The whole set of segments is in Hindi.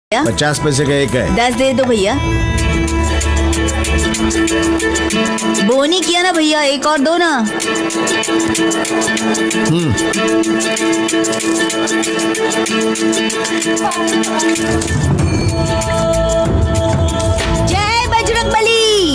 50 पैसे का एक है। 10 दे दो भैया। बोनी किया ना भैया, एक और दो ना। जय बजरंगबली।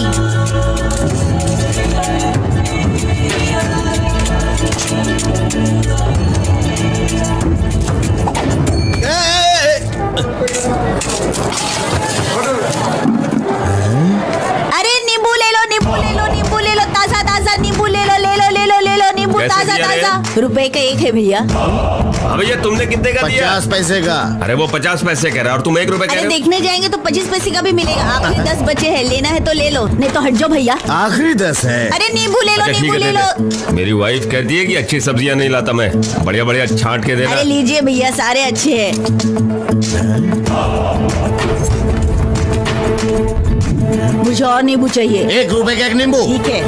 अरे नींबू ले लो, नींबू ले लो, नींबू ले लो, ताजा ताजा नींबू ले लो, ले लो ले लो ले लो नींबू ताजा ताजा। रुपए का एक है भैया। हाँ भैया, तुमने कितने का दिया? 50 पैसे का। अरे वो 50 पैसे कह रहा है और तुम 1 रुपए कह रहे अरे हो। देखने जाएंगे तो 25 पैसे का भी मिलेगा। आखिरी 10 बचे हैं, लेना है तो ले लो, नहीं तो हट जाओ भैया। आखिरी 10 है। अरे नींबू ले लो, अच्छा, नींबू ठीक ले है, लो। दे दे। मेरी वाइफ कहती है कि अच्छी सब्जियां नहीं लाता मैं, बढ़िया बढ़िया छांट के देना। अरे लीजिए भैया, सारे अच्छे हैं। मुझे और नींबू चाहिए। 1 रुपए का एक नींबू। ठीक है।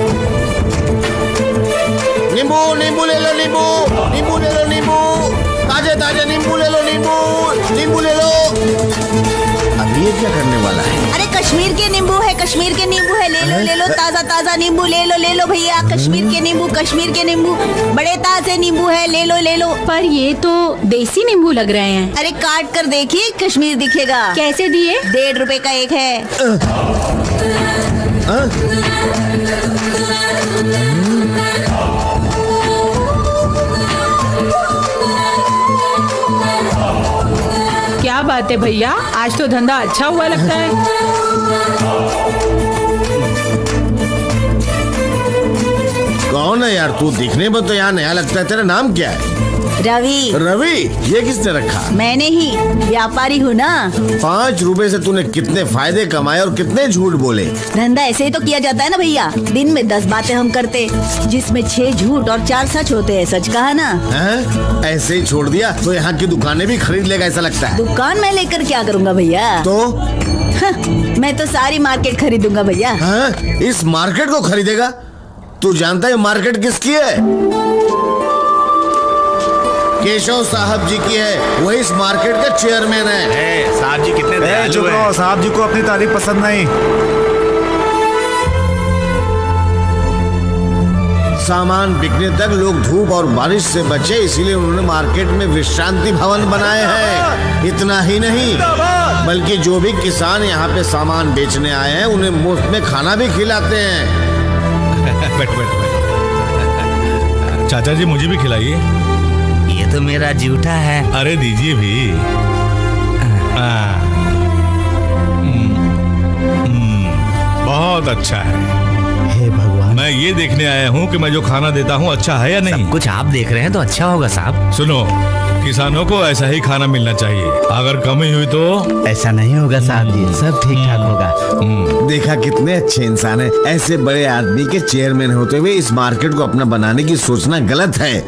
नींबू नींबू ले लो, नींबू नींबू ले लो, नींबू ताजे ताजे नींबू ले लो, नींबू नींबू ले लो। अब ये क्या करने वाला है? अरे कश्मीर के नींबू है, कश्मीर के नींबू है, ले लो ताजा ताजा नींबू ले लो भैया। कश्मीर के नींबू, कश्मीर के नींबू, बड़े ताजे नींबू है, ले लो। पर ये तो देसी नींबू लग रहे हैं। अरे काट कर देखिए, कश्मीर दिखेगा। कैसे दिए? 1.5 रुपए का एक है। क्या बात है भैया, आज तो धंधा अच्छा हुआ लगता है। कौन है यार तू? दिखने में तो यहाँ नया लगता है। तेरा नाम क्या है? रवि। रवि? ये किसने रखा? मैंने ही, व्यापारी हूँ ना। 5 रुपए से तूने कितने फायदे कमाए और कितने झूठ बोले? धंधा ऐसे ही तो किया जाता है ना भैया। दिन में 10 बातें हम करते, जिसमें 6 झूठ और 4 सच होते हैं। सच कहा ना? हैं? ऐसे ही छोड़ दिया तो यहाँ की दुकानें भी खरीद लेगा ऐसा लगता है। दुकान मैं लेकर क्या करूँगा भैया? तो मैं तो सारी मार्केट खरीदूंगा भैया। हाँ? इस मार्केट को खरीदेगा? तू जानता है मार्केट किसकी है? केशव साहब जी की है। वही इस मार्केट का चेयरमैन है। साहब जी कितने चुप रहो, साहब जी को अपनी तारीफ पसंद नहीं। सामान बिकने तक लोग धूप और बारिश से बचे, इसीलिए उन्होंने मार्केट में विश्रांति भवन बनाए हैं। इतना ही नहीं, बल्कि जो भी किसान यहाँ पे सामान बेचने आए हैं उन्हें मुफ्त में खाना भी खिलाते हैं। बैठ। चाचा जी मुझे भी खिलाइए। ये तो मेरा जूठा है। अरे दीजिए भी। बहुत अच्छा है। हे भगवान, मैं ये देखने आया हूँ कि मैं जो खाना देता हूँ अच्छा है या नहीं। सब कुछ आप देख रहे हैं तो अच्छा होगा साहब। सुनो, किसानों को ऐसा ही खाना मिलना चाहिए। अगर कमी हुई तो ऐसा नहीं होगा साहब जी, सब ठीक ठाक होगा। देखा कितने अच्छे इंसान है। ऐसे बड़े आदमी के चेयरमैन होते हुए इस मार्केट को अपना बनाने की सोचना गलत है।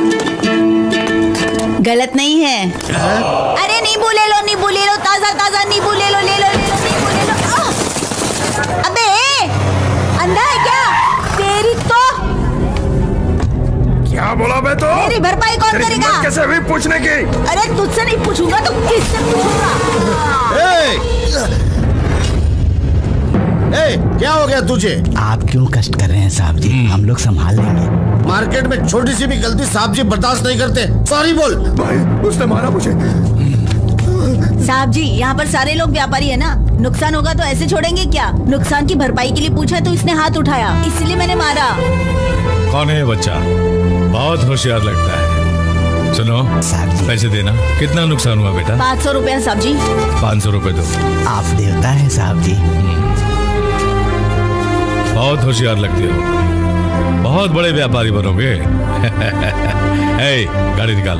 गलत नहीं है। अरे नींबू ले लो, ताजा ताजा नींबू ले लो, नींबू ले लो। अबे अंधा है क्या? तेरी तो क्या बोला बे तो? मेरी भरपाई कौन करेगा? कैसे भी पूछने की? अरे तुझसे नहीं पूछूंगा तो किससे पूछूंगा? क्या हो गया तुझे? आप क्यों कष्ट कर रहे हैं साहब जी, हम लोग संभाल लेंगे। मार्केट में छोटी सी भी गलती साहब जी बर्दाश्त नहीं करते। सॉरी बोल। भाई उसने मारा मुझे। साहब जी, यहाँ पर सारे लोग व्यापारी है ना। नुकसान होगा तो ऐसे छोड़ेंगे क्या? नुकसान की भरपाई के लिए पूछा तो इसने हाथ उठाया, इसलिए मैंने मारा। कौन है ये बच्चा? बहुत होशियार लगता है। सुनो साहब जी, पैसे देना। कितना नुकसान हुआ बेटा? 500 रुपया साहब जी। 500 रुपए दो। आप देवता हैं साहब जी। बहुत होशियार लगते हो, बहुत बड़े व्यापारी बनोगे। ए, गाड़ी निकाल।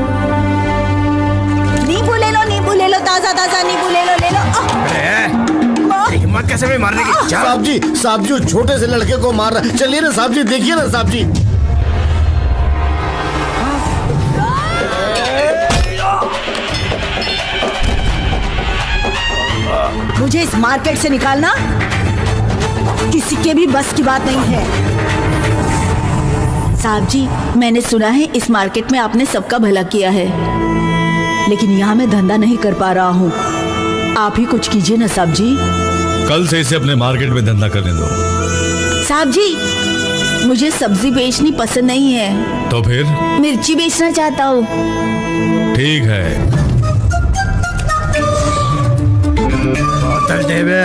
नींबू ले लो, ताजा ताजा नींबू ले लो। हिम्मत कैसे भी मारने की? साहब जी छोटे से लड़के को मार रहा है। चलिए ना साहब जी, देखिए ना साहब जी। मुझे इस मार्केट से निकालना किसी के भी बस की बात नहीं है। साहब जी, मैंने सुना है इस मार्केट में आपने सबका भला किया है, लेकिन यहाँ मैं धंधा नहीं कर पा रहा हूँ। आप ही कुछ कीजिए ना साहब जी। कल से इसे अपने मार्केट में धंधा करने दो। साहब जी, मुझे सब्जी बेचनी पसंद नहीं है। तो फिर? मिर्ची बेचना चाहता हूँ। ठीक है। बोतल देवे।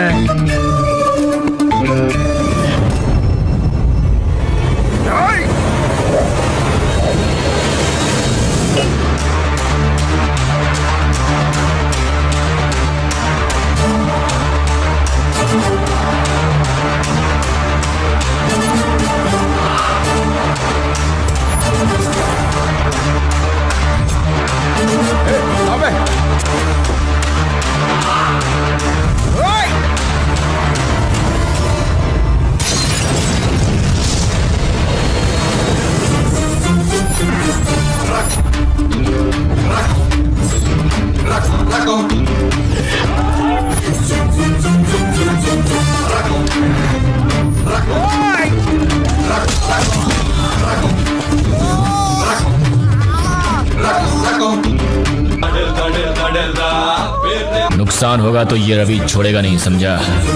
नुकसान होगा तो ये रवि छोड़ेगा नहीं, समझा?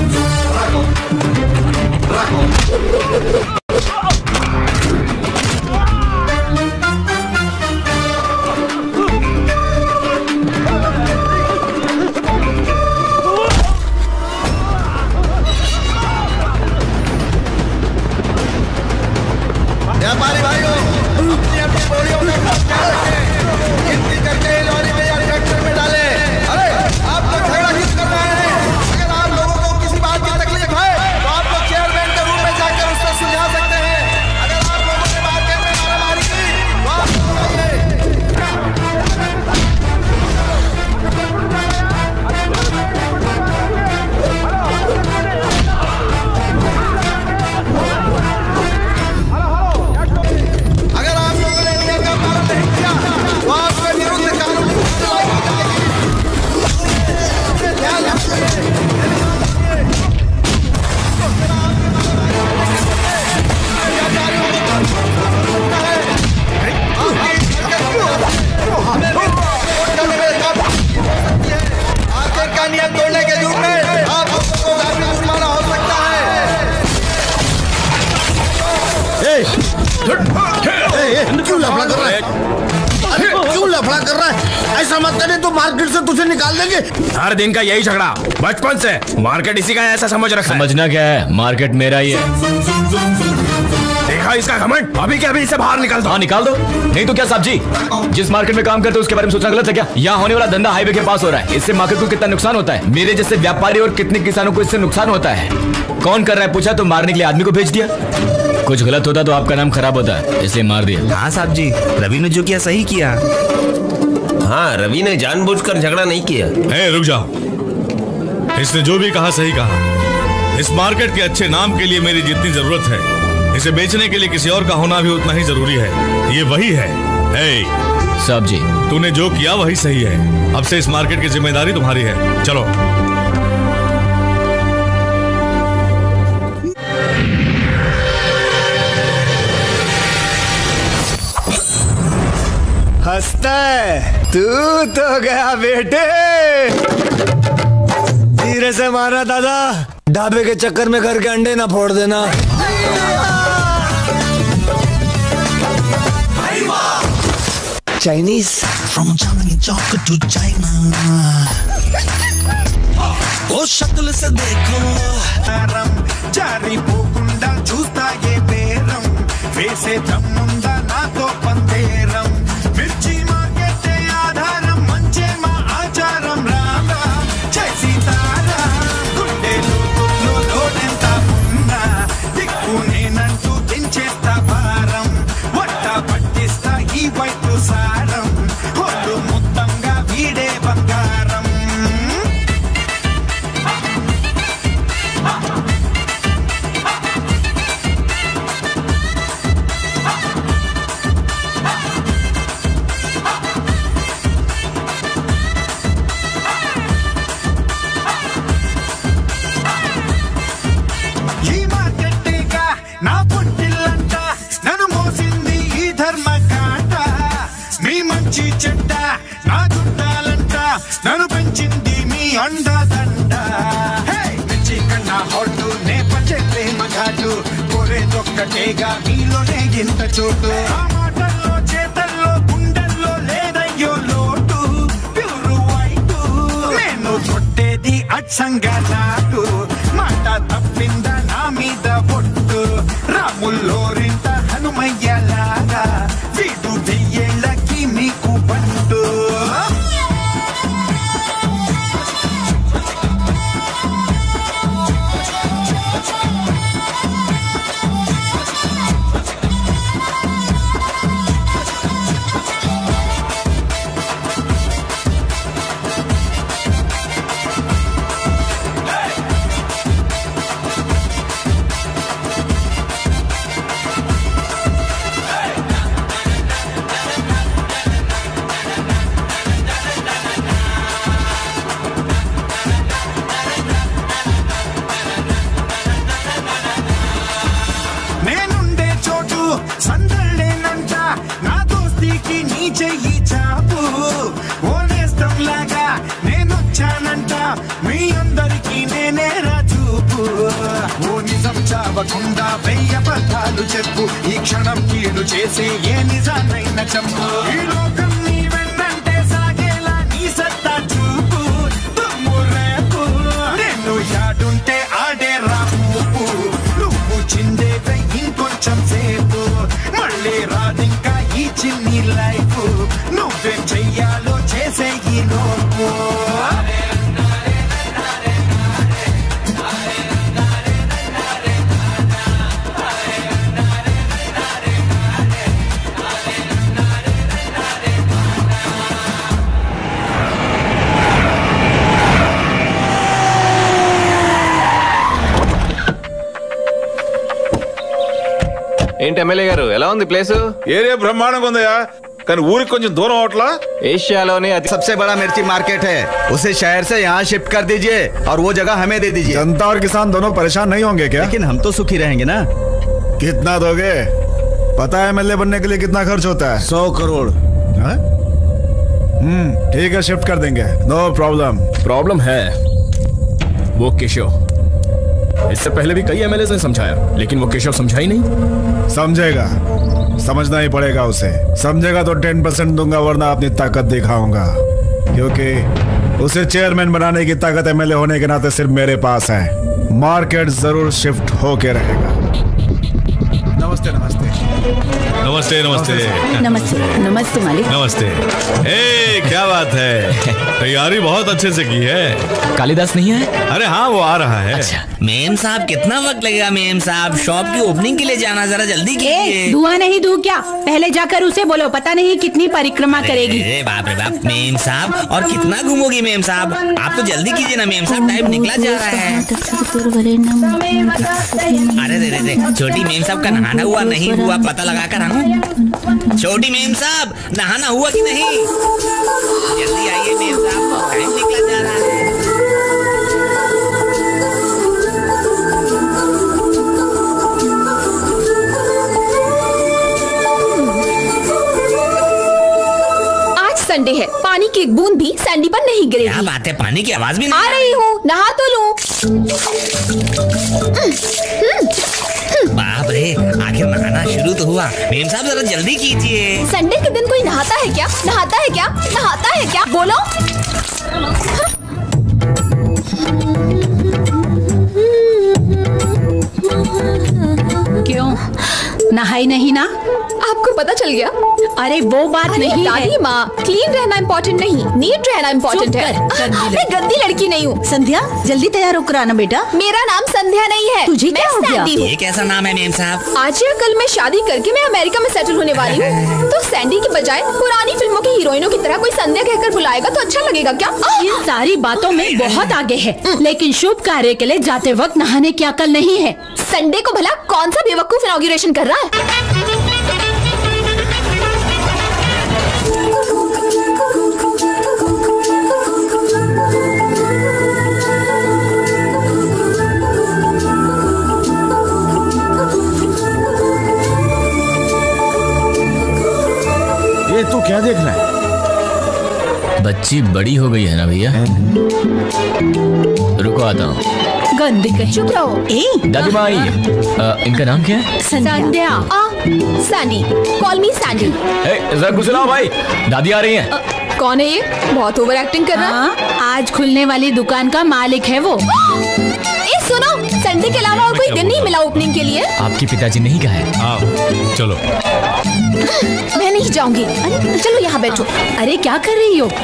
व्यापारी भाइयों, अपनी अपनी बोरियों में गिनती करके लॉरी में या ट्रैक्टर में डाले। अरे आप लोग झगड़ा क्यों कर रहे हैं? अगर आप लोगों को किसी बात की तकलीफ है तो आप लोग चेयरमैन के रूम में जाकर उससे सुलझा सकते हैं। अगर आप लोगों ने मार्केट में मारामारी की तो आप नियम तोड़ने के जुर्म में आप लोगों को काफी जुर्माना हो सकता है। क्यों लफड़ा कर रहा है? क्यों लफड़ा कर रहा है? ऐसा मत करें तो मार्केट से तुझे निकाल देंगे। हर दिन का यही झगड़ा बचपन से। मार्केट इसी का है, ऐसा समझ रखा है। समझना क्या है, मार्केट मेरा ही है। देखा इसका घमंड? अभी क्या अभी इसे बाहर निकाल दो। हाँ निकाल दो, नहीं तो क्या साहब जी, जिस मार्केट में काम करते हो उसके बारे में सोचना गलत है क्या? यहाँ होने वाला धंधा हाईवे के पास हो रहा है, इससे मार्केट को कितना नुकसान होता है। मेरे जैसे व्यापारी और कितने किसानों को इससे नुकसान होता है। कौन कर रहा है पूछा तो मारने के लिए आदमी को भेज दिया। कुछ गलत होता तो आपका नाम खराब होता है, इसलिए मार दिया। हाँ साहब जी, रवि ने जो किया सही किया। हाँ, रवि ने जानबूझकर झगड़ा नहीं किया। रुक जाओ, इसने जो भी कहा सही कहा। इस मार्केट के अच्छे नाम के लिए मेरी जितनी जरूरत है, इसे बेचने के लिए किसी और का होना भी उतना ही जरूरी है। ये वही है। साहब जी, तूने जो किया वही सही है। अब से इस मार्केट की जिम्मेदारी तुम्हारी है। चलो। हंसता तू तो गया बेटे। धीरे से मारना दादा, ढाबे के चक्कर में घर के अंडे ना फोड़ देना। Chinese From Chandni Chowk to China. ओ शक्ल से देखो जारी పోకుండా చూస్తా ఏ బేరం వేసే దమ్ముందా నాతో పందేరం మిర్చి మార్కెట్ ఆధారం మంచే మా ఆచారం రాదా జై సీతారా గుండెలో లోడెంత ఉన్నా దిక్కు నేనంటూ దించేస్తా భారం వట్ట పట్టిస్తా ఈ వైపు సారం ఒళ్ళు మొత్తంగా వీడే బంగారం నన్ను పెంచింది మీ అండదండ మిర్చి కన్నా హాటు నే పంచే ప్రేమ ఘాటు కోరేదొక్కటేగా మీలోనే ఇంత చోటు ఆ మాటల్లో చేతల్లో గుండెల్లో లేదయ్యో లోటు ప్యూర్ వైట్ నేను కొట్టేది అచ్చంగా నాటు మాట తప్పింద నా మీద పొట్టు రాముల్లోరింత హనుమయ్యలాగా వీడు వెయ్యేళ్ళకి మీకు బంటు సందళ్ళేనంట నా దోస్తీకి నీ చెయ్యి చాపు ఓనేస్తంలాగా నేనొచ్చానంట మీ అందరికీ నేనే రాజూపు ఓ నిజం చావకుండా 1000 అబద్ధాలు చెప్పు ఈ క్షణం కీడు చేసే ఏ నిజాన్నైనా చంపు ఈ లోకం నీ వెన్నంటే సాగేలా నీ సత్తా చూపు తుమ్ము రేపు నేను యాడుంటే ఆడే రాపు నువ్వు చిందేవే ఇంకొంచెం సేపు మళ్ళీ రాదింకా ఈ చిన్ని లైఫ్ నువ్వేం చెయ్యాలో చేసే ఈ లోపు ఏంటి ఎమ్మెల్యే గారు ఎలా ఉంది ప్లేస్? ఏరియా బ్రహ్మాండంగా ఉందయా, కానీ ఊరికి కొంచెం దూరం అవట్లా. एशियाలోనే सबसे बड़ा मिर्ची मार्केट है, उसे शहर से यहाँ शिफ्ट कर दीजिए और वो जगह हमें दे दीजिए। जनता और किसान दोनों परेशान नहीं होंगे क्या? लेकिन हम तो सुखी रहेंगे ना। कितना दोगे? पता है एमएलए बनने के लिए कितना खर्च होता है? 100 करोड़। ठीक है, शिफ्ट कर देंगे, नो प्रॉब्लम। प्रॉब्लम है वो केशव। इससे पहले भी कई एमएलए ने समझाया, लेकिन वो केशव समझा ही नहीं। समझेगा, समझना ही पड़ेगा उसे। समझेगा तो 10% दूंगा, वरना अपनी ताकत दिखाऊंगा, क्योंकि उसे चेयरमैन बनाने की ताकत एमएलए होने के नाते सिर्फ मेरे पास है। मार्केट जरूर शिफ्ट होके रहेगा। नमस्ते नमस्ते नमस्ते नमस्ते नमस्ते नमस्ते मालिक। नमस्ते। ए क्या बात है, तैयारी बहुत अच्छे से की है। कालिदास नहीं है? अरे हाँ, वो आ रहा है। अच्छा मेम साहब, कितना वक्त लगेगा मेम साहब? शॉप की ओपनिंग के लिए जाना, जरा जल्दी कीजिए। धुआं नहीं दूं क्या? पहले जाकर उसे बोलो, पता नहीं कितनी परिक्रमा करेगी। अरे बाप रे बाप मेम साहब, और कितना घूमोगी मेम साहब? आप तो जल्दी कीजिए ना मेम साहब, टाइम निकला जा रहा है। अरे रे रे, छोटी मेम साहब का नहाना हुआ नहीं हुआ पता लगा कर आऊं। छोटी मेम साहब, नहाना हुआ कि नहीं? जल्दी आइए मेम साहब, टाइम निकला जा रहा है। संडे है, पानी की एक बूंद भी सैंडी पर नहीं गिरेगी। क्या बात है, पानी की आवाज भी नहीं आ रही हूँ, नहा तो लूं। बाप रे, आखिर नहाना शुरू तो हुआ। मेम साहब जरा जल्दी कीजिए। संडे के दिन कोई नहाता है क्या? नहाता है क्या? नहाता है क्या? बोलो। क्यों नहाई नहीं ना? आपको पता चल गया? अरे वो बात नहीं दादी है। माँ, क्लीन रहना इम्पोर्टेंट नहीं, नीट रहना इम्पोर्टेंट है। मैं गंदी लड़की नहीं हूँ। संध्या जल्दी तैयार होकर आना बेटा। मेरा नाम संध्या नहीं है, तुझे क्या हो गया? ये कैसा नाम है मेम साहब? आज या कल मैं शादी करके मैं अमेरिका में सेटल होने वाली हूँ, तो सैंडी की बजाय पुरानी फिल्मों की हीरोइनों की तरह कोई संध्या कहकर बुलाएगा तो अच्छा लगेगा क्या? इन सारी बातों में बहुत आगे है, लेकिन शुभ कार्य के लिए जाते वक्त नहाने की अकल नहीं है। संडे को भला कौन सा बेवकूफ इनॉग्रेशन कर रहा है? ये तू क्या देख रहा है? बच्ची बड़ी हो गई है ना भैया? रुको आता हूँ। गंदी कहीं। चुप रहो। दादी माँ आई है। इनका नाम क्या है? Sandhya. Sandy, call me Sandy. जरा कुछ लाओ भाई, दादी आ रही है। कौन है ये? बहुत ओवर एक्टिंग कर रहा है। आज खुलने वाली दुकान का मालिक है वो। सुनो, संडे के अलावा और कोई दिन नहीं मिला ओपनिंग के लिए? आपके पिताजी नहीं कहा है? आओ चलो। मैं नहीं जाऊंगी। अरे चलो यहाँ बैठो। अरे क्या कर रही हो?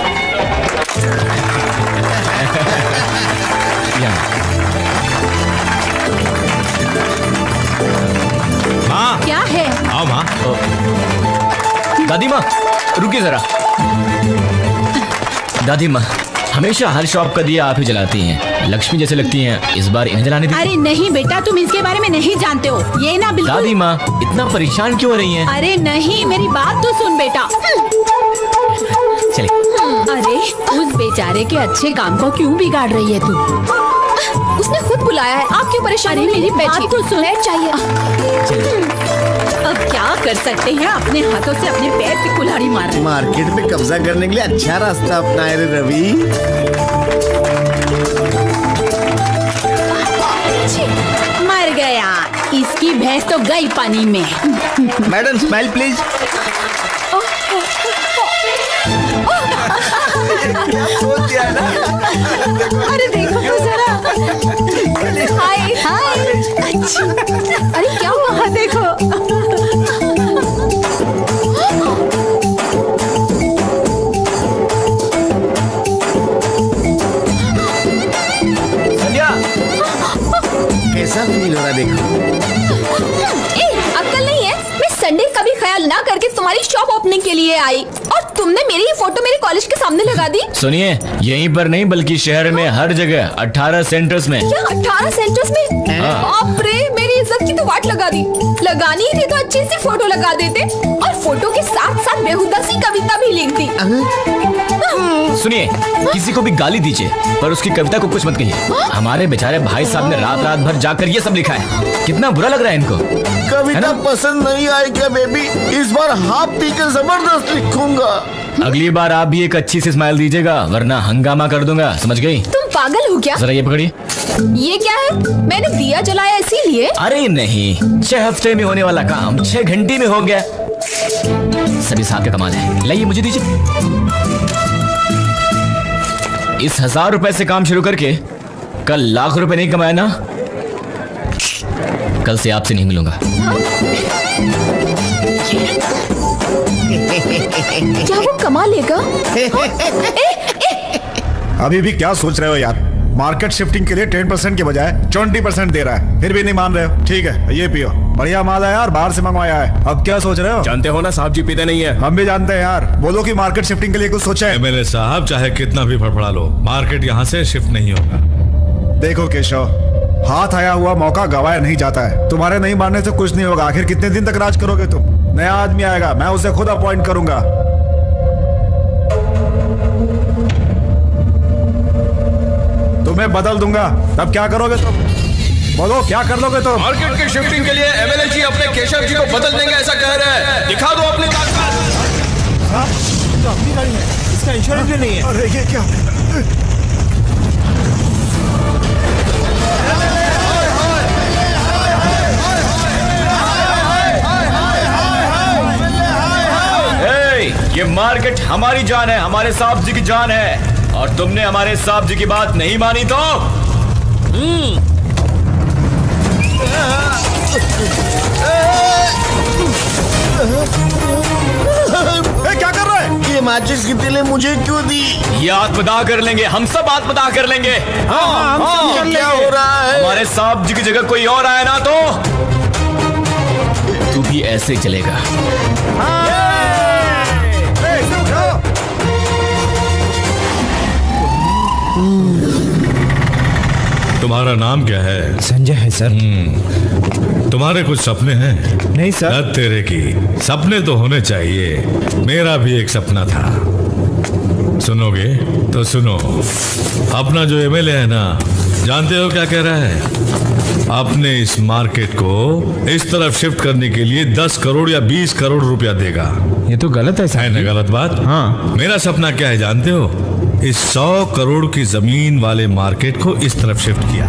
माँ क्या है? आओ माँ। दादी माँ रुकिए जरा। दादी माँ हमेशा हर शॉप का दिया आप ही जलाती हैं, लक्ष्मी जैसे लगती हैं, इस बार इन्हें जलाने दीजिए। अरे नहीं बेटा, तुम इसके बारे में नहीं जानते हो। ये ना बिल्कुल। दादी माँ इतना परेशान क्यों हो रही हैं? अरे नहीं, मेरी बात तो सुन बेटा। चलिए। अरे उस बेचारे के अच्छे काम को क्यों बिगाड़ रही है तू? उसने खुद बुलाया है, आप क्यों परेशान? मेरी बात तो सुन। चाहिए। अब क्या कर सकते हैं, अपने हाथों से अपने पैर पे कुल्हाड़ी मार। मार्केट में कब्जा करने के लिए अच्छा रास्ता अपनाए रे रवि। मर गया, इसकी भैंस तो गई पानी में। Madam smile please. अरे देखो तो जरा। हाय हाय। अरे क्या हुआ? देखो। संध्या कैसा फील हो रहा देखो। अक्ल नहीं है? मैं संडे का भी ख्याल ना करके तुम्हारी शॉप ओपनिंग के लिए आई और तुमने मेरी ये फोटो मेरे कॉलेज के सामने लगा दी। सुनिए, यहीं पर नहीं बल्कि शहर में हर जगह 18 सेंटर्स में। क्या 18 सेंटर्स में? बाप रे, मेरी इज्जत की तो वाट लगा दी। लगानी ही थी तो अच्छी सी फोटो लगा देते और फोटो के साथ साथ बेहुदा सी कविता भी लिख दी। सुनिए, किसी को भी गाली दीजिए पर उसकी कविता को कुछ मत कहिए। हमारे बेचारे भाई साहब ने रात रात भर जाकर ये सब लिखा है। कितना बुरा लग रहा है इनको। कविता पसंद नहीं आई क्या बेबी? इस बार हाफ पी के जबरदस्त लिखूंगा। अगली बार आप भी एक अच्छी सी स्माइल दीजिएगा वरना हंगामा कर दूंगा, समझ गई? तुम पागल हो क्या? जरा ये पकड़िए। ये क्या है? मैंने दिया जलाया इसीलिए। अरे नहीं, 6 हफ्ते में होने वाला काम 6 घंटे में हो गया। सभी साहब का कमाल है। लाइए मुझे दीजिए। इस 1000 रुपए से काम शुरू करके कल लाख रुपए नहीं कमाया ना, कल से आपसे नहीं मिलूंगा। क्या वो कमा लेगा? अभी भी क्या सोच रहे हो यार? मार्केट शिफ्टिंग के लिए 10% के बजाय 20% दे रहा है, फिर भी नहीं मान रहे हो। ठीक है, ये पियो, बढ़िया माल है यार, बाहर से मंगवाया है। अब क्या सोच रहे हो? जानते हो ना साहब जी पीते नहीं है। हम भी जानते हैं यार। बोलो कि मार्केट शिफ्टिंग के लिए कुछ सोचा है। एमएलए साहब चाहे कितना भी फड़फड़ा लो, मार्केट यहाँ से शिफ्ट नहीं होगा। देखो केशव, हाथ आया हुआ मौका गवाया नहीं जाता है। तुम्हारे नहीं मानने से कुछ नहीं होगा। आखिर कितने दिन तक राज करोगे तुम? नया आदमी आएगा, मैं उसे खुद अपॉइंट करूंगा। तुम्हें बदल दूंगा, तब क्या करोगे तुम? बोलो क्या कर लोगे तुम? मार्केट की शिफ्टिंग के लिए एमएलए जी अपने केशव जी को बदल देंगे ऐसा कह रहे हैं। दिखा दो अपनी ताकत। तो अपनी गाड़ी है, इसका इंश्योरेंस भी नहीं है। अरे ये क्या? ये मार्केट हमारी जान है, हमारे साहब जी की जान है, और तुमने हमारे साहब जी की बात नहीं मानी तो क्या कर रहा है? ये माचिस की तिलें मुझे क्यों दी? ये आत्मदाह कर लेंगे, हम सब आत्मदाह कर लेंगे। क्या हो रहा है? हमारे साहब जी की जगह कोई और आए ना तो तू भी ऐसे चलेगा। तुम्हारा नाम क्या है? संजय है सर। तुम्हारे कुछ सपने हैं? नहीं सर। दत्त तेरे की सपने तो होने चाहिए। मेरा भी एक सपना था। सुनोगे तो सुनो। अपना जो एमएलए है ना, जानते हो क्या कह रहा है? अपने इस मार्केट को इस तरफ शिफ्ट करने के लिए 10 करोड़ या 20 करोड़ रुपया देगा। ये तो गलत है ना गलत बात? हाँ। मेरा सपना क्या है जानते हो? इस 100 करोड़ की जमीन वाले मार्केट को इस तरफ शिफ्ट किया।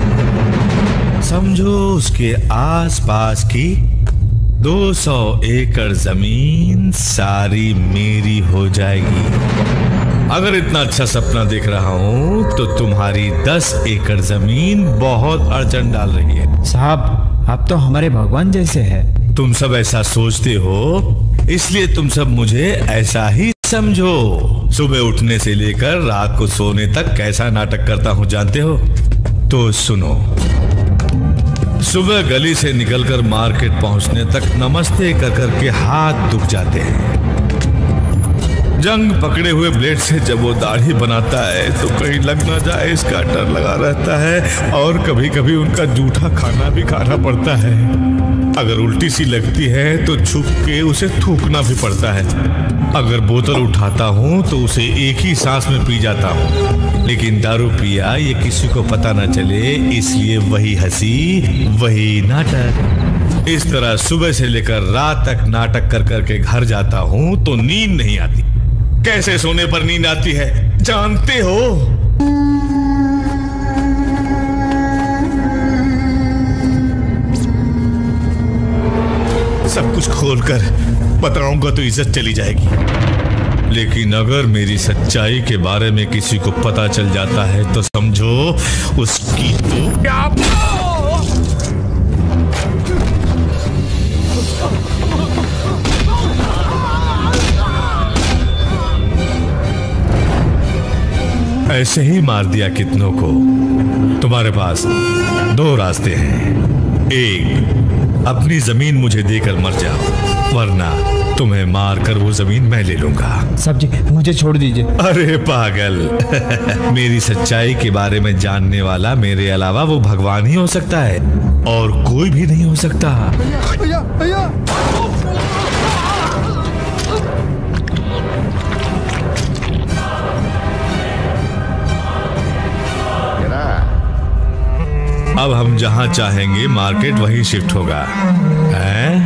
समझो उसके आसपास की 200 एकड़ जमीन सारी मेरी हो जाएगी। अगर इतना अच्छा सपना देख रहा हूँ तो तुम्हारी 10 एकड़ जमीन बहुत अड़चन डाल रही है। साहब आप तो हमारे भगवान जैसे हैं। तुम सब ऐसा सोचते हो, इसलिए तुम सब मुझे ऐसा ही समझो। सुबह उठने से लेकर रात को सोने तक कैसा नाटक करता हूँ जानते हो? तो सुनो। सुबह गली से निकलकर मार्केट पहुंचने तक नमस्ते कर कर के हाथ दुख जाते हैं। जंग पकड़े हुए ब्लेड से जब वो दाढ़ी बनाता है तो कहीं लग ना जाए इसका डर लगा रहता है, और कभी कभी उनका जूठा खाना भी खाना पड़ता है। अगर उल्टी सी लगती है तो छुप के उसे थूकना भी पड़ता है। अगर बोतल उठाता हूँ तो उसे एक ही सांस में पी जाता हूँ, लेकिन दारू पिया ये किसी को पता ना चले, इसलिए वही हंसी वही नाटक। इस तरह सुबह से लेकर रात तक नाटक कर कर के घर जाता हूँ तो नींद नहीं आती। कैसे सोने पर नींद आती है जानते हो? सब कुछ खोलकर बताऊंगा तो इज्जत चली जाएगी, लेकिन अगर मेरी सच्चाई के बारे में किसी को पता चल जाता है तो समझो उसकी तो क्या। ऐसे ही मार दिया कितनों को। तुम्हारे पास 2 रास्ते हैं। एक, अपनी जमीन मुझे देकर मर जाओ, वरना तुम्हें मार कर वो जमीन मैं ले लूंगा। साहब जी मुझे छोड़ दीजिए। अरे पागल मेरी सच्चाई के बारे में जानने वाला मेरे अलावा वो भगवान ही हो सकता है, और कोई भी नहीं हो सकता। भैया भैया अब हम जहां चाहेंगे मार्केट वहीं शिफ्ट होगा। हैं?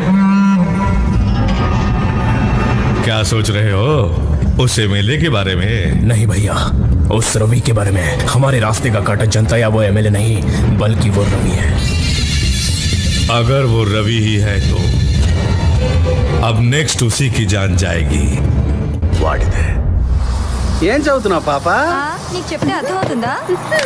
क्या सोच रहे हो? उस एमएलए के बारे में? नहीं भैया, उस रवि के बारे में। हमारे रास्ते का काटा जनता या वो एमएलए नहीं, बल्कि वो रवि है। अगर वो रवि ही है तो अब नेक्स्ट उसी की जान जाएगी। वाडिदे ఏం చదువుతున్నావు పాపా? నీకు చెప్తే అర్థమవుతుందా?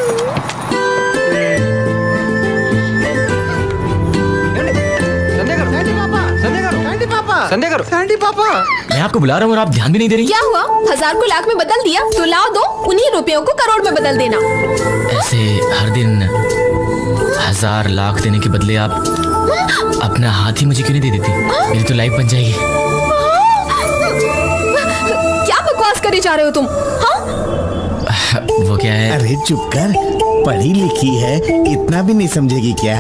सैंडी पापा मैं आपको बुला रहा हूँ और आप ध्यान भी नहीं दे रही। क्या हुआ? 1000 को लाख में बदल दिया तो लाओ दो, उन्हीं रुपयों को करोड़ में बदल देना। ऐसे हर दिन 1000 लाख देने के बदले आप अपना हाथ ही मुझे क्यों नहीं दे देती? मेरी तो लाइफ बन जाएगी। क्या बकवास करे जा रहे हो तुम? हाँ? वो क्या है? अरे चुप कर, पढ़ी लिखी है, इतना भी नहीं समझेगी क्या?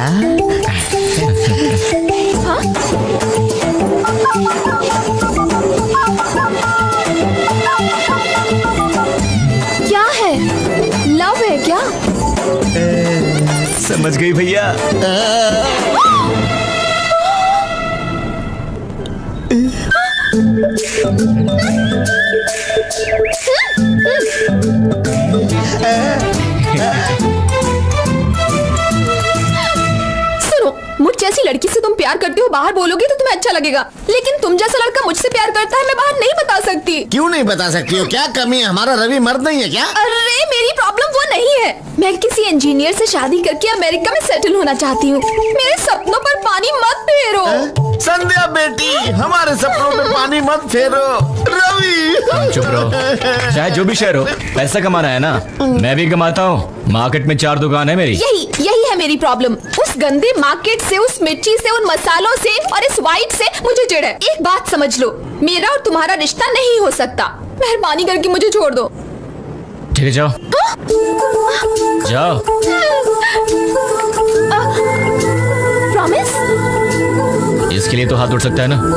हाँ? क्या है? लव है क्या? समझ गई भैया। सुनो, मुझ जैसी लड़की से तुम प्यार करते हो बाहर बोलोगे तो तुम्हें अच्छा लगेगा, लेकिन तुम जैसा लड़का मुझसे प्यार करता है मैं बाहर नहीं बता सकती। क्यों नहीं बता सकती हो? क्या कमी है? हमारा रवि मर्द नहीं है क्या? अरे मेरी प्रॉब्लम वो नहीं है। मैं किसी इंजीनियर से शादी करके अमेरिका में सेटल होना चाहती हूँ। मेरे सपनों पर पानी मत फेरो। संध्या बेटी, हमारे सपनों पे पानी मत फेरो। रवि चुप रहो। चाहे जो भी शहर हो, पैसा कमाना है ना, मैं भी कमाता हूँ। मार्केट में 4 दुकान है मेरी। यही है मेरी प्रॉब्लम। उस गंदे मार्केट से, उस मिर्ची से, उन मसालों से और इस वाइट से मुझे चिढ़ है। एक बात समझ लो, मेरा और तुम्हारा रिश्ता नहीं हो सकता। मेहरबानी करके मुझे छोड़ दो। ठीक है जाओ। जाओ। प्रॉमिस? इसके लिए तो हाथ उठ सकता है ना।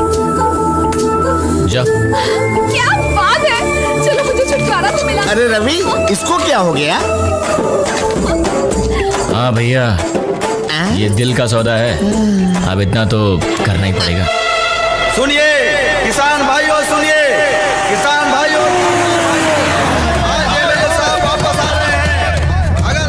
जाओ। क्या बात है, चलो मुझे छुटकारा तो मिला। अरे रवि, इसको क्या हो गया? हाँ भैया, ये दिल का सौदा है, अब इतना तो करना ही पड़ेगा। सुनिए किसान भाइयों, सुनिए किसान भाइयों, आज एमएलए साहब वापस आ रहे हैं। अगर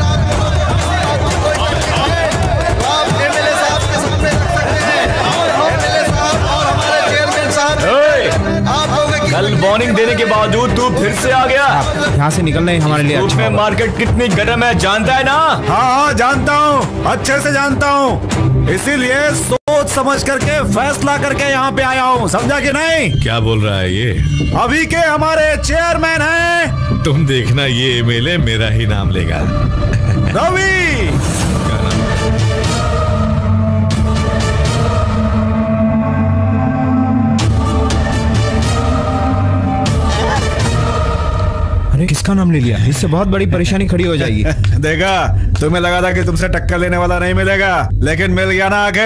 आप एमएलए साहब के सामने रख सकते हैं, एमएलए साहब और हमारे चेयरमैन साहब, आप लोग कल वार्निंग देने के बावजूद तू फिर से आ गया। यहाँ से निकलना ही हमारे लिए अच्छा में मार्केट कितनी गर्म है जानता है ना? हाँ जानता हूँ, अच्छे से जानता हूँ, इसीलिए सोच समझ करके फैसला करके यहाँ पे आया हूँ, समझा कि नहीं? क्या बोल रहा है ये? अभी के हमारे चेयरमैन हैं। तुम देखना ये एमएलए मेरा ही नाम लेगा। रवि। अरे किसका नाम ले लिया? इससे बहुत बड़ी परेशानी खड़ी हो जाएगी। देखा, तुम्हें लगा था कि तुमसे टक्कर लेने वाला नहीं मिलेगा, लेकिन मिल गया ना आगे।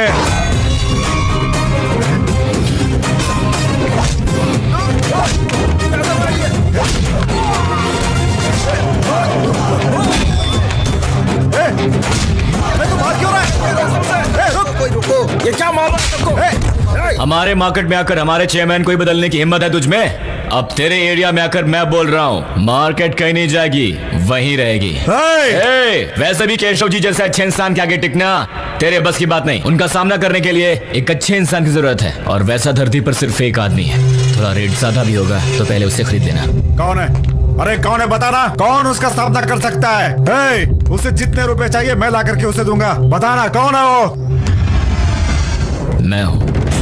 ये क्या मामला? हमारे मार्केट में आकर हमारे चेयरमैन को ही बदलने की हिम्मत है तुझमें? अब तेरे एरिया में आकर मैं बोल रहा हूँ, मार्केट कहीं नहीं जाएगी, वहीं रहेगी। वैसे भी केशव जी जैसे अच्छे इंसान के आगे टिकना तेरे बस की बात नहीं। उनका सामना करने के लिए एक अच्छे इंसान की जरूरत है, और वैसा धरती पर सिर्फ एक आदमी है। थोड़ा रेट ज्यादा भी होगा तो पहले उससे खरीद लेना। कौन है? अरे कौन है बताना, कौन उसका सामना कर सकता है? उसे जितने रुपए चाहिए मैं ला करके उसे दूंगा, बताना कौन है वो? मैं हूँ।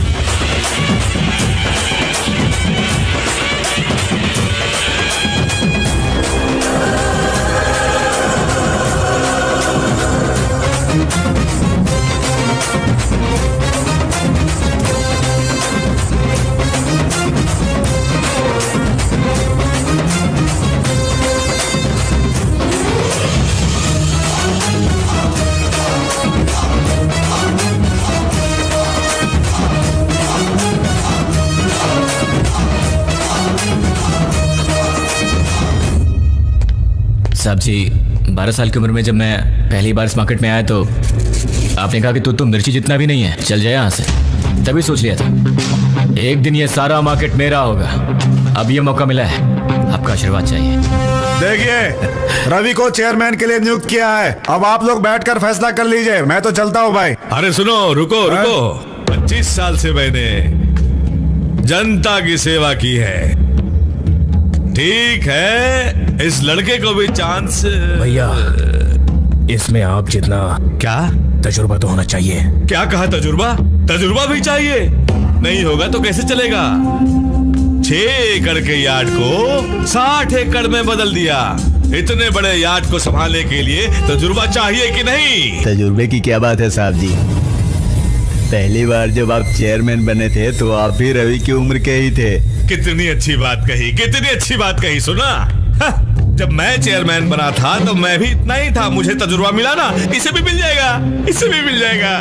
साहब जी, 12 साल की उम्र में जब मैं पहली बार इस मार्केट में आया तो आपने कहा कि तू तो मिर्ची जितना भी नहीं है, चल जाए यहाँ से। तभी सोच लिया था एक दिन ये सारा मार्केट मेरा होगा। अब ये मौका मिला है, आपका आशीर्वाद चाहिए। देखिए, रवि को चेयरमैन के लिए नियुक्त किया है, अब आप लोग बैठकर फैसला कर लीजिए, मैं तो चलता हूँ भाई। अरे सुनो, रुको रुको। 25 साल से मैंने जनता की सेवा की है, ठीक है, इस लड़के को भी चांस। भैया, इसमें आप जितना क्या तजुर्बा तो होना चाहिए। क्या कहा? तजुर्बा? तजुर्बा भी चाहिए? नहीं होगा तो कैसे चलेगा? 6 एकड़ के यार्ड को 60 एकड़ में बदल दिया। इतने बड़े यार्ड को संभालने के लिए तजुर्बा चाहिए कि नहीं? तजुर्बे की क्या बात है साहब जी, पहली बार जब आप चेयरमैन बने थे तो आप भी रवि की उम्र के ही थे। कितनी अच्छी बात कही, कितनी अच्छी बात कही। सुना, जब मैं चेयरमैन बना था तो मैं भी इतना ही था, मुझे तजुर्बा मिला ना, इसे भी मिल जाएगा, इसे भी मिल जाएगा।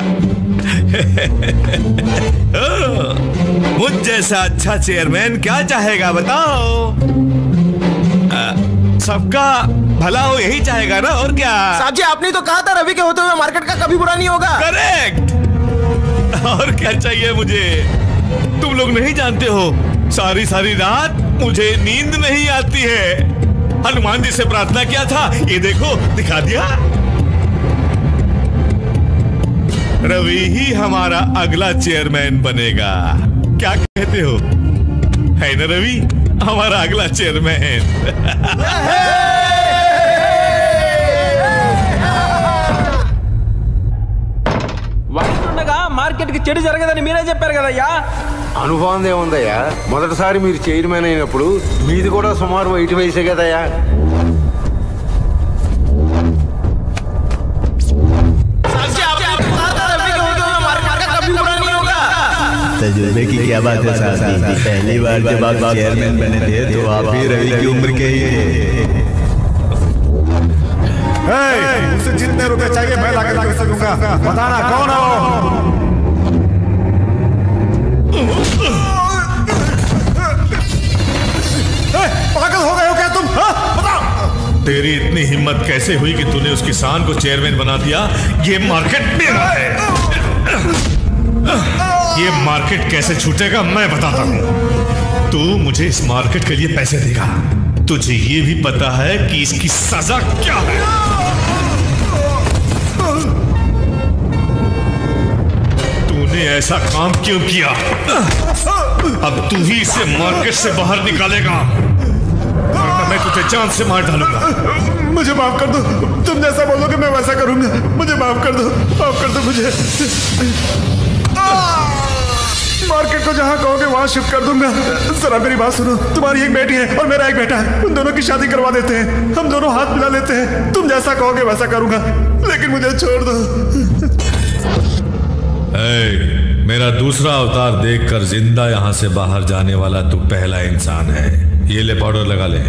मुझ जैसा अच्छा चेयरमैन क्या चाहेगा बताओ? सबका भला हो यही चाहेगा ना, और क्या? साहब जी, आपने तो कहा था रवि के होते हुए मार्केट का कभी बुरा नहीं होगा। करेक्ट। और क्या चाहिए मुझे? तुम लोग नहीं जानते हो, सारी सारी रात मुझे नींद नहीं आती है। हनुमान जी से प्रार्थना किया था, ये देखो दिखा दिया। रवि ही हमारा अगला चेयरमैन बनेगा, क्या कहते हो? है ना रवि हमारा अगला चेयरमैन? మార్కెట్కి చెడు జరగదని మీరే చెప్పారు కదయ్యా. అనుభవం ఏముందయ్యా, మొదటిసారి మీరు చైర్మన్ అయినప్పుడు మీది కూడా సుమారు 8 వయసే కదయ్యా. तजुर्बे की क्या बात है साहब जी, पहली बार जब आप चेयरमैन बने थे तो आप भी रवि की उम्र के ही थे। उसे जितने रुपए चाहिए मैं लाकर के उसे दूंगा, बताना कौन है वो? पागल हो गए हो क्या तुम? बताओ। तेरी इतनी हिम्मत कैसे हुई कि तूने उस किसान को चेयरमैन बना दिया? ये मार्केट मेरा है। ये मार्केट कैसे छूटेगा मैं बताता हूं। तू मुझे इस मार्केट के लिए पैसे देगा। तुझे ये भी पता है कि इसकी सजा क्या है। तूने ऐसा काम क्यों किया? अब तू ही इसे मार्केट से बाहर निकालेगा, वरना मैं तुझे जान से मार डालूंगा। मुझे माफ कर दो, तुम जैसा बोलोगे मैं वैसा करूंगा। मुझे माफ कर दो मुझे। मार्केट को जहाँ कहोगे वहाँ शिफ्ट कर दूंगा। जरा मेरी बात सुनो, तुम्हारी एक बेटी है और मेरा एक बेटा है, उन दोनों की शादी करवा देते हैं, हम दोनों हाथ मिला लेते हैं। तुम जैसा कहोगे वैसा करूंगा, लेकिन मुझे छोड़ दो। मेरा दूसरा अवतार देखकर जिंदा यहाँ से बाहर जाने वाला तू पहला इंसान है। ये ले पाउडर लगा ले।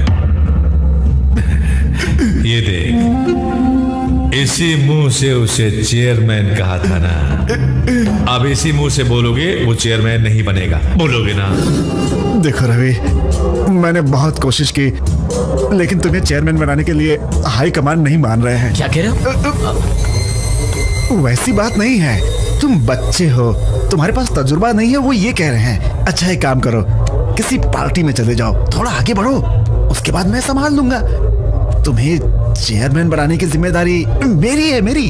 ये देख, इसी मुंह से उसे चेयरमैन कहा था ना, अब इसी मुंह से बोलोगे वो चेयरमैन नहीं बनेगा। बोलोगे ना? देखो रवि, मैंने बहुत कोशिश की, लेकिन तुम्हें चेयरमैन बनाने के लिए हाई कमांड नहीं मान रहे हैं। क्या कह रहे हो? वैसी बात नहीं है, तुम बच्चे हो, तुम्हारे पास तजुर्बा नहीं है, वो ये कह रहे हैं। अच्छा एक काम करो, किसी पार्टी में चले जाओ, थोड़ा आगे बढ़ो, उसके बाद मैं संभाल लूंगा। तुम्हें चेयरमैन बनाने की जिम्मेदारी मेरी है, मेरी।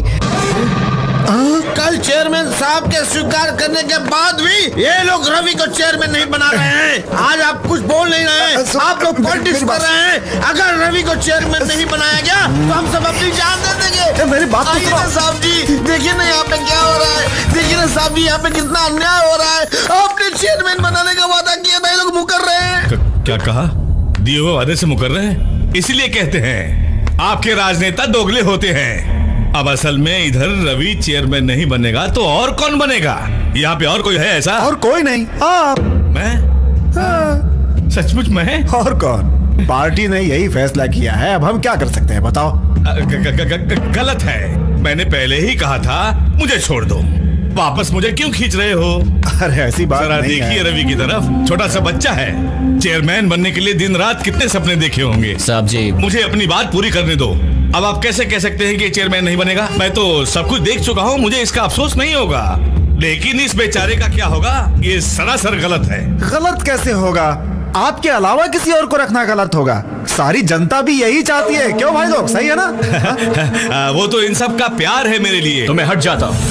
कल चेयरमैन साहब के स्वीकार करने के बाद भी ये लोग रवि को चेयरमैन नहीं बना रहे हैं। आज आप कुछ बोल नहीं रहे हैं, आप लोग पॉलिटिक्स कर रहे हैं। अगर रवि को चेयरमैन नहीं बनाया गया तो हम सब अपनी जान दे देंगे। मेरी बात आइए ना साहब जी, देखिए ना यहाँ पे क्या हो रहा है। देखिए ना साहब जी, यहाँ पे कितना अन्याय हो रहा है। आपने चेयरमैन बनाने का वादा किया था, ये लोग मुकर रहे हैं। क्या कहा? दिए हुए वादे से मुकर रहे हैं? इसीलिए कहते हैं आपके राजनेता दोगले होते हैं। अब असल में इधर रवि चेयरमैन नहीं बनेगा तो और कौन बनेगा? यहाँ पे और कोई है ऐसा? और कोई नहीं, आप। मैं? हाँ। सचमुच मैं? और कौन? पार्टी ने यही फैसला किया है, अब हम क्या कर सकते हैं बताओ? गलत है, मैंने पहले ही कहा था मुझे छोड़ दो। वापस मुझे क्यों खींच रहे हो? अरे ऐसी बात नहीं है। देखिए रवि की तरफ, छोटा सा बच्चा है, चेयरमैन बनने के लिए दिन रात कितने सपने देखे होंगे। साहब जी, मुझे अपनी बात पूरी करने दो। अब आप कैसे कह सकते हैं कि चेयरमैन नहीं बनेगा? मैं तो सब कुछ देख चुका हूँ, मुझे इसका अफसोस नहीं होगा, लेकिन इस बेचारे का क्या होगा? ये सरासर गलत है। गलत कैसे होगा? आपके अलावा किसी और को रखना गलत होगा। सारी जनता भी यही चाहती है, क्यों भाई लोग? सही है ना? वो तो इन सब का प्यार है मेरे लिए। तो मैं हट जाता हूँ,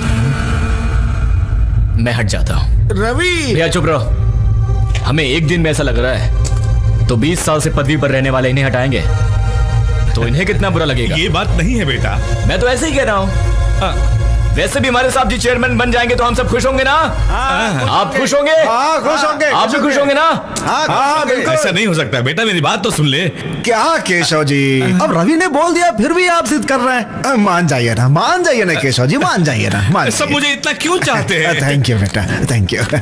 मैं हट जाता हूँ। रवि भैया चुप रहो। हमें एक दिन में ऐसा लग रहा है तो 20 साल से पदवी पर रहने वाले इन्हें हटाएंगे तो इन्हें कितना बुरा लगेगा। ये बात नहीं है बेटा, मैं तो ऐसे ही कह रहा हूँ। वैसे भी हमारे साहब जी चेयरमैन बन जाएंगे तो हम सब खुश होंगे ना? आप खुश होंगे? हाँ खुश होंगे। आप भी खुश होंगे ना? हाँ बिल्कुल। ऐसा नहीं हो सकता बेटा, मेरी बात तो सुन ले। क्या केशव जी, अब रवि ने बोल दिया फिर भी आप जिद कर रहे हैं। मान जाइए ना, मान जाइए ना केशव जी, मान जाइए ना, मान सब मुझे इतना क्यों चाहते हैं? थैंक यू बेटा, थैंक यू।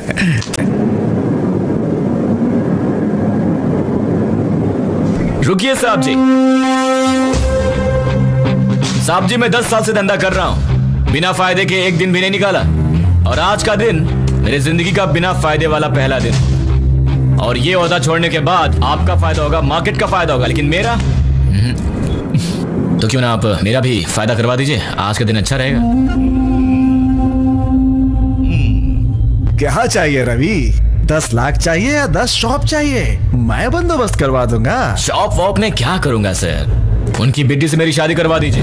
रुकिए साहब जी। साहब जी, मैं 10 साल से धंधा कर रहा हूँ, बिना फायदे के एक दिन भी नहीं निकाला, और आज का दिन मेरी जिंदगी का बिना फायदे वाला पहला दिन। और ये ओहदा छोड़ने के बाद आपका फायदा होगा, मार्केट का फायदा होगा, लेकिन मेरा तो क्यों ना आप मेरा भी फायदा करवा दीजिए, आज का दिन अच्छा रहेगा। क्या चाहिए रवि? 10 लाख चाहिए या 10 शॉप चाहिए? मैं बंदोबस्त करवा दूंगा। शॉप वॉप में क्या करूंगा सर, उनकी बेटी से मेरी शादी करवा दीजिए।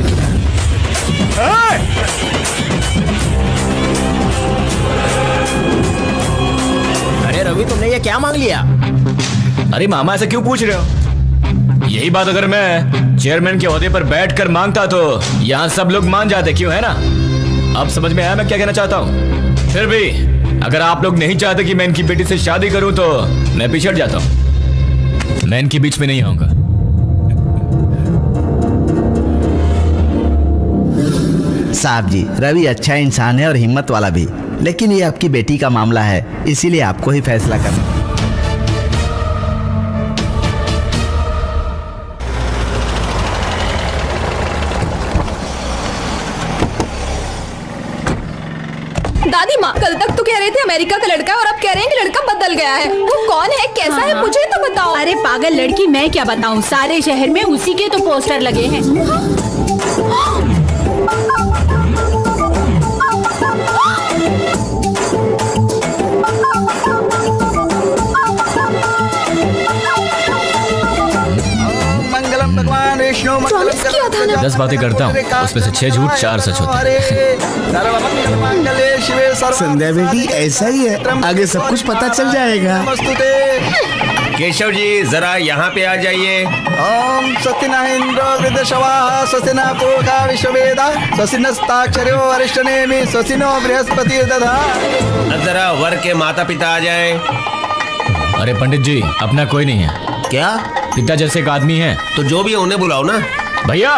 अरे रवि, तुमने ये क्या मांग लिया? अरे मामा, ऐसा क्यों पूछ रहे हो? यही बात अगर मैं चेयरमैन के ओहदे पर बैठकर मांगता तो यहाँ सब लोग मान जाते, क्यों है ना? अब समझ में आया मैं क्या कहना चाहता हूँ। फिर भी अगर आप लोग नहीं चाहते कि मैं इनकी बेटी से शादी करूं तो मैं पीछे हट जाता हूं, मैं इनके बीच में नहीं आऊंगा। साहब जी, रवि अच्छा इंसान है और हिम्मत वाला भी, लेकिन ये आपकी बेटी का मामला है, इसीलिए आपको ही फैसला करना। दादी माँ, कल तक तो कह रहे थे अमेरिका का लड़का है और अब कह रहे हैं कि लड़का बदल गया है। वो कौन है, कैसा है, मुझे तो बताओ। अरे पागल लड़की, मैं क्या बताऊँ, सारे शहर में उसी के तो पोस्टर लगे हैं। भगवान विष्णु प्रॉमिस किया था ना। 10 बातें करता हूँ, उसमें से 6 झूठ 4 सच होते हैं। संध्या बेटी ऐसा ही है, आगे सब कुछ पता चल जाएगा। केशव जी जरा यहाँ पे आ जाइए। ओम स्वस्तिना इंद्र वृद्धशवाः स्वस्तिना पूर्वा विश्ववेदा स्वस्तिनस्ताक्षर्यो अरिष्टनेमि स्वस्तिनो बृहस्पति दधा। जरा वर के माता पिता आ जाएं। अरे पंडित जी, अपना कोई नहीं है। क्या? पिता जैसे एक आदमी है। तो जो भी है उन्हें बुलाओ ना। भैया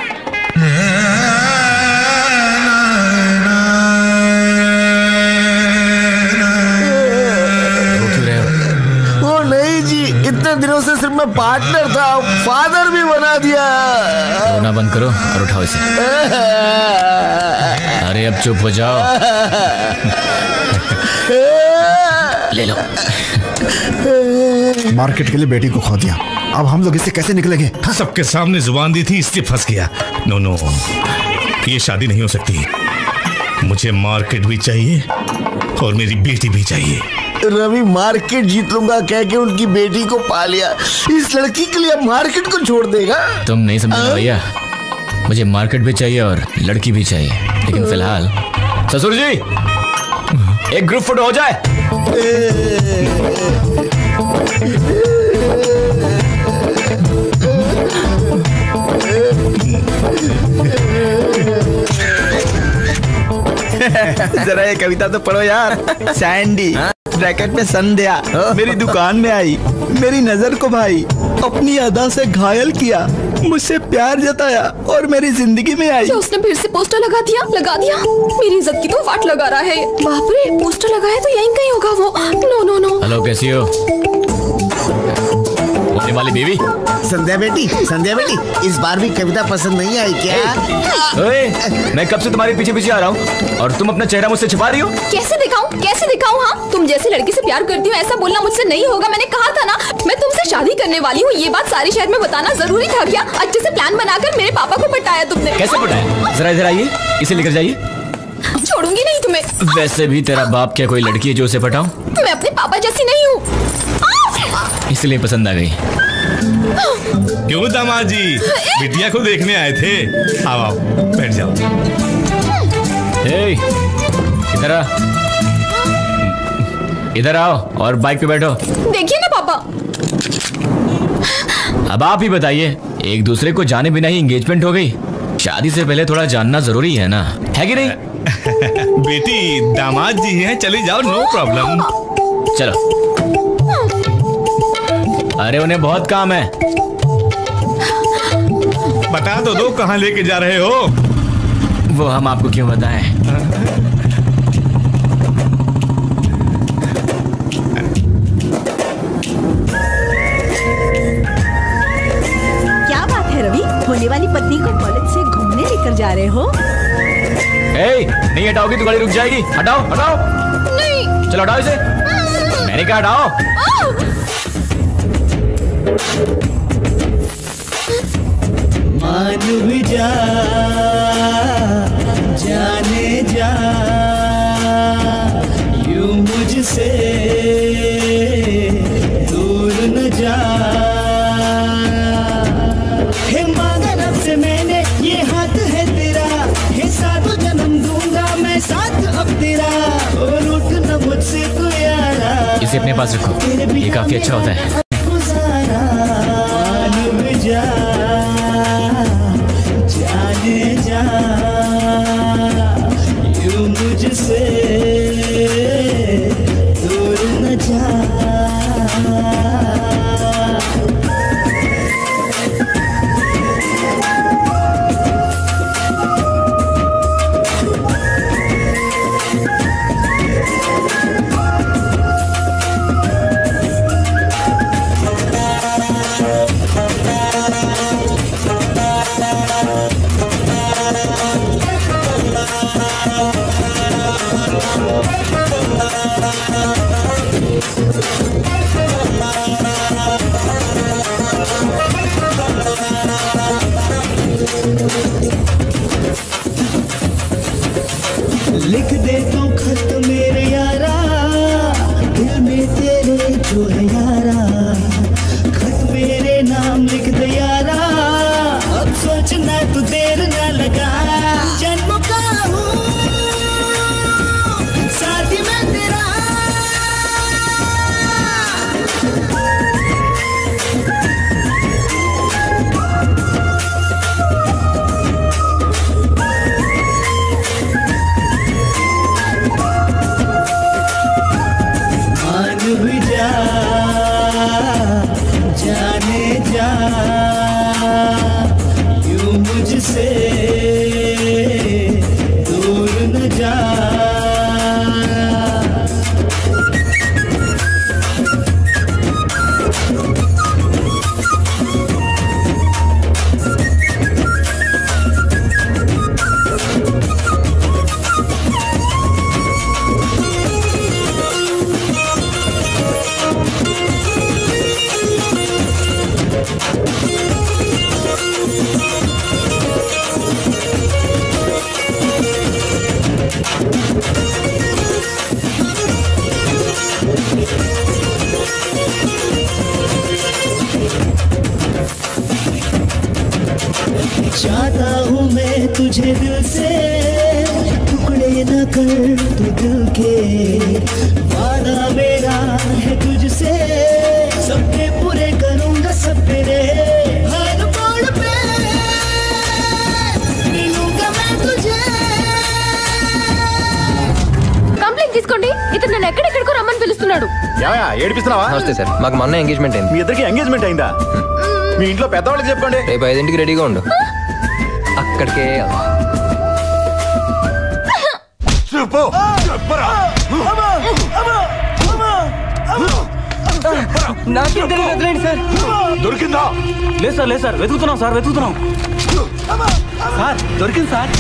ओ नहीं जी, इतने दिनों से सिर्फ मैं पार्टनर था, फादर भी बना दिया। रोना बंद करो और उठाओ इसे। अरे अब चुप हो जाओ। ले लो। मार्केट के लिए बेटी को खो दिया, अब हम लोग इससे कैसे निकलेंगे? सबके सामने जुबान दी थी, इसलिए फंस गया। नो, ये शादी नहीं हो सकती। मुझे मार्केट भी चाहिए और मेरी बेटी भी चाहिए। रवि मार्केट जीत लूंगा कह के उनकी बेटी को पा लिया, इस लड़की के लिए मार्केट को छोड़ देगा? तुम नहीं समझे भैया, मुझे मार्केट भी चाहिए और लड़की भी चाहिए, लेकिन फिलहाल ससुर जी एक ग्रुप फोटो हो जाए। जरा ये कविता तो पढ़ो यार। सैंडी ब्रैकेट में संध्या मेरी दुकान में आई, मेरी नजर को भाई अपनी अदा से घायल किया, मुझसे प्यार जताया और मेरी जिंदगी में आई। उसने फिर से पोस्टर लगा दिया। मेरी इज्जत की तो वाट लगा रहा है। बाप रे, पोस्टर लगाया तो यहीं कहीं होगा वो। नो। हेलो, कैसी हो? होने वाली बीवी। संध्या बेटी, इस बार भी कविता पसंद नहीं आई क्या? ओए, मैं कब से तुम्हारे पीछे पीछे आ रहा हूँ और तुम अपना चेहरा मुझसे छिपा रही हो। कैसे दिखाऊं? हाँ, तुम जैसी लड़की से प्यार करती हूँ ऐसा बोलना मुझसे नहीं होगा। मैंने कहा था ना, मैं तुमसे शादी करने वाली हूँ। ये बात सारे शहर में बताना जरूरी था क्या? अच्छे से प्लान बनाकर मेरे पापा को पटाया तुमने। कैसे पटाया? जरा इधर आइए, इसे लेकर जाइए। छोड़ूंगी नहीं तुम्हें। वैसे भी तेरा बाप क्या कोई लड़की है जो उसे पटाऊं? मैं अपने पापा जैसी नहीं हूँ, इसलिए पसंद आ गई। क्यों दामाद जी, बिटिया को देखने आए थे? आओ बैठ जाओ। इधर आओ और बाइक पे बैठो। देखिए ना पापा। अब आप ही बताइए, एक दूसरे को जाने बिना ही एंगेजमेंट हो गई। शादी से पहले थोड़ा जानना जरूरी है ना, है कि नहीं? बेटी दामाद जी हैं, चले जाओ, नो प्रॉब्लम। चलो। अरे उन्हें बहुत काम है। बता तो दो कहाँ लेके जा रहे हो? वो हम आपको क्यों बताएं? क्या बात है रवि, होने वाली पत्नी को कॉलेज से घूमने लेकर जा रहे हो? नहीं हटाओगी तो गाड़ी रुक जाएगी। हटाओ। नहीं। चलो हटाओ इसे। मैंने कहा हटाओ। मान भी जा, जाने जा, यूं मुझसे दूर न जा। हे मांगा रब से मैंने, ये हाथ है तेरा, हे साथ जन्म दूंगा मैं साथ अब तेरा, और रूठ न मुझसे तू यारा। इसे अपने पास रखो, ये काफी अच्छा होता है। जाने जा, यूं मुझसे दूर न जा। तुझे दिल से, टुकड़े न कर तू दिल के, वादा मेरा है तुझसे, सपने पूरे करूंगा सपने, हर मोड़ पे मिलूंगा मैं तुझे। కంప్లైంట్ తీసుకోండి. ఇతను నన్ను ఎక్కడెక్కడికో రమ్మని పిలుస్తున్నాడు. ఏడిపిస్తున్నావా? నమస్తే సార్, మాకు మొన్న ఎంగేజ్మెంట్ అయింది. మీ ఇద్దరికి ఎంగేజ్మెంట్ అయిందా? మీ ఇంట్లో పెద్దవాళ్ళకి చెప్పుకోండి. రేపు 5ంటికి రెడీగా ఉండు. అక్కడికే నాకేం తెలియదు, వదిలేండి సార్. దొరికిందా? లేదు సార్, లేదు సార్, వెతుకుతున్నాం సార్, వెతుకుతున్నాం సార్. దొరికింది సార్.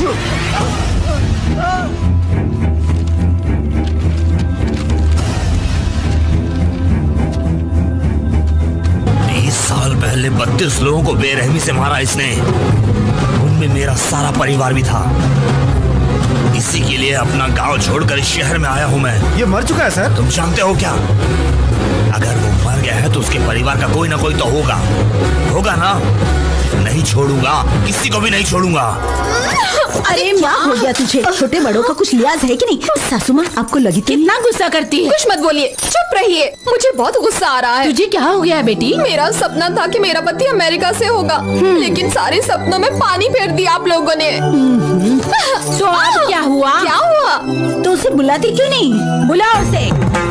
20 साल पहले 32 लोगों को बेरहमी से मारा इसने। उनमें मेरा सारा परिवार भी था। इसी के लिए अपना गांव छोड़कर इस शहर में आया हूं मैं। ये मर चुका है सर? तुम जानते हो क्या? अगर वो मर गया है तो उसके परिवार का कोई ना कोई तो होगा ना? नहीं छोड़ूंगा, किसी को भी नहीं छोड़ूंगा। अरे क्या हो गया तुझे? छोटे बड़ों का कुछ लिहाज है कि नहीं? सासू माँ आपको लगी तो कितना गुस्सा करती है? कुछ मत बोलिए, चुप रहिए। मुझे बहुत गुस्सा आ रहा है। तुझे क्या हो गया बेटी? मेरा सपना था कि मेरा पति अमेरिका से होगा, लेकिन सारे सपनों में पानी फेर दिया आप लोगों ने। तो आज क्या हुआ? क्या हुआ? तो उसे बुलाती क्यों नहीं? बुलाओ उसे।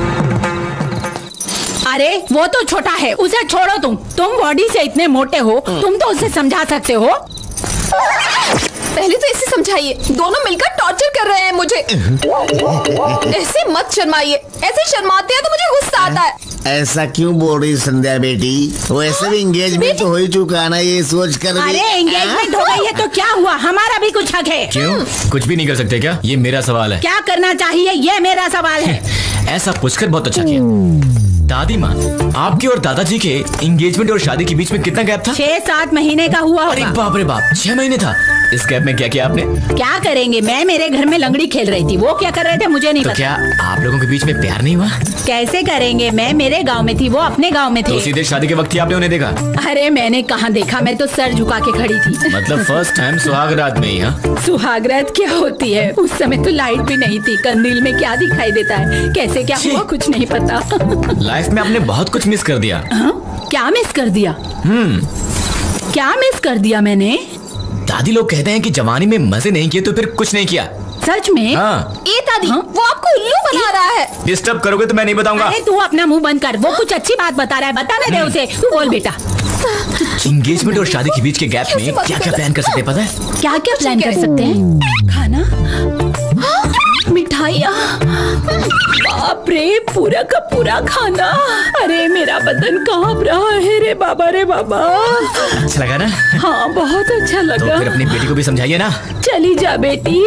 अरे वो तो छोटा है, उसे छोड़ो। तुम बॉडी से इतने मोटे हो, तुम तो उसे समझा सकते हो। पहले तो इसे समझाइए, दोनों मिलकर टॉर्चर कर रहे हैं मुझे। ऐसे मत शर्माइए, ऐसे शर्माते हैं तो मुझे गुस्सा आता है। ऐसा क्यों बोल रही संध्या बेटी? वैसे भी एंगेजमेंट तो हो ही चुका ना, ये सोच कर। अरे एंगेजमेंट हो गई है तो क्या हुआ? हमारा भी कुछ हक है। क्यों? कुछ भी नहीं कर सकते क्या? ये मेरा सवाल है। क्या करना चाहिए ये मेरा सवाल है। ऐसा पूछकर बहुत अच्छा किया। दादी माँ, आपके और दादाजी के एंगेजमेंट और शादी के बीच में कितना गैप था? 6-7 महीने का हुआ अरे होगा। बाप रे बाप, 6 महीने था। इस गैप में क्या किया आपने? क्या करेंगे, मैं मेरे घर में लंगड़ी खेल रही थी, वो क्या कर रहे थे मुझे नहीं तो पता। क्या आप लोगों के बीच में प्यार नहीं हुआ? कैसे करेंगे, मैं मेरे गांव में थी, वो अपने गांव में तो थे। सीधे शादी के वक्त ही आपने उन्हें देखा? अरे मैंने कहाँ देखा, मैं तो सर झुका के खड़ी थी। मतलब फर्स्ट टाइम सुहाग रात में ही? हाँ, सुहाग रात क्या होती है? उस समय तो लाइट भी नहीं थी, कंदील में क्या दिखाई देता है, कैसे क्या हुआ कुछ नहीं पता। लाइफ में आपने बहुत कुछ मिस कर दिया। क्या मिस कर दिया? क्या मिस कर दिया मैंने? दादी लोग कहते हैं कि जवानी में मजे नहीं किए तो फिर कुछ नहीं किया। सच में? हाँ। ये दादी, वो आपको उल्लू बना रहा है। डिस्टर्ब करोगे तो मैं नहीं बताऊंगा। अरे तू अपना मुंह बंद कर, वो कुछ अच्छी बात बता रहा है, बताने दे उसे। तू बोल बेटा। एंगेजमेंट और शादी के बीच के गैप में क्या क्या प्लान कर सकते हैं पता है? क्या क्या प्लान कर सकते हैं? खाना, मिठाइयाँ, बाप रे, पूरा का पूरा खाना। अरे मेरा बदन कांप रहा है रे बाबा, रे बाबा। अच्छा लगा ना? हाँ बहुत अच्छा लगा। तो फिर अपनी बेटी को भी समझाइए ना। चली जा बेटी।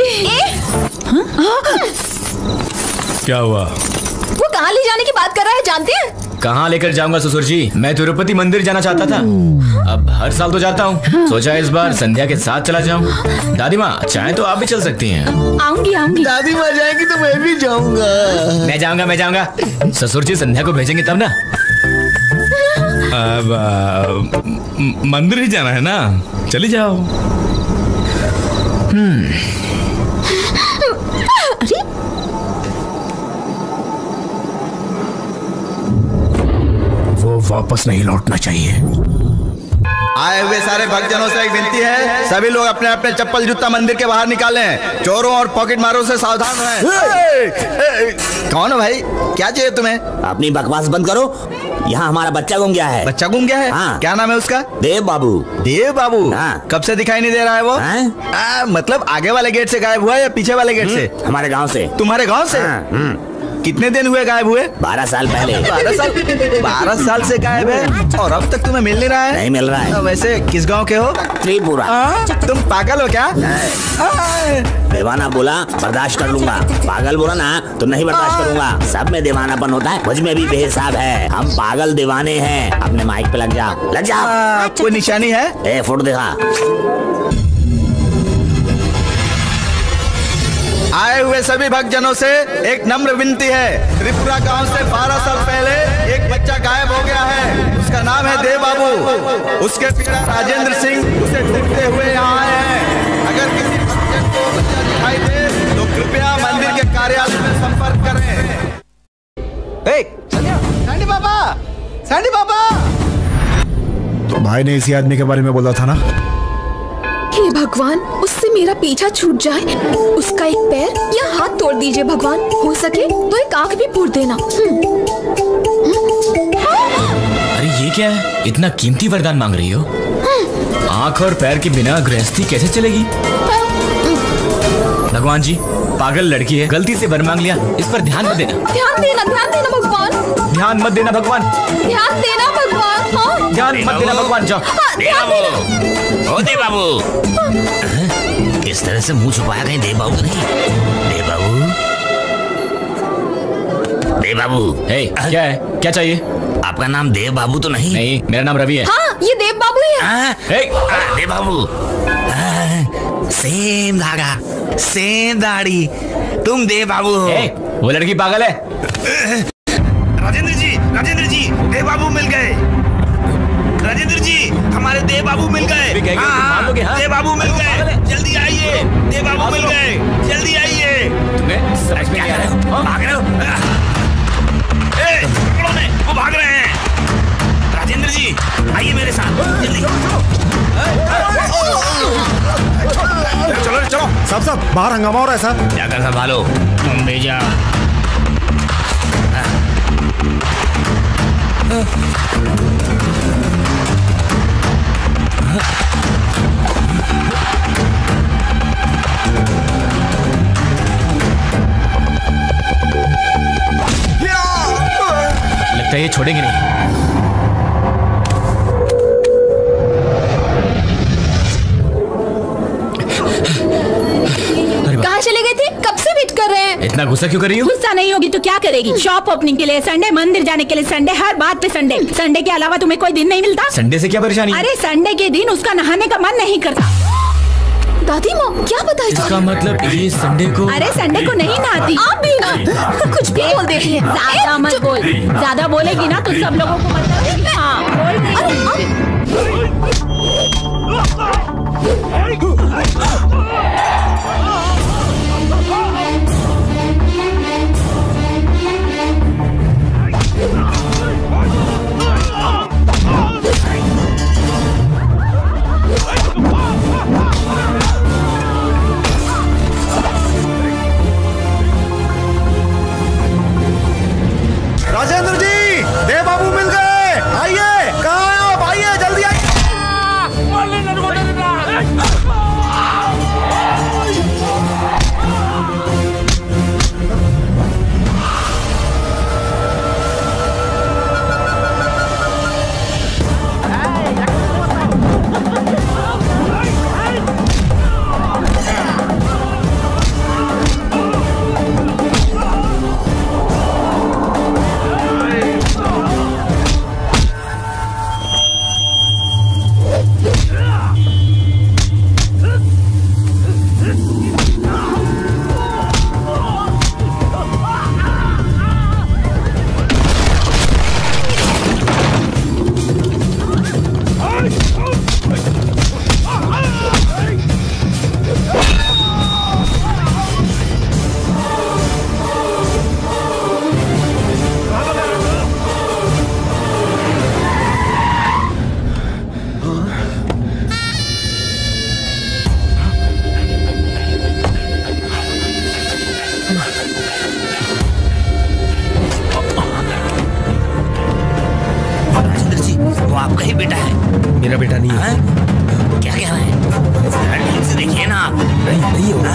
क्या हुआ? वो कहाँ ले जाने की बात कर रहा है जानते हैं? कहाँ लेकर जाऊंगा ससुर जी? मैं तिरुपति मंदिर जाना चाहता था, अब हर साल तो जाता हूँ, सोचा इस बार संध्या के साथ चला जाऊँ। दादी माँ चाहे तो आप भी चल सकती हैं। आऊंगी आऊंगी। दादी माँ जाएगी तो मैं भी जाऊंगा। मैं जाऊंगा। ससुर जी संध्या को भेजेंगे तब ना। अब मंदिर ही जाना है ना, चली जाओ। अरे वो वापस नहीं लौटना चाहिए। आए हुए सारे भक्तजनों से एक विनती है, सभी लोग अपने अपने चप्पल जूता मंदिर के बाहर निकालें। चोरों और पॉकेट मारों से सावधान रहें। कौन हो भाई, क्या चाहिए तुम्हें? अपनी बकवास बंद करो। यहाँ हमारा बच्चा गुम गया है। बच्चा गुम गया है? हाँ। क्या नाम है उसका? देव बाबू। देव बाबू? हाँ। कब से दिखाई नहीं दे रहा है वो? मतलब आगे वाले गेट से गायब हुआ या पीछे वाले गेट से? हमारे गांव से। तुम्हारे गांव से? कितने दिन हुए गायब हुए? 12 साल पहले। 12 साल से गायब है और अब तक तुम्हें मिल नहीं रहा है? नहीं मिल रहा है। वैसे किस गांव के हो? त्रिपुरा। तुम पागल हो क्या? दीवाना बोला बर्दाश्त कर लूंगा, पागल बोला ना तो नहीं बर्दाश्त करूंगा। सब में दीवानापन होता है, मुझ में भी बेहिसाब है। हम पागल दीवाने हैं। अपने माइक पे लग जाओ, लग जाओ। कोई निशानी है? फोटो दिखा। आए हुए सभी भक्तजनों से एक नम्र विनती है, त्रिपुरा गांव से 12 साल पहले एक बच्चा गायब हो गया है। उसका नाम है देव बाबू। उसके पिता राजेंद्र सिंह उसे ढूंढते हुए यहाँ आए हैं। अगर किसी भाई ने इसी आदमी के बारे में बोला था ना। हे भगवान, उससे मेरा पीछा छूट जाए। उसका एक पैर या हाथ तोड़ दीजिए भगवान, हो सके तो एक आंख भी फोड़ देना। अरे ये क्या है, इतना कीमती वरदान मांग रही हो? आंख और पैर के बिना गृहस्थी कैसे चलेगी? भगवान जी, पागल लड़की है, गलती से वर मांग लिया, इस पर ध्यान मत देना। ध्यान देना भगवान। ध्यान मत देना भगवान। ध्यान देना भगवान। हाँ ध्यान मत देना भगवान। जाओ। ध्यान देना। ओ देव बाबू, इस तरह से मुंह छुपाया कहीं देव बाबू नहीं? देव बाबू, देव बाबू। क्या है, क्या चाहिए? आपका नाम देव बाबू तो नहीं? नहीं, मेरा नाम रवि है। हाँ, ये देव बाबू ही है। देव बाबू, सेम धागा, सेम दाढ़ी, तुम देव बाबू हो। वो लड़की पागल है। राजेंद्र जी, देव बाबू मिल गए। राजेंद्र जी, हमारे देव बाबू मिल गए। हाँ, देव बाबू मिल गए, जल्दी आइए। देव बाबू मिल गए, जल्दी आइए। तुम्हें समझ में क्या भाग रहे हो? पकड़ो उन्हें, वो भाग रहे हैं। राजेंद्र जी, आइए मेरे साथ, जल्दी। चलो सब बाहर हंगामा हो रहा है सर। जाकर संभालो, तुम भेजा। लगता है ये छोड़ेंगे नहीं। कहाँ चले गए थे? कब से वेट कर रहे हैं। इतना गुस्सा क्यों कर रही हो? गुस्सा नहीं होगी तो क्या करेगी? शॉप ओपनिंग के लिए संडे, मंदिर जाने के लिए संडे, हर बात पे संडे। संडे के अलावा तुम्हें कोई दिन नहीं मिलता? संडे से क्या परेशानी? अरे संडे के दिन उसका नहाने का मन नहीं करता। दादी माँ क्या बताया? इसका मतलब ये संडे को? अरे संडे को नहीं नहाती। आप भी ना कुछ भी बोल देती है। ज्यादा मत बोल, ज्यादा बोलेगी ना तो सब लोगों को मतलब। हाँ बोल रही। राजेंद्र जी, देव बाबू मिल गए। आइए, कहाँ हैं आप? आइए जल्दी आइए। आपका ही बेटा है? मेरा बेटा नहीं है। क्या कह रहे हैं? ठीक से देखिए ना आप। नहीं हो।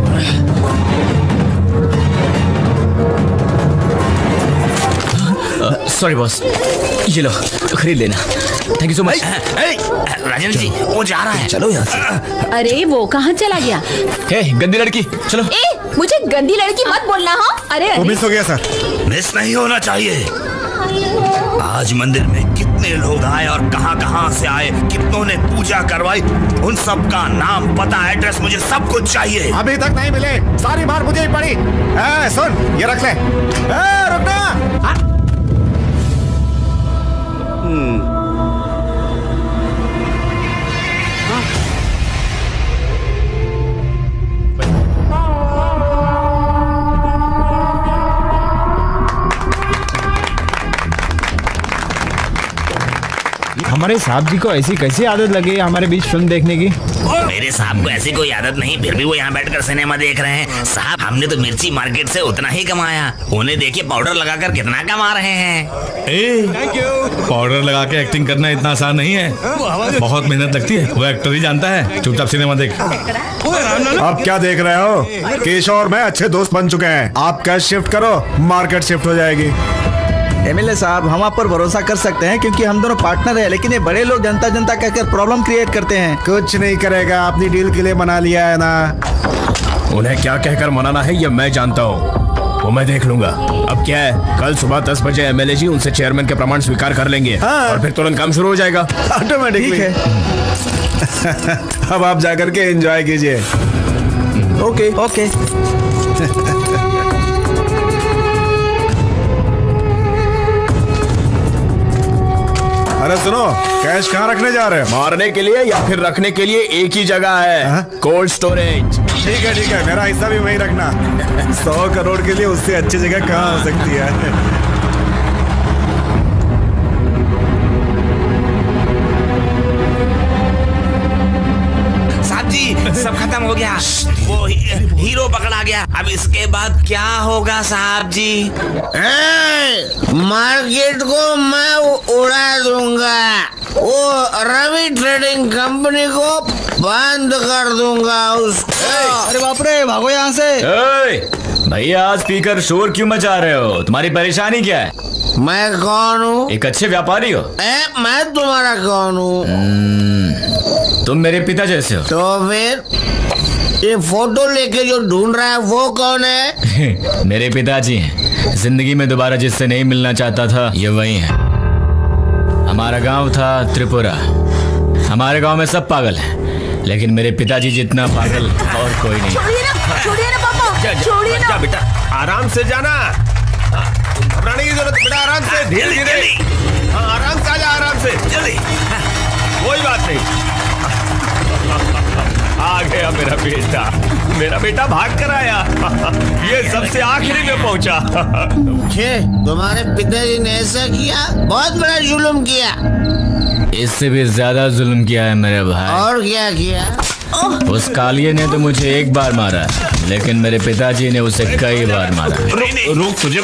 सॉरी बॉस, ये लो खरीद लेना। Thank you so much. Rajendra ji, वो जा रहा है। चलो यहाँ से। अरे वो कहाँ चला गया? हे गंदी लड़की, चलो। मुझे गंदी लड़की मत बोलना। हाँ अरे वो मिस हो गया सर। मिस नहीं होना चाहिए। आज मंदिर में कितने लोग आए और कहां से आए, कितनों ने पूजा करवाई, उन सब का नाम, पता, एड्रेस, मुझे सब कुछ चाहिए। अभी तक नहीं मिले, सारी मार मुझे ही पड़ी। सुन, ये रख ले। रुकना। हमारे साहब जी को ऐसी कैसी आदत लगी है हमारे बीच फिल्म देखने की? मेरे साहब को ऐसी कोई आदत नहीं, फिर भी वो यहाँ बैठकर सिनेमा देख रहे हैं। साहब हमने तो मिर्ची मार्केट से उतना ही कमाया, उन्हें देखिए पाउडर लगाकर कितना कमा रहे हैं। पाउडर लगा के एक्टिंग करना इतना आसान नहीं है, बहुत मेहनत लगती है, वो एक्टर ही जानता है। चुपचाप सिनेमा देख। आप क्या देख रहे हो? केशव और मैं अच्छे दोस्त बन चुके हैं, आप कैश शिफ्ट करो, मार्केट शिफ्ट हो जाएगी। एमएलए साहब, हम आप पर भरोसा कर सकते हैं क्योंकि हम दोनों पार्टनर हैं, लेकिन ये बड़े लोग जनता जनता कहकर प्रॉब्लम क्रिएट करते हैं। कुछ नहीं करेगा, अपनी डील के लिए बना लिया है ना। उन्हें क्या कहकर मनाना है ये मैं जानता हूँ, वो मैं देख लूंगा। अब क्या है, कल सुबह 10 बजे एमएलए जी उनसे चेयरमैन के प्रमाण स्वीकार कर लेंगे। हाँ। और फिर तुरंत काम शुरू हो जाएगा ऑटोमेटिकली। ठीक है। अब आप जाकर के एंजॉय कीजिए। Okay okay. अरे सुनो, कैश कहाँ रखने जा रहे हैं? मारने के लिए या फिर रखने के लिए एक ही जगह है, कोल्ड स्टोरेज। ठीक है, मेरा हिस्सा भी वहीं रखना। 100 करोड़ के लिए उससे अच्छी जगह कहाँ हो सकती है? साहब जी, सब खत्म हो गया, वो हीरो पकड़ा गया। अब इसके बाद क्या होगा साहब जी? मार्केट को मैं उड़ा दूंगा, वो रवि ट्रेडिंग कंपनी को बंद कर दूंगा उसको। अरे बाप रे, भागो यहाँ से। भैया स्पीकर शोर क्यों मचा रहे हो? तुम्हारी परेशानी क्या है? मैं कौन हूँ? एक अच्छे व्यापारी हो। मैं तुम्हारा कौन हूँ? तुम मेरे पिता जैसे हो। तो फिर ये फोटो लेके जो ढूंढ रहा है वो कौन है? मेरे पिताजी हैं। जिंदगी में दोबारा जिससे नहीं मिलना चाहता था ये वही है। हमारा गांव था त्रिपुरा। हमारे गांव में सब पागल हैं, लेकिन मेरे पिताजी जितना पागल और कोई नहीं। छोड़िए ना पापा, छोड़िए ना बेटा, आराम से जाना, घबराने की जरूरत बेटा, आराम से, धीरे धीरे। हाँ, आराम से आजा, आराम से, जल्दी, कोई बात नहीं। आ गया मेरा बेटा भाग कर आया। ये सबसे आखिरी में पहुंचा। तुम्हारे पिताजी ने ऐसा किया? बहुत बड़ा जुल्म किया। इससे भी ज्यादा जुल्म किया है मेरे भाई। और क्या किया? उस कालिये ने तो मुझे एक बार मारा, लेकिन मेरे पिताजी ने उसे कई बार मारा। रुक तुझे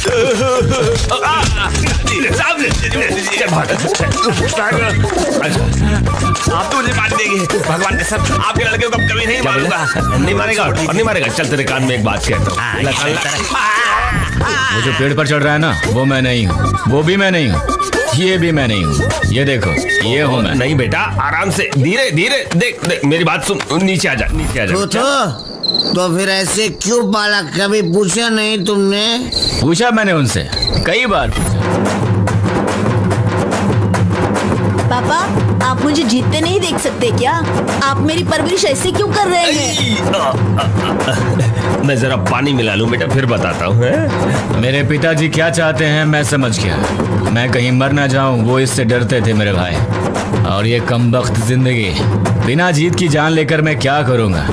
आप तो मुझे मार देंगे, भगवान के सब आपके लड़के को कभी नहीं मारूंगा। नहीं मारेगा। चल तेरे कान में एक बात कहता हूँ, वो जो पेड़ पर चढ़ रहा है ना, वो मैं नहीं हूँ, वो भी मैं नहीं हूँ, ये भी मैं नहीं हूँ। ये देखो, ये हूँ मैं। नहीं बेटा, आराम से, धीरे धीरे, देख मेरी बात सुन, नीचे आ जा, नीचे आ जा। तो फिर ऐसे क्यों पाला? कभी पूछा नहीं तुमने? पूछा मैंने उनसे, कई बार पूछा। पापा, आप मुझे जीतते नहीं देख सकते क्या? आप मेरी परवरिश ऐसे क्यों कर रहे हैं? मैं जरा पानी मिला लूं बेटा, फिर बताता हूँ। मेरे पिताजी क्या चाहते हैं मैं समझ गया। मैं कहीं मर ना जाऊं, वो इससे डरते थे मेरे भाई। और ये कमबख्त जिंदगी, बिना जीत की जान लेकर मैं क्या करूंगा?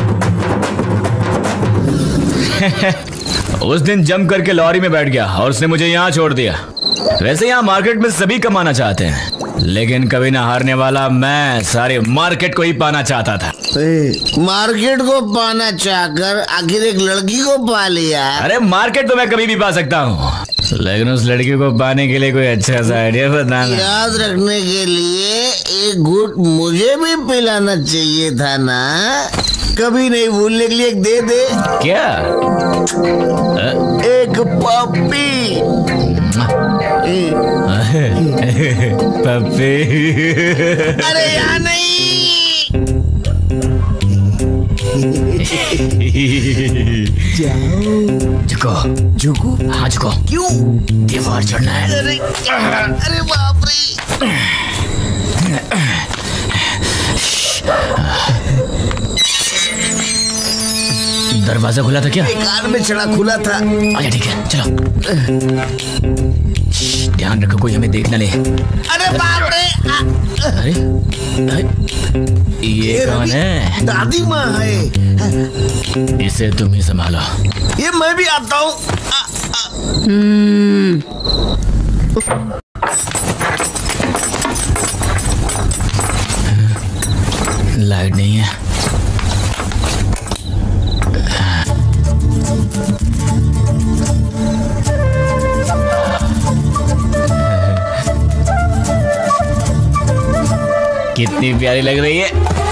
उस दिन जम करके लॉरी में बैठ गया और उसने मुझे यहाँ छोड़ दिया। वैसे यहाँ मार्केट में सभी कमाना चाहते हैं, लेकिन कभी ना हारने वाला मैं सारे मार्केट को ही पाना चाहता था। मार्केट को पाना चाहकर आखिर एक लड़की को पा लिया। अरे मार्केट तो मैं कभी भी पा सकता हूँ, लेकिन उस लड़की को पाने के लिए कोई अच्छा सा आइडिया बताना। याद रखने के लिए एक घूंट मुझे भी पिलाना चाहिए था ना? कभी नहीं भूलने के लिए एक दे दे। क्या? एक पप्पी। पप्पी? अरे यार नहीं। झुको। हाँ झुको। क्यों? दीवार चढ़ना है। अरे बाप रे। दरवाजा खुला था क्या? कार में चढ़ा खुला था। अच्छा ठीक है, चलो। ध्यान रखो कोई हमें देख न ले। अरे बाप रे। अरे ये कौन है? दादी माँ है। इसे तुम ही संभालो। ये मैं भी आता हूँ। कितनी प्यारी लग रही है।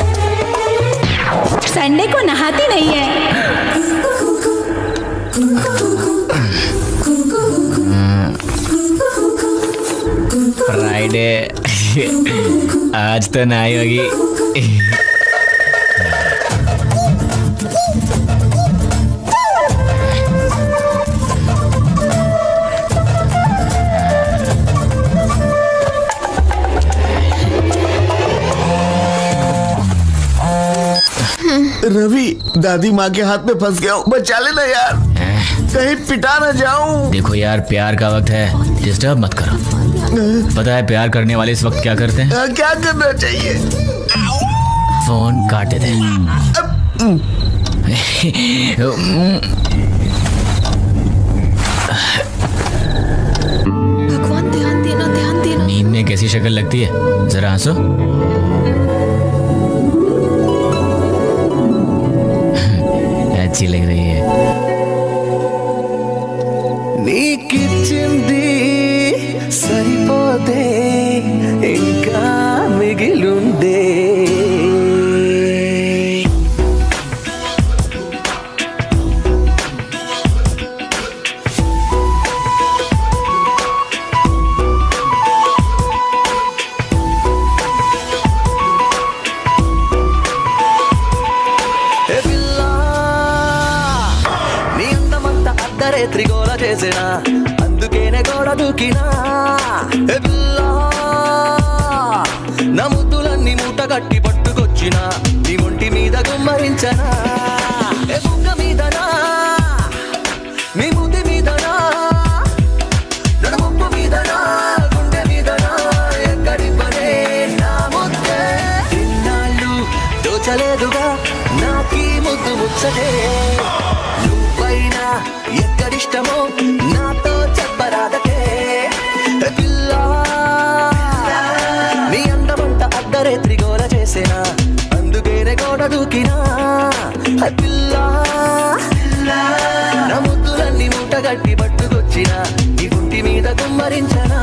संडे को नहाती नहीं है। फ्राइडे आज तो नहीं होगी। रवि, दादी माँ के हाथ में फंस गया हूँ, बचा लेना यार, कहीं पिटा ना जाऊं। देखो यार, प्यार का वक्त है, डिस्टर्ब मत करो। पता है प्यार करने वाले इस वक्त क्या करते हैं? क्या करना चाहिए? फोन काट देते हैं। भगवान ध्यान देना, ध्यान देना। नींद में कैसी शक्ल लगती है, जरा हंसो। अच्छी लग रही है। నీకిచ్చింది సరిపోతే ఇంకా మిగిలుండే త్రిగోళ చేసినా అందుకేనే గోడ దూకినా నా ముద్దులన్నీ మూట కట్టి పట్టుకొచ్చినా నీ ఒంటి మీద గుమ్మరించనా బుగ్గ మీదనా నీ ముద్ది మీదనా నడుముప్పు మీదనా గుండె మీదనా ఎక్కడి పనే నా ముద్దే ఇన్నాళ్ళు దోచలేదుగా నాకీ ముద్దు ముచ్చటే నువ్వైనా ఎక్కడిష్టమో నాతో చెప్పరాదటే పిల్ల నీ అందమంత అద్దరే త్రిగోళ చేసేనా అందుకేనే గోడ దూకినా పిల్ల నా ముద్దులన్నీ మూటగట్టి పట్టుకొచ్చినా నీ గుంటి మీద గుమ్మరించనా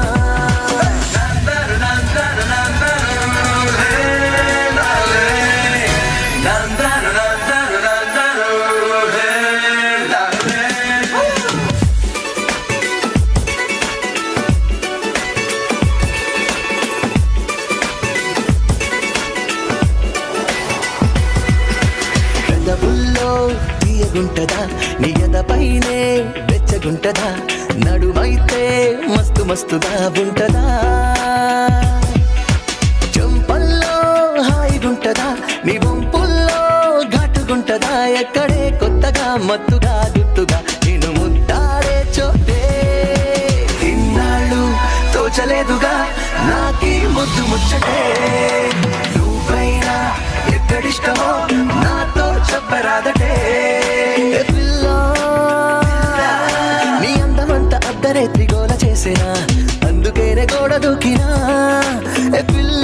తీయగుంటదా నీ ఎదపైనే వెచ్చగుంటదా నడుమైతే మస్తు మస్తుగా ఉంటదా చెంపల్లో హాయిగుంటదా నీ వంపుల్లో ఘాటుగుంటదా ఎక్కడే కొత్తగా మత్తుగా గుర్తుగా నేను ముద్దాడే చోటే ఇన్నాళ్ళు తోచలేదుగా నాకీ ముద్దు ముచ్చటే నువ్వైనా ఎక్కడిష్టమో నాతో చెప్పరాదటే పిల్ల నీ అందమంత అద్దరే త్రిగోళ చేసేనా అందుకేనే గోడ దూకినా పిల్ల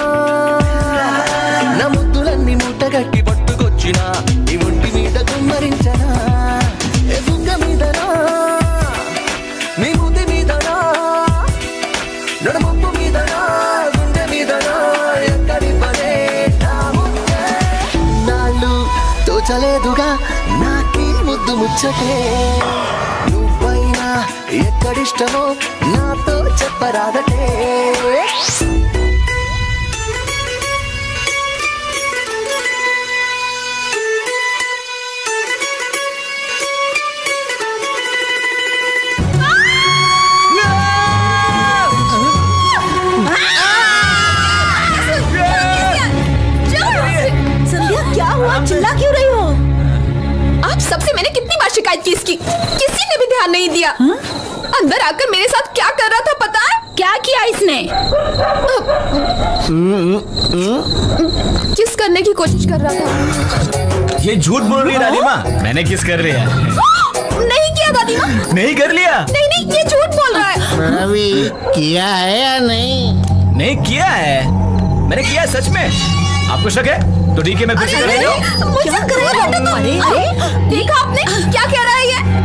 నా ముద్దులన్నీ మూటగట్టి పట్టుకొచ్చినా నీ ఒంటి మీద గుమ్మరించనా బుగ్గ మీదనా నీ ముద్ది మీదనా నడుముప్పు మీదనా గుండె మీదనా ఎక్కడి పనే తోచలేదుగా నాకీ ముద్దు ముచ్చటే నువ్వైనా ఎక్కడిష్టమో నాతో చెప్పరాదటే क्या हुआ? चिल्ला क्यों रही हो? आप सबसे मैंने कितनी बार शिकायत की इसकी, किसी ने भी ध्यान नहीं दिया। अंदर आकर मेरे साथ क्या कर रहा था पता है? क्या किया इसने? किस करने की कोशिश कर रहा था। ये झूठ बोल रही है दादी माँ, मैंने किस कर लिया? नहीं किया दादी माँ। नहीं कर लिया? नहीं नहीं, ये झूठ बोल रहा है। रवि, किया है या नहीं? नहीं किया है, मैंने किया है सच में। आपको शक है तो ठीक है, मैं फिर से कर रही हूँ। क्या कर रहे हो तुम? अरे देखा आपने क्या कह रहा है ये?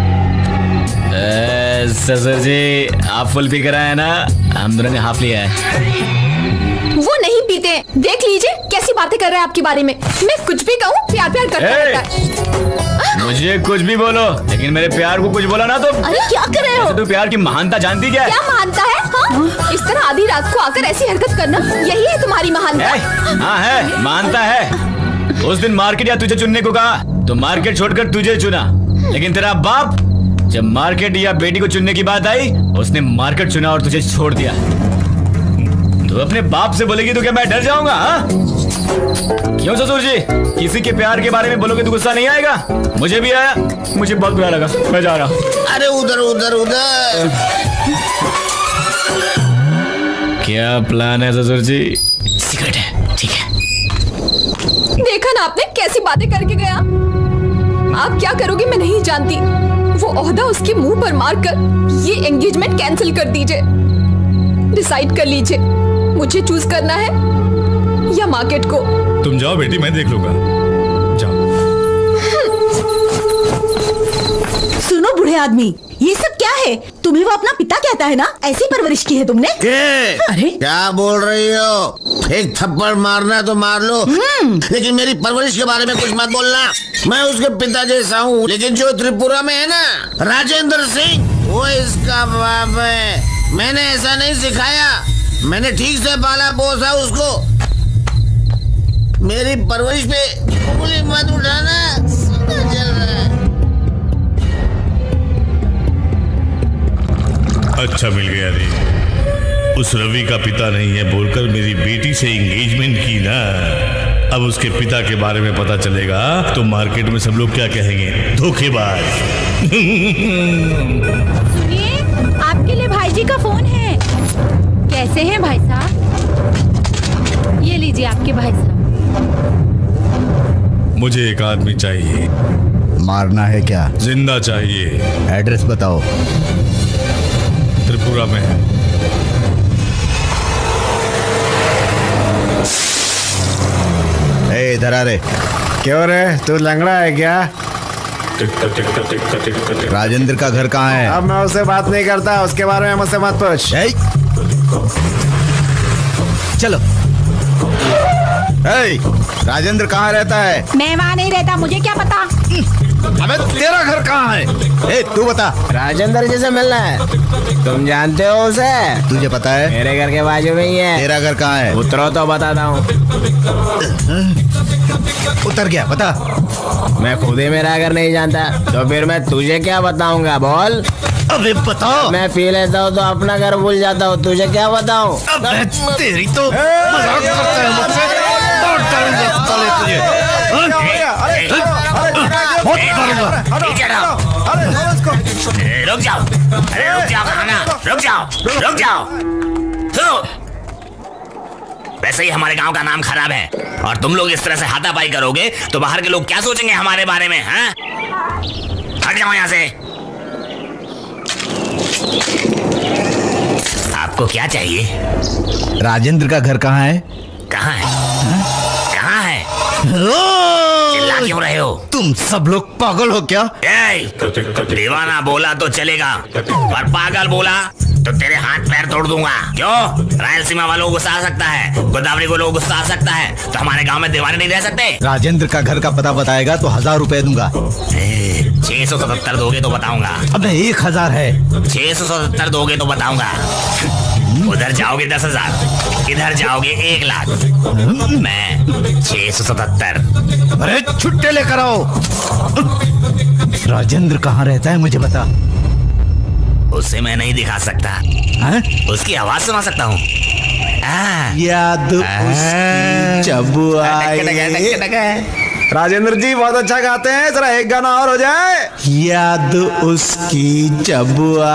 ससुर जी, आप फुल पी कर आए ना, हम दोनों ने हाफ लिया है। वो नहीं पीते हैं। देख लीजिए कैसी बातें कर रहा है आपके बारे में। मैं कुछ भी कहूँ प्यार प्यार करता रहता है। मुझे कुछ भी बोलो, लेकिन मेरे प्यार को कुछ बोला ना तुम। अरे क्या कर रहे हो? तू प्यार की महानता जानती क्या है? क्या महानता है? हाँ? इस तरह आधी रात को आकर ऐसी हरकत करना, यही है तुम्हारी महानता? हाँ है, मानता है। उस दिन मार्केट या तुझे चुनने को कहा तो मार्केट छोड़कर तुझे चुना, लेकिन तेरा बाप जब मार्केट या बेटी को चुनने की बात आई उसने मार्केट चुना और तुझे छोड़ दिया। तू अपने बाप से बोलेगी तो क्या मैं डर जाऊंगा? क्यों ससुर जी, किसी के प्यार के बारे में बोलोगे तो गुस्सा नहीं आएगा? मुझे भी आया, मुझे बहुत बुरा लगा, मैं जा रहा हूँ। अरे उधर उधर उधर। क्या प्लान है ससुर जी? सिगरेट है, ठीक है। देखा ना आपने कैसी बातें करके गया। आप क्या करोगे मैं नहीं जानती। वो ओहदा उसके मुंह पर मारकर ये एंगेजमेंट कैंसिल कर दीजिए। डिसाइड कर लीजिए, मुझे चूज करना है या मार्केट को। तुम जाओ बेटी, मैं देख लूंगा। जाओ। सुनो बूढ़े आदमी, ये सब क्या है? तुम्हें वो अपना पिता कहता है ना, ऐसी परवरिश की है तुमने? अरे क्या बोल रही हो? एक थप्पड़ मारना है तो मार लो, लेकिन मेरी परवरिश के बारे में कुछ मत बोलना। मैं उसके पिता जैसा हूँ, लेकिन जो त्रिपुरा में है ना, राजेंद्र सिंह, वो इसका बाप है। मैंने ऐसा नहीं सिखाया, मैंने ठीक से पाला पोसा उसको। मेरी परवरिश पे उंगली मत उठाना, सीधा चल रहा है। अच्छा मिल गया रे। उस रवि का पिता नहीं है बोलकर मेरी बेटी से एंगेजमेंट की ना। अब उसके पिता के बारे में पता चलेगा तो मार्केट में सब लोग क्या कहेंगे? धोखेबाज। सुनिए, आपके लिए भाई जी का फोन है। कैसे हैं भाई साहब? ये लीजिए आपके भाई साहब। मुझे एक आदमी चाहिए। मारना है क्या? जिंदा चाहिए। एड्रेस बताओ। त्रिपुरा में है। इधर आ रे। क्यों रे, तू लंगड़ा है क्या? राजेंद्र का घर कहाँ है? अब मैं उससे बात नहीं करता, उसके बारे में मुझसे मत पूछ। चलो। राजेंद्र कहाँ रहता है? मैं वहाँ नहीं रहता, मुझे क्या पता। अबे तेरा घर कहाँ है? तू बता। राजेंद्र जी से मिलना है। तुम जानते हो उसे? तुझे पता है? मेरे घर के बाजू में ही है। तेरा घर कहाँ है? उतरो तो बताता हूँ। उतर गया, बता। मैं खुद ही मेरा घर नहीं जानता, तो फिर मैं तुझे क्या बताऊंगा? बोल। अबे बताओ। मैं पी लेता हूँ तो अपना घर भूल जाता हूँ, तुझे क्या बताऊँ? तेरी तो मजाक करता है मुझसे। रुक जाओ, अरे रुक जाओ, खाना रुक जाओ, रुक जाओ। वैसे ही हमारे गांव का नाम खराब है, और तुम लोग इस तरह से हाथापाई करोगे तो बाहर के लोग क्या सोचेंगे हमारे बारे में? हैं? हट जाओ यहाँ से। आपको क्या चाहिए? राजेंद्र का घर कहाँ है? कहाँ है? कहाँ है? चिल्ला क्यों रहे हो? तुम सब लोग पागल हो क्या? दीवाना बोला तो चलेगा, पर पागल बोला तो तेरे हाथ पैर तोड़ दूंगा। क्यों? रायलसीमा वालों को गुस्सा आ सकता है, गोदावरी को लोग गुस्सा आ सकता है, तो हमारे गांव में दीवाने नहीं रह सकते? राजेंद्र का घर का पता बताएगा तो 1000 रुपए दूंगा। 677 दोगे तो बताऊंगा। अबे 1000 है। 677 दोगे तो बताऊंगा। उधर जाओगे 10,000, इधर जाओगे 1 लाख। मैं 677। अरे छुट्टे लेकर आओ। राजेंद्र कहाँ रहता है मुझे बता। उसे मैं नहीं दिखा सकता। उसकी आवाज सुना सकता हूँ। याद उसकी जब आए। राजेंद्र जी बहुत अच्छा गाते हैं, जरा एक गाना और हो जाए। याद उसकी जब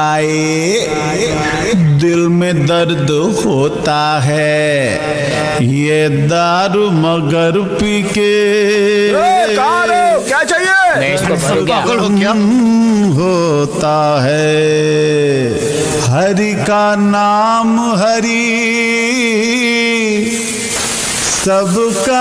आए, दिल में दर्द होता है, ये दारू मगर पी के। क्या चाहिए? पागल हो क्या? होता है हरि का नाम, हरि सबका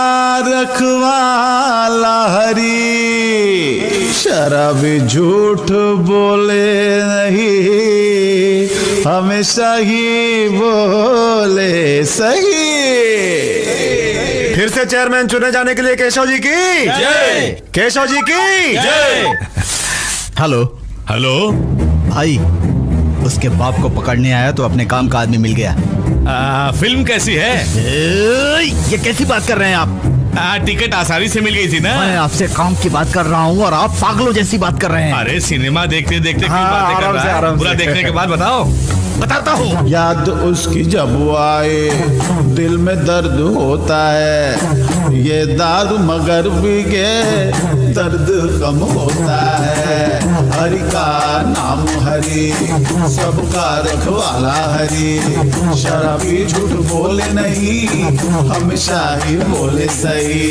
रखवाला हरि। शराबी झूठ बोले नहीं, हमेशा ही बोले सही। फिर से चेयरमैन चुने जाने के लिए केशव जी की जय। केशव जी की जय। हेलो हेलो भाई, उसके बाप को पकड़ने आया तो अपने काम का आदमी मिल गया। फिल्म कैसी है? ये कैसी बात कर रहे हैं आप? टिकट आसानी से मिल गई थी ना। मैं आपसे काम की बात कर रहा हूँ और आप पागलों जैसी बात कर रहे हैं। अरे सिनेमा देखते देखते क्यों बातें कर रहा है? पूरा देखने के बाद बताओ। बताता हूँ। याद उसकी जब वो आए दिल में दर्द होता है, ये दारू मगर बिके दर्द कम होता है। हरि का नाम हरि, सबका रखवाला हरि, शराबी झूठ बोले नहीं, हमेशा ही बोले सही।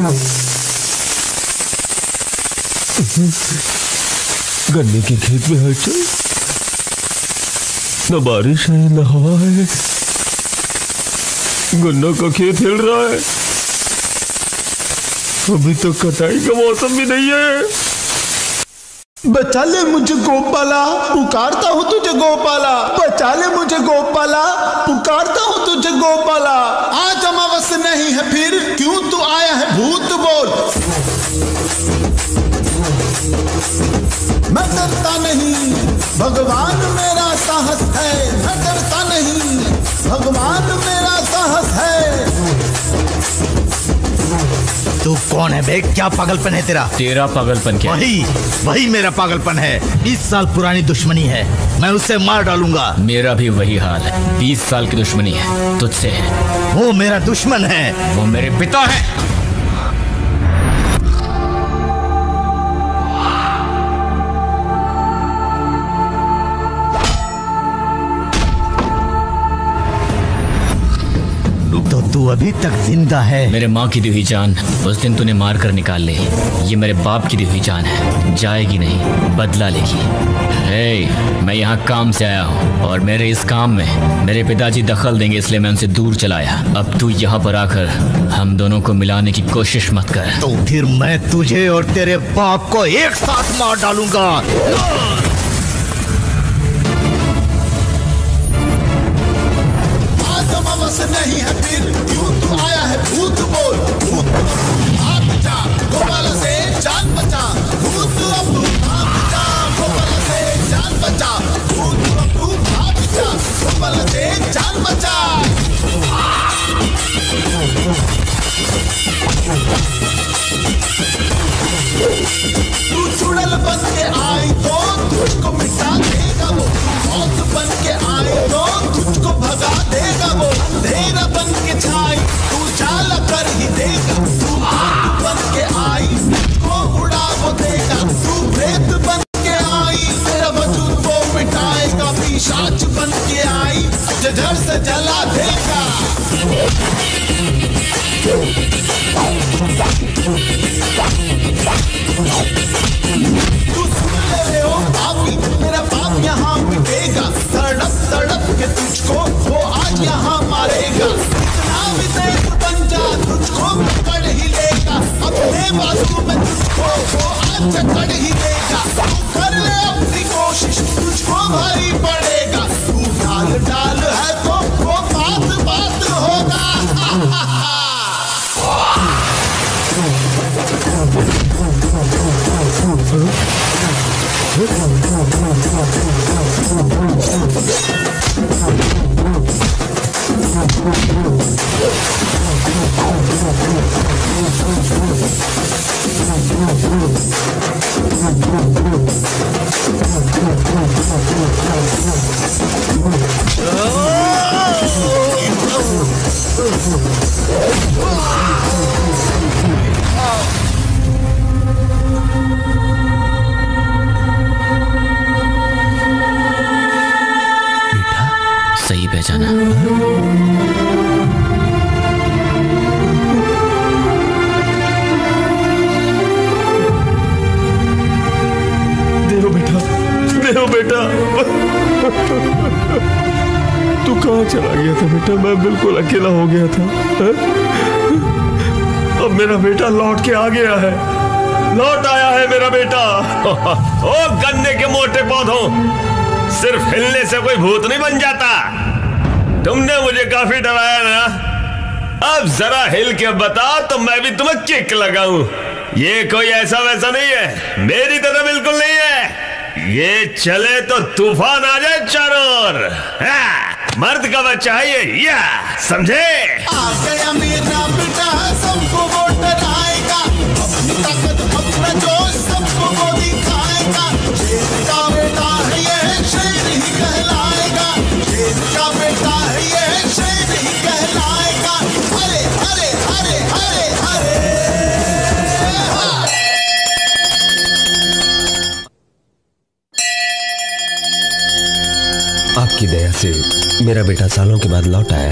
गन्ने के खेत में हलचल, न बारिश है न हवा है, गन्ना का खेत हिल रहा है, अभी तो कटाई का मौसम भी नहीं है। बचा ले मुझे गोपाला, पुकारता हूँ तुझे गोपाला, बचा ले मुझे गोपाला, पुकारता हूँ तुझे गोपाला। आज अमावस्या नहीं है फिर क्यों तू आया है भूत बोल। मैं डरता नहीं, भगवान मेरा साहस है, मैं डरता नहीं, भगवान मेरा साहस है। तू कौन है बे? क्या पागलपन है तेरा? तेरा पागलपन क्या? वही मेरा पागलपन है। 20 साल पुरानी दुश्मनी है, मैं उससे मार डालूंगा। मेरा भी वही हाल है, 20 साल की दुश्मनी है तुझसे। वो मेरा दुश्मन है। वो मेरे पिता है। तो तू अभी तक जिंदा है? मेरे माँ की दी हुई जान उस दिन तूने मार कर निकाल ली। ये मेरे बाप की दी हुई जान है, जाएगी नहीं, बदला लेगी। मैं यहाँ काम से आया हूँ और मेरे इस काम में मेरे पिताजी दखल देंगे, इसलिए मैं उनसे दूर चला आया। अब तू यहाँ पर आकर हम दोनों को मिलाने की कोशिश मत कर। तो फिर मैं तुझे और तेरे बाप को एक साथ मार डालूंगा। नहीं है फिर क्यों तू आया है भूत बोल। भूत भाग जा, गोपाला से जान बचा। भूत अब्बू भाग जा, गोपाला से जान बचा। भूत अब्बू भाग जा, गोपाला से जान बचा। तू चुड़ैल बन के आई तो तुझको मिटा देगा वो। मौत बन के आई तो तुझको भगा देगा वो। अंधेरा बन के छाई तू जाला कर ही देगा। तू आग बन के आई तुझको उड़ा वो देगा। तू प्रेत बन के आई तेरा वजूद वो मिटाएगा। पिशाच बन के आई तुझे जड़ से जला देगा। तू सुन ले हो पापी, मेरा पाप यहाँ मिटेगा। तड़प तड़प के तुझको वो आज यहाँ मारेगा। इतना भी तेज बन जा तुझको पकड़ ही लेगा। अपने बाजू में तुझको वो आज जकड़ ही लेगा। तू कर ले अपनी कोशिश तुझको भारी पड़ेगा। तू डाल डाल है तो वो बात बात होगा। सही पहचाना। देव बेटा, देव बेटा, तू कहाँ चला गया था बेटा? मैं बिल्कुल अकेला हो गया था। अब मेरा बेटा लौट के आ गया है, लौट आया है मेरा बेटा। ओ गन्ने के मोटे पौधों, सिर्फ हिलने से कोई भूत नहीं बन जाता। तुमने मुझे काफी डराया ना, अब जरा हिल के बता तो मैं भी तुम्हें किक लगाऊं। ये कोई ऐसा वैसा नहीं है, मेरी तरह बिल्कुल नहीं है। ये चले तो तूफान आ जाए चारों ओर। मर्द का बच्चा है ये, या समझे? आ गया मेरा बेटा, सबको वोट आएगा, अपनी ताकत अपना जोश सबको वो दिखाएगा। शेर का बेटा है ये, शेर ही कहलाएगा। शेर का बेटा है ये, शेर ही कहलाएगा। अरे अरे अरे अरे अरे आपकी दया से मेरा बेटा सालों के बाद लौट आया।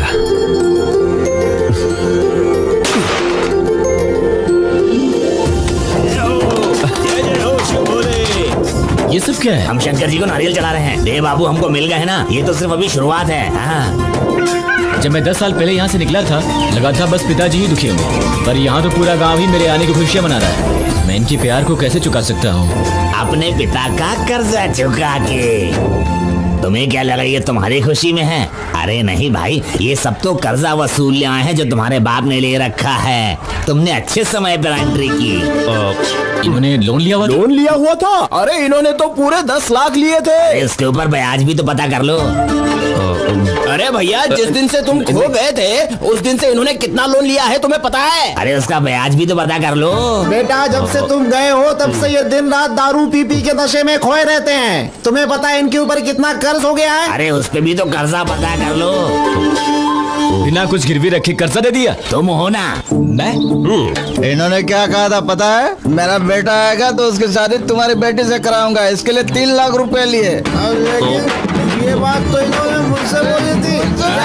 ये सब क्या है? हम शंकर जी को नारियल चढ़ा रहे हैं। देव बाबू हमको मिल गए हैं ना, ये तो सिर्फ अभी शुरुआत है। हाँ। जब मैं 10 साल पहले यहाँ से निकला था, लगा था बस पिताजी ही दुखी होंगे, पर यहाँ तो पूरा गांव ही मेरे आने की खुशियाँ मना रहा है। मैं इनके प्यार को कैसे चुका सकता हूँ? अपने पिता का कर्जा चुका के। तुम्हें क्या लगा ये तुम्हारी खुशी में है? अरे नहीं भाई, ये सब तो कर्जा वसूल आए हैं जो तुम्हारे बाप ने ले रखा है। तुमने अच्छे समय पर एंट्री की। इन्होंने लोन लिया हुआ? लोन लिया हुआ था? अरे इन्होंने तो पूरे 10 लाख लिए थे। इसके ऊपर ब्याज भी तो पता कर लो। अरे भैया, जिस दिन से तुम खो गए थे उस दिन से इन्होंने कितना लोन लिया है तुम्हें पता है? अरे उसका ब्याज भी तो पता कर लो। बेटा, जब से तुम गए हो तब से ये दिन रात दारू पी पी के नशे में खोए रहते हैं। तुम्हें पता है इनके ऊपर कितना कर्ज हो गया है? अरे उस पे भी तो कर्जा पता कर लो। बिना कुछ गिरवी रखे कर्जा दे दिया? तुम हो ना? मैं? इन्होंने क्या कहा था पता है? मेरा बेटा आएगा तो उसकी शादी तुम्हारी बेटी से कराऊंगा। इसके लिए 3 लाख रुपए लिए। ये बात तो इन्होंने मुझसे बोली थी।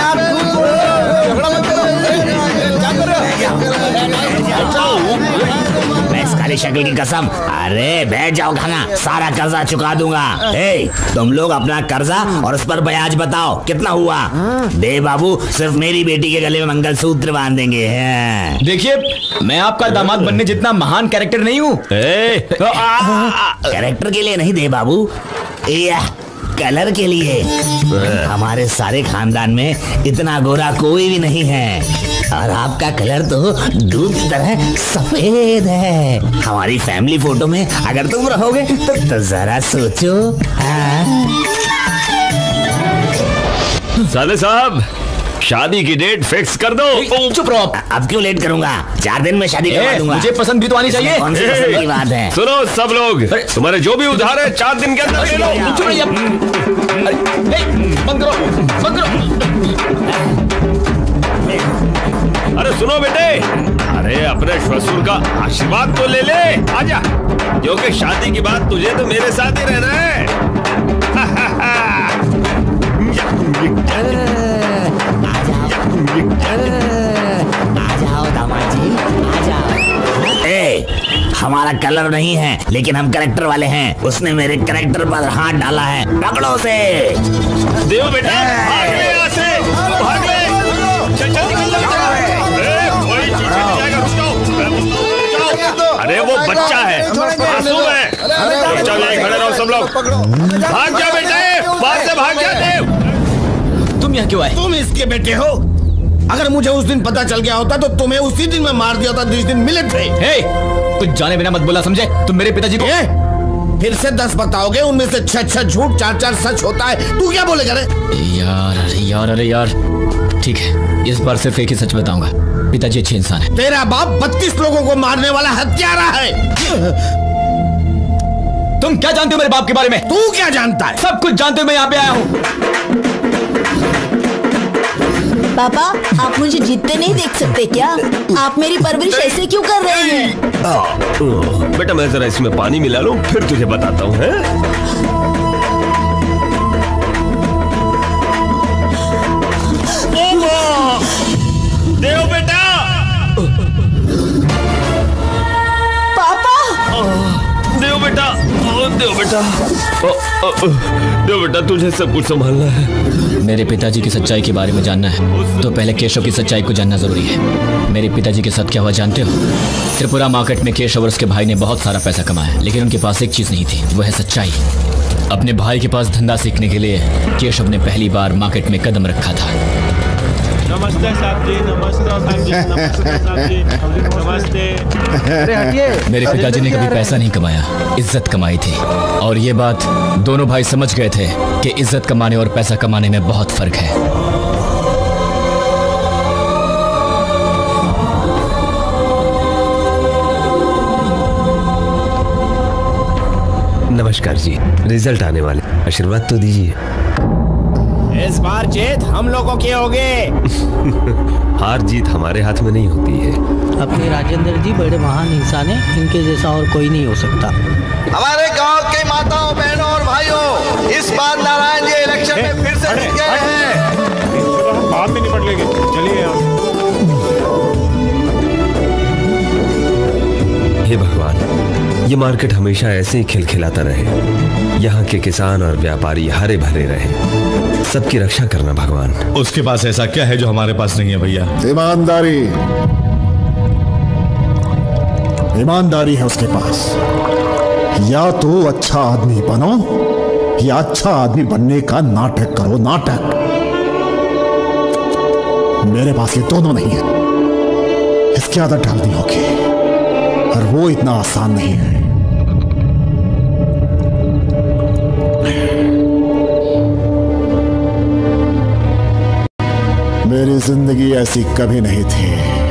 मैं इस काली शक्ल की कसम। अरे बैठ जाओ खाना, सारा कर्जा चुका दूंगा। ए, तुम लोग अपना कर्जा और उस पर ब्याज बताओ कितना हुआ। दे बाबू सिर्फ मेरी बेटी के गले में मंगलसूत्र बांध देंगे। देखिए, मैं आपका दामाद बनने जितना महान कैरेक्टर नहीं हूँ। कैरेक्टर के लिए नहीं दे बाबू, कलर के लिए। हमारे सारे खानदान में इतना गोरा कोई भी नहीं है, और आपका कलर तो दूध की तरह सफेद है। हमारी फैमिली फोटो में अगर तुम रहोगे तो जरा सोचो। साले साहब, शादी की डेट फिक्स कर दो। चुप रहो। अब क्यों लेट करूंगा? 4 दिन में शादी करवा दूंगा। मुझे पसंद भी तो आनी चाहिए। कौन सी पसंद की बात है? सुनो सब लोग, तुम्हारे जो भी उधार है 4 दिन के अंदर ले लो। अरे सुनो बेटे, अरे अपने ससुर का आशीर्वाद तो ले ले। आजा, क्योंकि शादी की बात तुझे तो मेरे साथ ही रहना है। आ जाओ दामाद जी, आ जाओ। ए, हमारा कलर नहीं है लेकिन हम करेक्टर वाले हैं। उसने मेरे करेक्टर पर हाथ डाला है, पकड़ो से। देव बेटा, भाग ले यहाँ से, भाग ले। चल चल निकल कोई चीज नहीं जाएगा, रुक जाओ। अरे वो बच्चा है, मासूम है। चल यहीं खड़े रहो सब लोग। भाग जा बेटा, बाहर से भाग जा। देव, तुम यहाँ क्यों आए? तुम इसके बेटे हो? अगर मुझे उस दिन पता चल गया होता तो तुम्हें उसी दिन में मार दिया था जिस दिन मिले थे। कुछ जाने बिना मत बोला, समझे? तुम मेरे पिताजी को फिर से 10 बताओगे, उनमें से 6 झूठ, 4 सच होता है। तू क्या बोलेगा रे? अरे यार, ठीक है, इस बार सिर्फ एक ही सच बताऊंगा। पिताजी अच्छे इंसान है। तेरा बाप 32 लोगों को मारने वाला हत्यारा है। तुम क्या जानते हो मेरे बाप के बारे में? तू क्या जानता है? सब कुछ जानते हो। मैं यहाँ पे आया हूँ। पापा, आप मुझे जीतते नहीं देख सकते क्या? आप मेरी परवरिश ऐसे क्यों कर रहे हैं? बेटा, मैं जरा इसमें पानी मिला लूं, फिर तुझे बताता हूँ। देव बेटा, पापा, देव बेटा, देव बेटा, देव बेटा, तुझे सब कुछ संभालना है। मेरे पिताजी की सच्चाई के बारे में जानना है तो पहले केशव की सच्चाई को जानना जरूरी है। मेरे पिताजी के साथ क्या हुआ जानते हो? त्रिपुरा मार्केट में केशव और उसके भाई ने बहुत सारा पैसा कमाया, लेकिन उनके पास एक चीज नहीं थी, वो है सच्चाई। अपने भाई के पास धंधा सीखने के लिए केशव ने पहली बार मार्केट में कदम रखा था। नमस्ते साहब जी, नमस्ते साहब जी, नमस्ते साहब जी, नमस्ते। अरे हटिए। मेरे पिताजी ने कभी पैसा नहीं कमाया, इज्जत कमाई थी। और ये बात दोनों भाई समझ गए थे कि इज्जत कमाने और पैसा कमाने में बहुत फर्क है। नमस्कार जी, रिजल्ट आने वाले, आशीर्वाद तो दीजिए। इस बार जीत हम लोगों की होगी। हार जीत हमारे हाथ में नहीं होती है। अपने राजेंद्र जी बड़े महान इंसान हैं, इनके जैसा और कोई नहीं हो सकता। हमारे गांव के माताओं, बहनों और भाइयों, इस बार नारायण जी इलेक्शन में फिर से जीत गए हैं। बाद में निपट लेंगे, चलिए आप। हे भगवान, ये मार्केट हमेशा ऐसे ही खिलखिलाता रहे, यहाँ के किसान और व्यापारी हरे भरे रहे, सबकी रक्षा करना भगवान। उसके पास ऐसा क्या है जो हमारे पास नहीं है भैया? ईमानदारी, ईमानदारी है उसके पास। या तो अच्छा आदमी बनो या अच्छा आदमी बनने का नाटक करो, नाटक। मेरे पास ये दोनों नहीं है। इसकी आदत डालनी होगी और वो इतना आसान नहीं है। मेरी जिंदगी ऐसी कभी नहीं थी।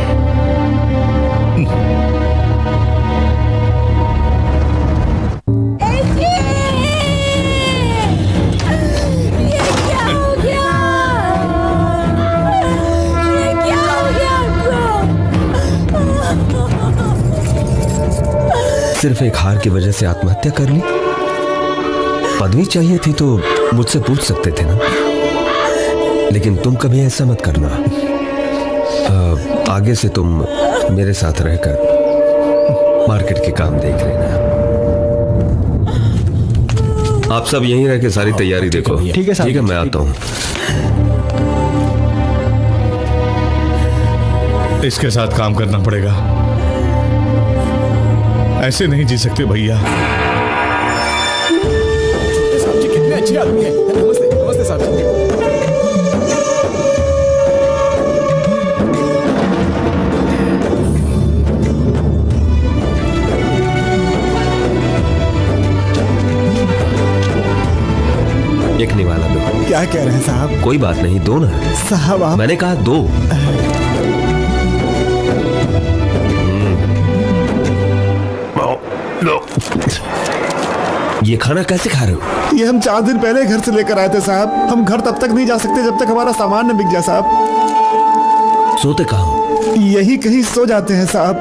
सिर्फ एक हार की वजह से आत्महत्या कर ली? पदवी चाहिए थी तो मुझसे पूछ सकते थे ना, लेकिन तुम कभी ऐसा मत करना। आगे से तुम मेरे साथ रहकर मार्केट के काम देख लेना। आप सब यहीं रह के सारी तैयारी देखो। ठीक है साहब। ठीक है, मैं आता हूँ। इसके साथ काम करना पड़ेगा, ऐसे नहीं जी सकते भैया। साहब जी कितने अच्छे आदमी हैं। नमस्ते, नमस्ते साहब जी। एक निवाला दो। क्या कह रहे हैं साहब? कोई बात नहीं, दो ना साहब। आप मैंने कहा दो। ये खाना कैसे खा रहे हो? ये हम 4 दिन पहले घर से लेकर आए थे साहब। हम घर तब तक नहीं जा सकते जब तक हमारा सामान न बिक जाए साहब। सोते कहाँ हो? यही कहीं सो जाते हैं साहब।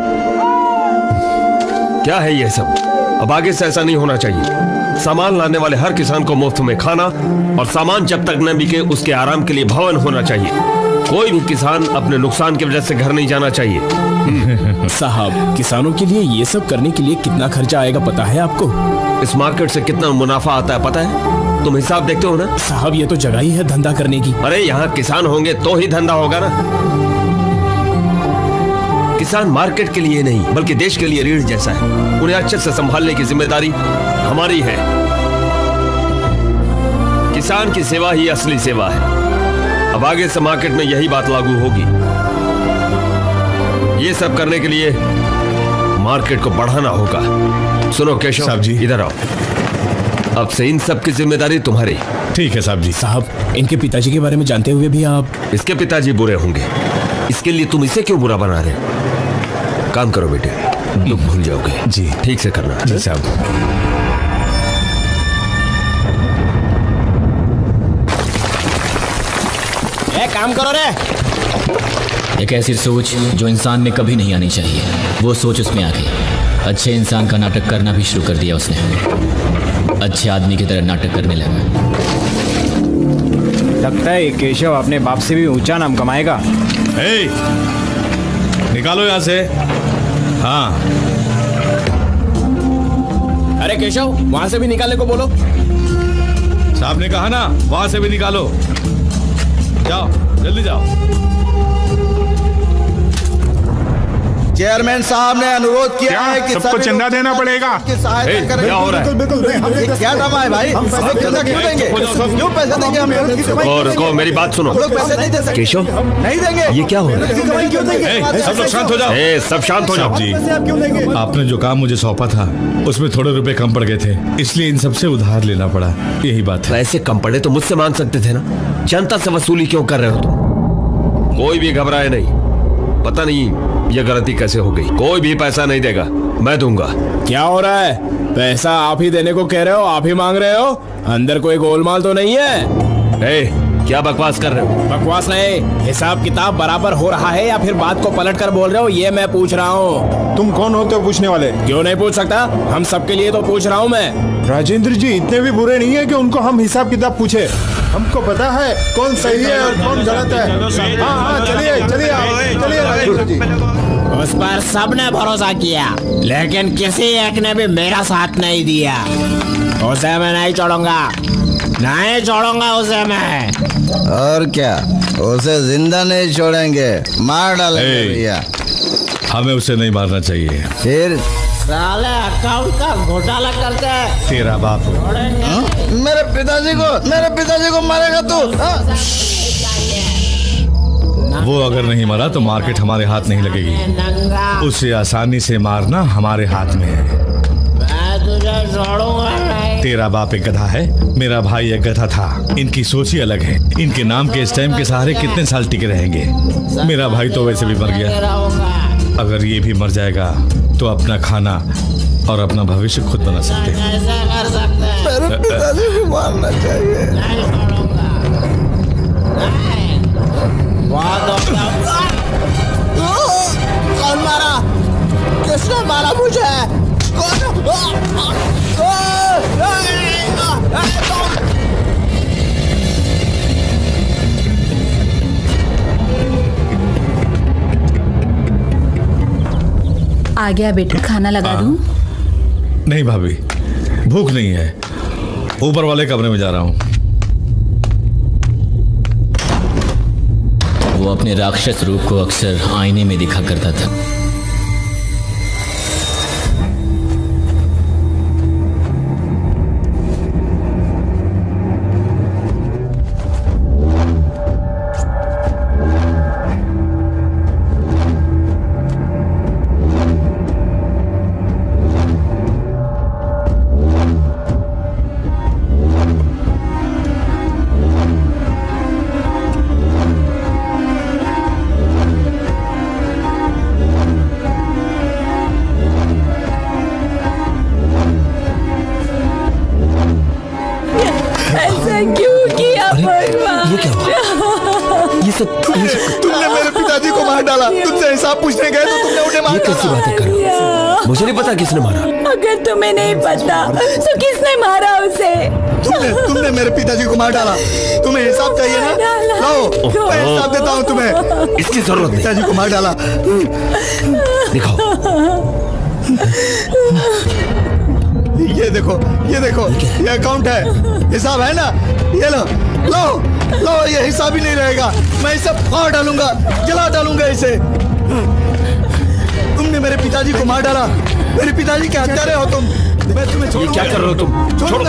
क्या है ये सब? अब आगे से ऐसा नहीं होना चाहिए। सामान लाने वाले हर किसान को मुफ्त में खाना और सामान जब तक न बिके उसके आराम के लिए भवन होना चाहिए। कोई भी किसान अपने नुकसान की वजह से घर नहीं जाना चाहिए। साहब, किसानों के लिए ये सब करने के लिए कितना खर्चा आएगा पता है आपको? इस मार्केट से कितना मुनाफा आता है पता है? तुम हिसाब देखते हो ना? साहब, ये तो जगह ही है धंधा करने की। अरे यहाँ किसान होंगे तो ही धंधा होगा ना। किसान मार्केट के लिए नहीं बल्कि देश के लिए रीढ़ जैसा है। उन्हें अच्छे से संभालने की जिम्मेदारी हमारी है। किसान की सेवा ही असली सेवा है। अब आगे से मार्केट में यही बात लागू होगी। ये सब करने के लिए मार्केट को बढ़ाना होगा। सुनो केशव साहब जी, इधर आओ। अब से इन सब की जिम्मेदारी तुम्हारी। ठीक है साहब जी। साहब, इनके पिताजी के बारे में जानते हुए भी आप? इसके पिताजी बुरे होंगे, इसके लिए तुम इसे क्यों बुरा बना रहे? काम करो बेटे, तुम भूल जाओगे। जी ठीक से करना। जी साहब। काम करो रे। एक ऐसी सोच जो इंसान में कभी नहीं आनी चाहिए, वो सोच उसमें आ गई। अच्छे इंसान का नाटक करना भी शुरू कर दिया उसने। अच्छे आदमी की तरह नाटक करने लगा। लगता है केशव अपने बाप से भी ऊंचा नाम कमाएगा। निकालो यहाँ से। हाँ। अरे केशव, वहां से भी निकालने को बोलो। साहब ने कहा ना, वहां से भी निकालो। जाओ, जल्दी जाओ। चेयरमैन साहब ने अनुरोध किया है कि सबको चंदा देना पड़ेगा। क्या हो रहा है? क्या ड्रामा है भाई? चंदा क्यों देंगे? क्यों पैसे देंगे हम? रुको, मेरी बात सुनो। लोग पैसे नहीं दे सकते। केशव, नहीं देंगे। ये क्या हो रहा है? क्यों देंगे? सब लोग शांत हो जाओ। सब शांत हो जाओ। जी, आपने जो काम मुझे सौंपा था उसमें थोड़े रुपए कम पड़ गए थे, इसलिए इन सबसे उधार लेना पड़ा। यही बात है। ऐसे कम पड़े तो मुझसे मांग सकते थे ना। जनता से वसूली क्यों कर रहे हो तुम? कोई भी घबराए नहीं। पता नहीं ये गलती कैसे हो गई। कोई भी पैसा नहीं देगा, मैं दूंगा। क्या हो रहा है? पैसा आप ही देने को कह रहे हो, आप ही मांग रहे हो? अंदर कोई गोलमाल तो नहीं है? क्या बकवास कर रहे हो? बकवास नहीं, हिसाब किताब बराबर हो रहा है या फिर बात को पलट कर बोल रहे हो, ये मैं पूछ रहा हूँ। तुम कौन होते हो पूछने वाले? क्यों नहीं पूछ सकता? हम सबके लिए तो पूछ रहा हूँ मैं। राजेंद्र जी इतने भी बुरे नहीं है कि उनको हम हिसाब किताब पूछे। हमको पता है कौन सही है और कौन गलत है। हाँ, चलिए राजेंद्र जी। उस पर सबने भरोसा किया, लेकिन किसी एक ने भी मेरा साथ नहीं दिया। उसे मैं नहीं छोड़ूंगा, नहीं छोड़ूंगा उसे मैं। और क्या, उसे जिंदा नहीं छोड़ेंगे, मार डालेंगे भैया। हमें उसे नहीं मारना चाहिए। फिर साले अकाउंट का घोटाला करते हैं। तेरा बाप मेरे पिताजी को मारेगा तू? वो अगर नहीं मरा तो मार्केट हमारे हाथ नहीं लगेगी। उसे आसानी से मारना हमारे हाथ में है। मैं तुझे छोड़ूंगा नहीं। तेरा बाप एक गधा है, मेरा भाई एक गधा था। इनकी सोच ही अलग है। इनके नाम के स्टैम्प के सहारे कितने साल टिके रहेंगे। मेरा भाई तो वैसे भी मर गया, अगर ये भी मर जाएगा तो अपना खाना और अपना भविष्य खुद बना सकते हैं। मेरे पिताजी को मारना चाहिए। कौन मारा? किसने मारा मुझे? आ गया बेटा, खाना लगा दूं? नहीं भाभी, भूख नहीं है। ऊपर वाले कमरे में जा रहा हूँ। वो अपने राक्षस रूप को अक्सर आईने में दिखा करता था। तुमने मेरे पिताजी को मार डाला। तुमसे हिसाब पूछने गए तो तुमने उन्हें मार डाला। कैसी बातें कर रहे हो? मुझे नहीं पता किसने मारा। अगर तुम्हें नहीं पता तो किसने मारा उसे? तुमने मेरे पिताजी को मार डाला। तुम्हें हिसाब चाहिए ना? लो, मैं हिसाब देता हूँ तुम्हें। इसकी जरूरत नहीं। पिताजी को मार डाला। दिखाओ। ये देखो, ये अकाउंट है, हिसाब है ना? ये लो, ये हिसाब ही नहीं रहेगा। मैं इसे फाड़ डालूंगा, जला डालूंगा इसे। तुमने मेरे पिताजी को मार डाला। मेरे पिताजी के हत्यारे हो तुम। मैं तुम्हें ये क्या कर रहे हो तुम? छोड़ो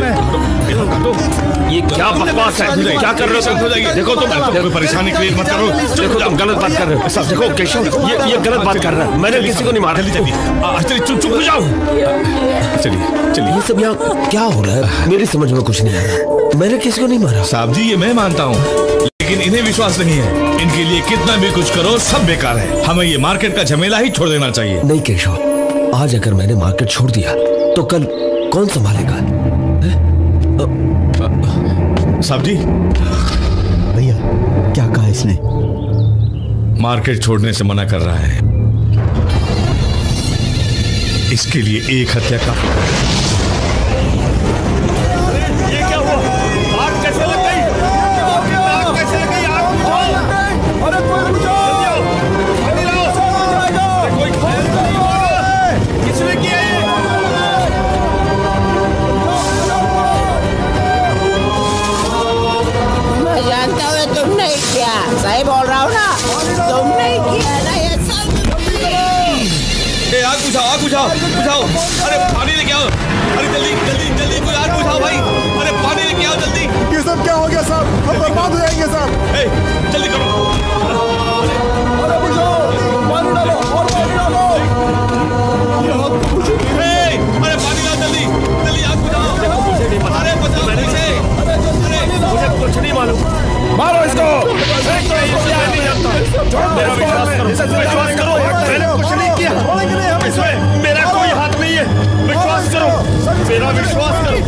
ये क्या बकवास है? क्या कर रहे हो तुम? देखो तुम कोई परेशानी क्रिएट मत करो। देखो तुम गलत बात कर रहे हो। देखो केशव, ये गलत बात कर रहा है। मैंने किसी को नहीं मारा। चलिए चुप हो जाओ। चलिए ये सब यहाँ क्या हो रहा है? मेरी समझ में कुछ नहीं आ रहा। मैंने किसी को नहीं मारा। साहब जी, ये मैं मानता हूँ, लेकिन इन्हें विश्वास नहीं है। इनके लिए कितना भी कुछ करो सब बेकार है। हमें ये मार्केट का झमेला ही छोड़ देना चाहिए। नहीं केशव, आज अगर मैंने मार्केट छोड़ दिया तो कल कौन संभालेगा? साहब जी, भैया क्या कहा इसने? मार्केट छोड़ने से मना कर रहा है। इसके लिए एक हत्या काफी है। ये क्या हुआ? आग कैसे लग गई? आग कैसे लग गई? आग बुझाओ। अरे कोई बुझाओ। जल्दी लाओ। कोई किसने किया ये? मैं जानता हूँ तुम नहीं किया। सही बोल रहा हूँ ना? तुम नहीं किया ना ये सब। दो इसको। मेरा विश्वास करो, विश्वास करो, मैंने कुछ नहीं किया। इसमें मेरा कोई हाथ नहीं है। विश्वास करो, मेरा विश्वास करो।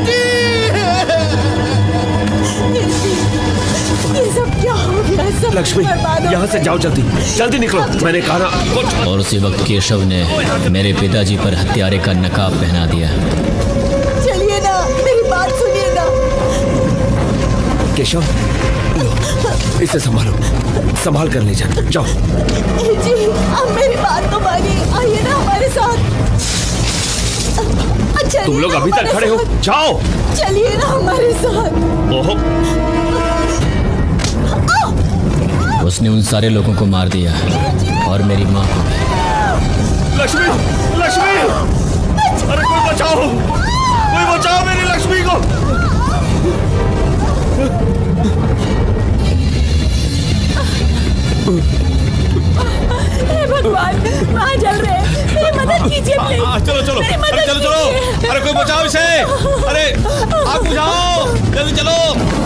ये सब क्या हो गया? सब लक्ष्मी, यहाँ से जाओ, जल्दी जल्दी निकलो। मैंने कहा ना कुछ। और उसी वक्त केशव ने मेरे पिताजी पर हत्यारे का नकाब पहना दिया। चलिए ना, मेरी बात सुनिए ना। केशव, इसे संभाल कर ले जाओ। जी, आप मेरी बात तो मानिए, आइए ना हमारे साथ। तुम लोग अभी तक खड़े हो, जाओ। चलिए ना हमारे साथ। ओहो, उसने उन सारे लोगों को मार दिया और मेरी माँ को। लक्ष्मी, लक्ष्मी, अरे कोई बचाओ मेरी लक्ष्मी को। हे भगवान, वहाँ जल रहे हैं, मेरी मदद कीजिए प्लीज। चलो, मेरी मदद अरे चलो। कीजिए। अरे कोई बचाओ इसे। अरे आग बुझाओ, जल्दी चलो।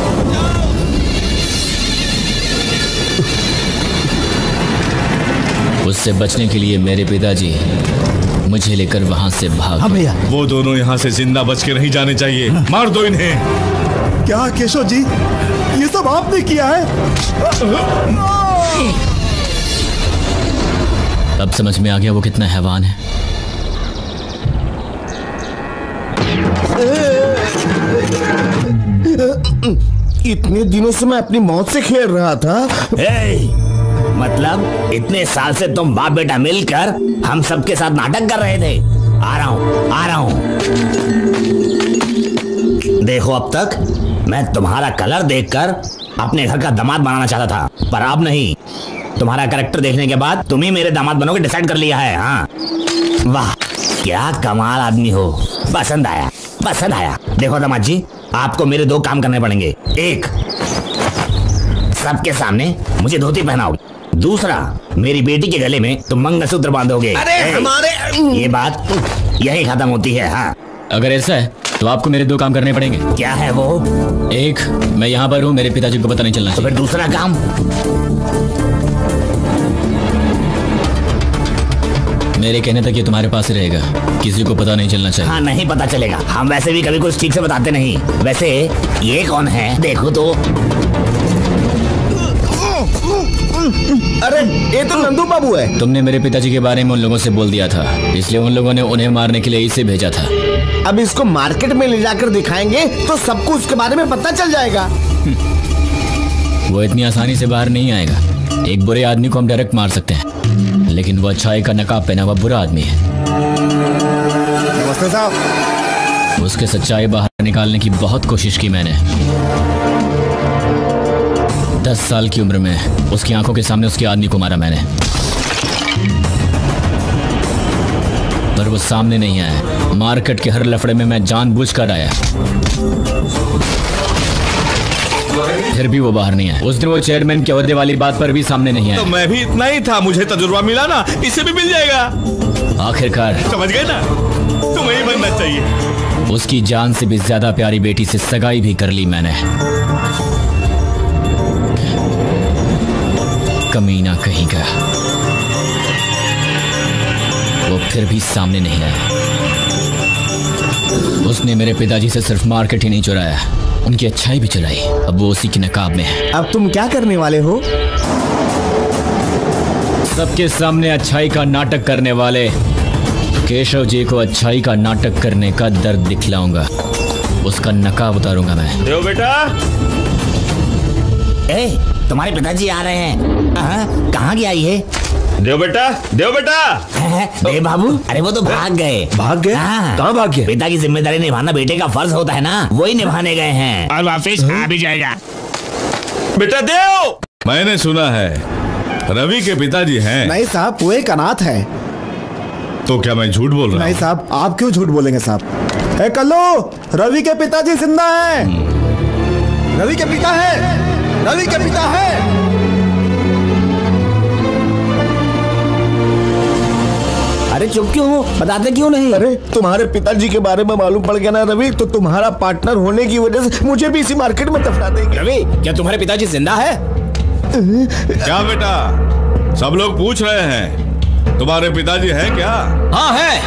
उससे बचने के लिए मेरे पिताजी मुझे लेकर वहां से भाग गए। भैया, वो दोनों यहाँ से जिंदा बच के नहीं जाने चाहिए। मार दो इन्हें। क्या केशव जी, ये सब आपने किया है? अब समझ में आ गया वो कितना हैवान है। इतने दिनों से मैं अपनी मौत से खेल रहा था। मतलब इतने साल से तुम बाप बेटा मिलकर हम सबके साथ नाटक कर रहे थे। आ रहा हूँ। देखो, अब तक मैं तुम्हारा कलर देखकर अपने घर का दामाद बनाना चाहता था, पर अब नहीं। तुम्हारा कैरेक्टर देखने के बाद तुम ही मेरे दामाद बनोगे डिसाइड कर लिया है। हाँ, वाह क्या कमाल आदमी हो। पसंद आया। देखो दामाद जी, आपको मेरे दो काम करने पड़ेंगे। एक, सबके सामने मुझे धोती पहनाओगे। दूसरा, मेरी बेटी के गले में तुम मंगलसूत्र बांधोगे। अरे हमारे ये बात यही खत्म होती है। हाँ, अगर ऐसा है तो आपको मेरे दो काम करने पड़ेंगे। क्या है वो? एक, मैं यहाँ पर हूँ, मेरे पिताजी को पता नहीं चलना चाहिए। फिर दूसरा काम? मेरे कहने तक ये तुम्हारे पास ही रहेगा, किसी को पता नहीं चलना चाहिए। हाँ, नहीं पता चलेगा। हम वैसे भी कभी कुछ ठीक से बताते नहीं। वैसे ये कौन है? देखो तो। अरे ये तो नंदू बाबू है। तुमने मेरे पिताजी के बारे में उन लोगों से बोल दिया था, इसलिए उन लोगों ने उन्हें मारने के लिए इसे भेजा था। अब इसको मार्केट में ले जाकर दिखाएंगे तो सबको उसके बारे में पता चल जाएगा। वो इतनी आसानी से बाहर नहीं आएगा। एक बुरे आदमी को हम डायरेक्ट मार सकते हैं, लेकिन वो अच्छाई का नकाब पहना हुआ बुरा आदमी है। नमस्ते साहब। उसके सच्चाई बाहर निकालने की बहुत कोशिश की मैंने। 10 साल की उम्र में उसकी आंखों के सामने उसके आदमी को मारा मैंने, पर वो सामने नहीं आया। मार्केट के हर लफड़े में मैं जानबूझकर आया, फिर भी वो बाहर नहीं आया। उस दिन वो चेयरमैन के ओहदे वाली बात पर भी सामने नहीं आया। तो मैं भी इतना ही था, मुझे तजुर्बा मिला ना, इसे भी मिल जाएगा। आखिरकार समझ गए ना, तुम्हें ही बनना चाहिए। उसकी जान से भी ज्यादा प्यारी बेटी से सगाई भी कर ली मैंने। कमीना कहीं का, वो फिर भी सामने नहीं आया। उसने मेरे पिताजी से सिर्फ मार्केट ही नहीं चुराया, उनकी अच्छाई भी चुराई। अब वो उसी की नकाब में है। अब तुम क्या करने वाले हो? सबके सामने अच्छाई का नाटक करने वाले केशव जी को अच्छाई का नाटक करने का दर्द दिखलाऊंगा। उसका नकाब उतारूंगा मैं। देव बेटा, तुम्हारे पिताजी आ रहे हैं। कहाँ गया ये? देव बेटा, देव बेटा। देव बाबू, अरे वो तो भाग गए। भाग गए? कहाँ भाग गए? पिता की जिम्मेदारी निभाना बेटे का फर्ज होता है ना, वही निभाने गए हैं। और वापिस आ भी जाएगा। बेटा देव, मैंने सुना है रवि के पिताजी हैं। नहीं साहब, वो एक अनाथ है। तो क्या मैं झूठ बोल रहा हूँ? नहीं साहब, आप क्यों झूठ बोलेंगे साहब? ए कल्लू, रवि के पिताजी जिंदा हैं। रवि के पिता है, रवि के पिता है। अरे चुप क्यों हो, बताते क्यों नहीं? अरे तुम्हारे पिताजी के बारे में मालूम पड़ गया ना रवि, तो तुम्हारा पार्टनर होने की वजह से मुझे भी इसी मार्केट में दफना देंगे। रवि, क्या तुम्हारे पिताजी जिंदा है? क्या बेटा, सब लोग पूछ रहे हैं तुम्हारे पिताजी हैं क्या? हाँ है,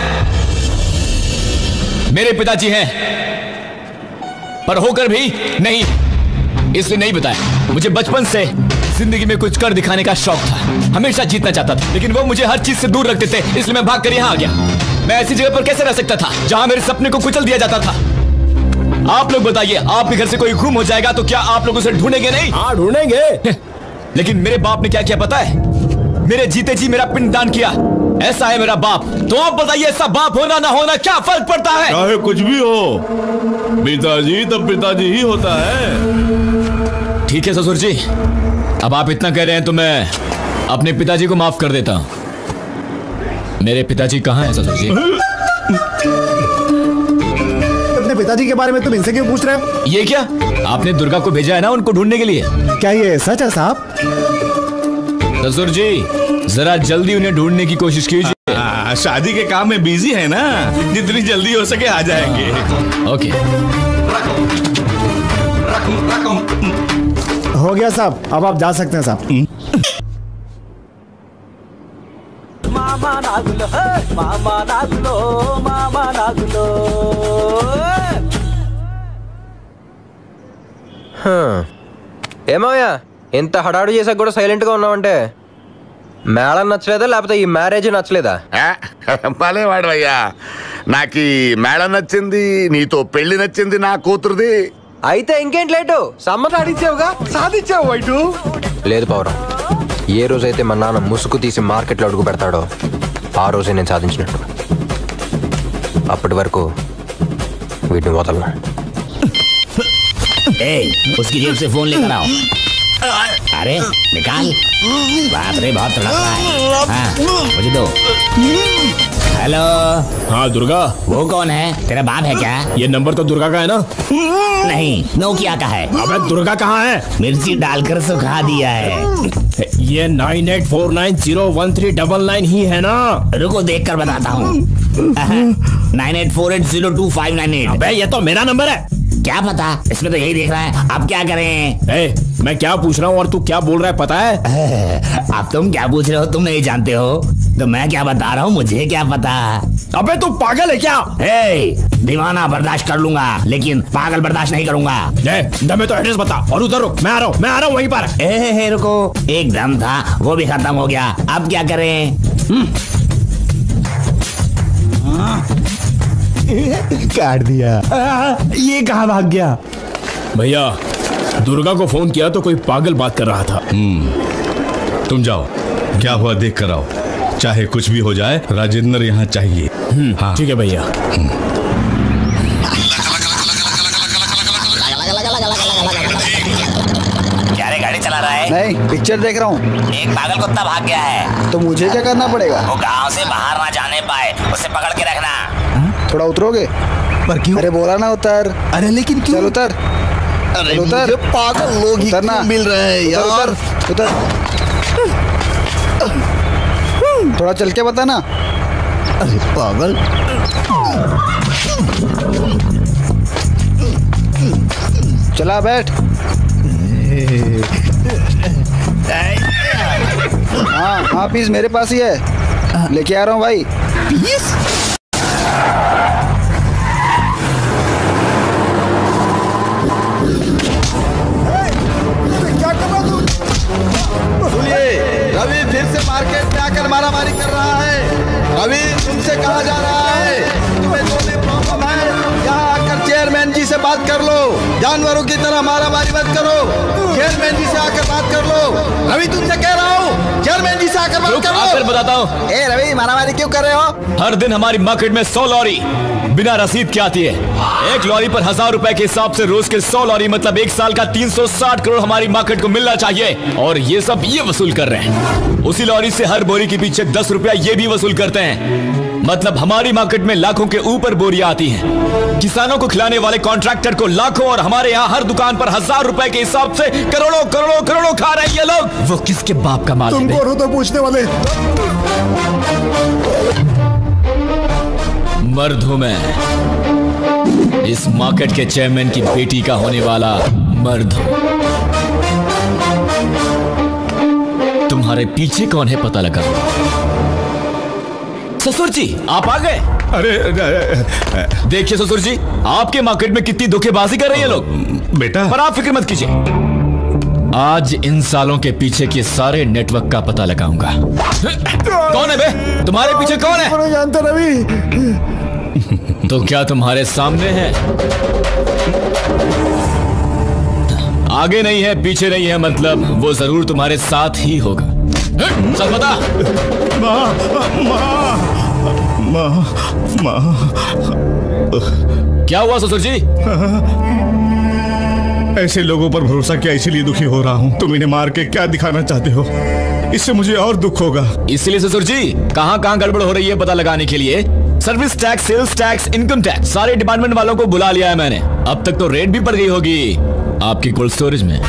मेरे पिताजी हैं, पर होकर भी नहीं, इसलिए नहीं बताया। मुझे बचपन से जिंदगी में कुछ कर दिखाने का शौक था, हमेशा जीतना चाहता था, लेकिन वो मुझे हर चीज से दूर रखते थे, इसलिए मैं भाग कर यहाँ आ गया। मैं ऐसी जगह पर कैसे रह सकता था जहां मेरे सपने को कुचल दिया जाता था? आप लोग बताइए, आपके घर से कोई गुम हो जाएगा तो क्या आप लोग उसे ढूंढेंगे नहीं? हाँ ढूंढेंगे। लेकिन मेरे बाप ने क्या किया पता है? मेरे जीते जी मेरा पिंडदान किया। ऐसा है मेरा बाप। तो आप बताइए, ऐसा बाप होना ना होना क्या फर्क पड़ता है? चाहे कुछ भी हो, पिताजी तो पिताजी ही होता है। ठीक है ससुर जी, अब आप इतना कह रहे हैं तो मैं अपने पिताजी को माफ कर देता हूं। मेरे पिताजी कहाँ हैं ससुर जी? अपने पिताजी के बारे में तुम इनसे क्यों पूछ रहे हो? ये क्या, आपने दुर्गा को भेजा है ना उनको ढूंढने के लिए? क्या ये सच है साहब? ससुर जी, जरा जल्दी उन्हें ढूंढने की कोशिश कीजिए। शादी के काम में बिजी है ना, जितनी जल्दी हो सके आ जाएंगे। ओके। हो गया साहब, अब आप जा सकते हैं साहब। मामा नागुलो, मामा नागुलो, मामा नागुलो। ఏమయ్యా ఇంత హడాడు చేసాక కూడా సైలెంట్ గా ఉన్నావంటే మేళం నచ్చలేదా లేకపోతే ఈ మ్యారేజ్ నచ్చలేదా? భలే వాడు అయ్యా, నాకు ఈ మేళం నచ్చింది, నీతో పెళ్లి నచ్చింది, నా కూతురుది. అయితే ఇంకేంటి లేటు, సమ్మత అడిచావుగా, సాధించావు వైటు. లేదు పౌరం, ఏ రోజైతే మా నాన్న ముసుగు తీసి మార్కెట్లో అడుగు పెడతాడో ఆ రోజే నేను సాధించినట్టు. అప్పటి వరకు వీటిని వదలను. उसकी जेब से फोन लेकर आओ। अरे निकाल, बाप रे बहुत तड़प रहा है। हाँ, मुझे दो। हेलो। हाँ दुर्गा। वो कौन है, तेरा बाप है क्या? ये नंबर तो दुर्गा का है ना? नहीं, नोकिया का है। अबे दुर्गा कहाँ है? मिर्ची डालकर सुखा दिया है। ये 9849013999 ही है ना? रुको देख कर बताता हूँ। 9848022598। अबे ये तो मेरा नंबर है। क्या पता, इसमें तो यही देख रहा है। अब क्या करें? मैं क्या पूछ रहा हूँ और तू क्या बोल रहा है पता है? अब तुम क्या पूछ रहे हो, तुम नहीं जानते हो तो मैं क्या बता रहा हूँ, मुझे क्या पता। अबे तू पागल है क्या? दीवाना बर्दाश्त कर लूंगा, लेकिन पागल बर्दाश्त नहीं करूंगा। दमे तो एड्रेस बता और उधर रुक, मैं आ रहा हूँ वहीं पर। रुको, एक दम था वो भी खत्म हो गया, अब क्या करें? काट दिया। ये कहाँ भाग गया? भैया दुर्गा को फोन किया तो कोई पागल बात कर रहा था। तुम जाओ, क्या हुआ देख कर आओ। चाहे कुछ भी हो जाए, राजेंद्र यहाँ चाहिए। हाँ ठीक है भैया। क्या रे, गाड़ी चला रहा है? नहीं, पिक्चर देख रहा हूँ। एक पागल कुत्ता भाग गया है। तो मुझे क्या करना पड़ेगा? वो गांव से बाहर ना जाने पाए, उसे पकड़ के रखना। थोड़ा उतरोगे? पर क्यों? अरे बोला ना उतर। अरे लेकिन क्यों? चल उतर। अरे मुझे पागल लोग ही क्यों मिल रहे हैं यार? उतर। थोड़ा चल के बता ना। अरे पागल। चला बैठ। हाँ पीस मेरे पास ही है, लेके आ रहा हूँ भाई। पीस? क्या कर रहा तू? सुनिए, रवि फिर से मार्केट में आकर मारामारी कर रहा है। रवि तुमसे कहा जा रहा है, तुम्हें जो भी प्रॉब्लम है यहाँ आकर चेयरमैन जी से बात कर लो। जानवरों की तरह मारामारी मत करो, चेयरमैन जी से आकर बात कर लो। रवि तुमसे कह रहा हूँ, चेयरमैन जी से आकर बात कर लो। फिर बताता हूँ। रवि मारामारी क्यों कर रहे हो? हर दिन हमारी मार्केट में 100 लॉरी बिना रसीद के आती है। एक लॉरी पर 1000 रुपए के हिसाब से रोज के 100 लॉरी मतलब एक साल का 360 करोड़ हमारी मार्केट को मिलना चाहिए, और ये सब ये वसूल कर रहे हैं। उसी लॉरी से हर बोरी के पीछे 10 रुपया ये भी वसूल करते हैं। मतलब हमारी मार्केट में लाखों के ऊपर बोरियां आती हैं। किसानों को खिलाने वाले कॉन्ट्रैक्टर को लाखों, और हमारे यहाँ हर दुकान पर 1000 रुपए के हिसाब से करोड़ों करोड़ों करोड़ों खा रहे हैं ये लोग। वो किसके बाप का माल है? तुमको तो पूछने वाले। मर्द हूं मैं, इस मार्केट के चेयरमैन की बेटी का होने वाला मर्द हूं। तुम्हारे पीछे कौन है पता लगा। ससुर जी आप आ गए। अरे देखिए ससुर जी, आपके मार्केट में कितनी धोखेबाजी कर रही है लोग। बेटा पर आप फिक्र मत कीजिए, आज इन सालों के पीछे के सारे नेटवर्क का पता लगाऊंगा। कौन है बे? तुम्हारे पीछे कौन है? नहीं जानता रवि। तो क्या तुम्हारे सामने है? आगे नहीं है, पीछे नहीं है, मतलब वो जरूर तुम्हारे साथ ही होगा। सच बता। क्या हुआ ससुर जी? ऐसे लोगों पर भरोसा किया, इसीलिए दुखी हो रहा हूँ। तुम इन्हें मार के क्या दिखाना चाहते हो? इससे मुझे और दुख होगा। इसलिए ससुर जी कहाँ कहाँ गड़बड़ हो रही है पता लगाने के लिए service tax, sales tax, income tax, सारे डिपार्टमेंट वालों को बुला लिया है मैंने। अब तक तो रेट भी पड़ गई होगी आपकी कोल्ड स्टोरेज में।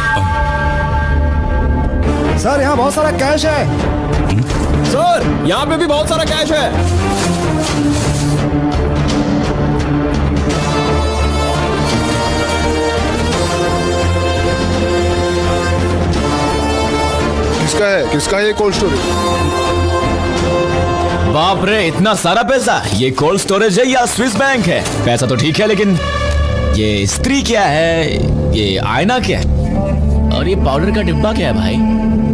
सर यहाँ बहुत सारा कैश है। सर यहाँ पे भी बहुत सारा कैश है। किसका है ये कोल्ड स्टोरेज? बाप रे, इतना सारा पैसा! ये कोल्ड स्टोरेज है या स्विस बैंक है? पैसा तो ठीक है, लेकिन ये स्त्री क्या है, ये आईना क्या है, और ये पाउडर का डिब्बा क्या है भाई?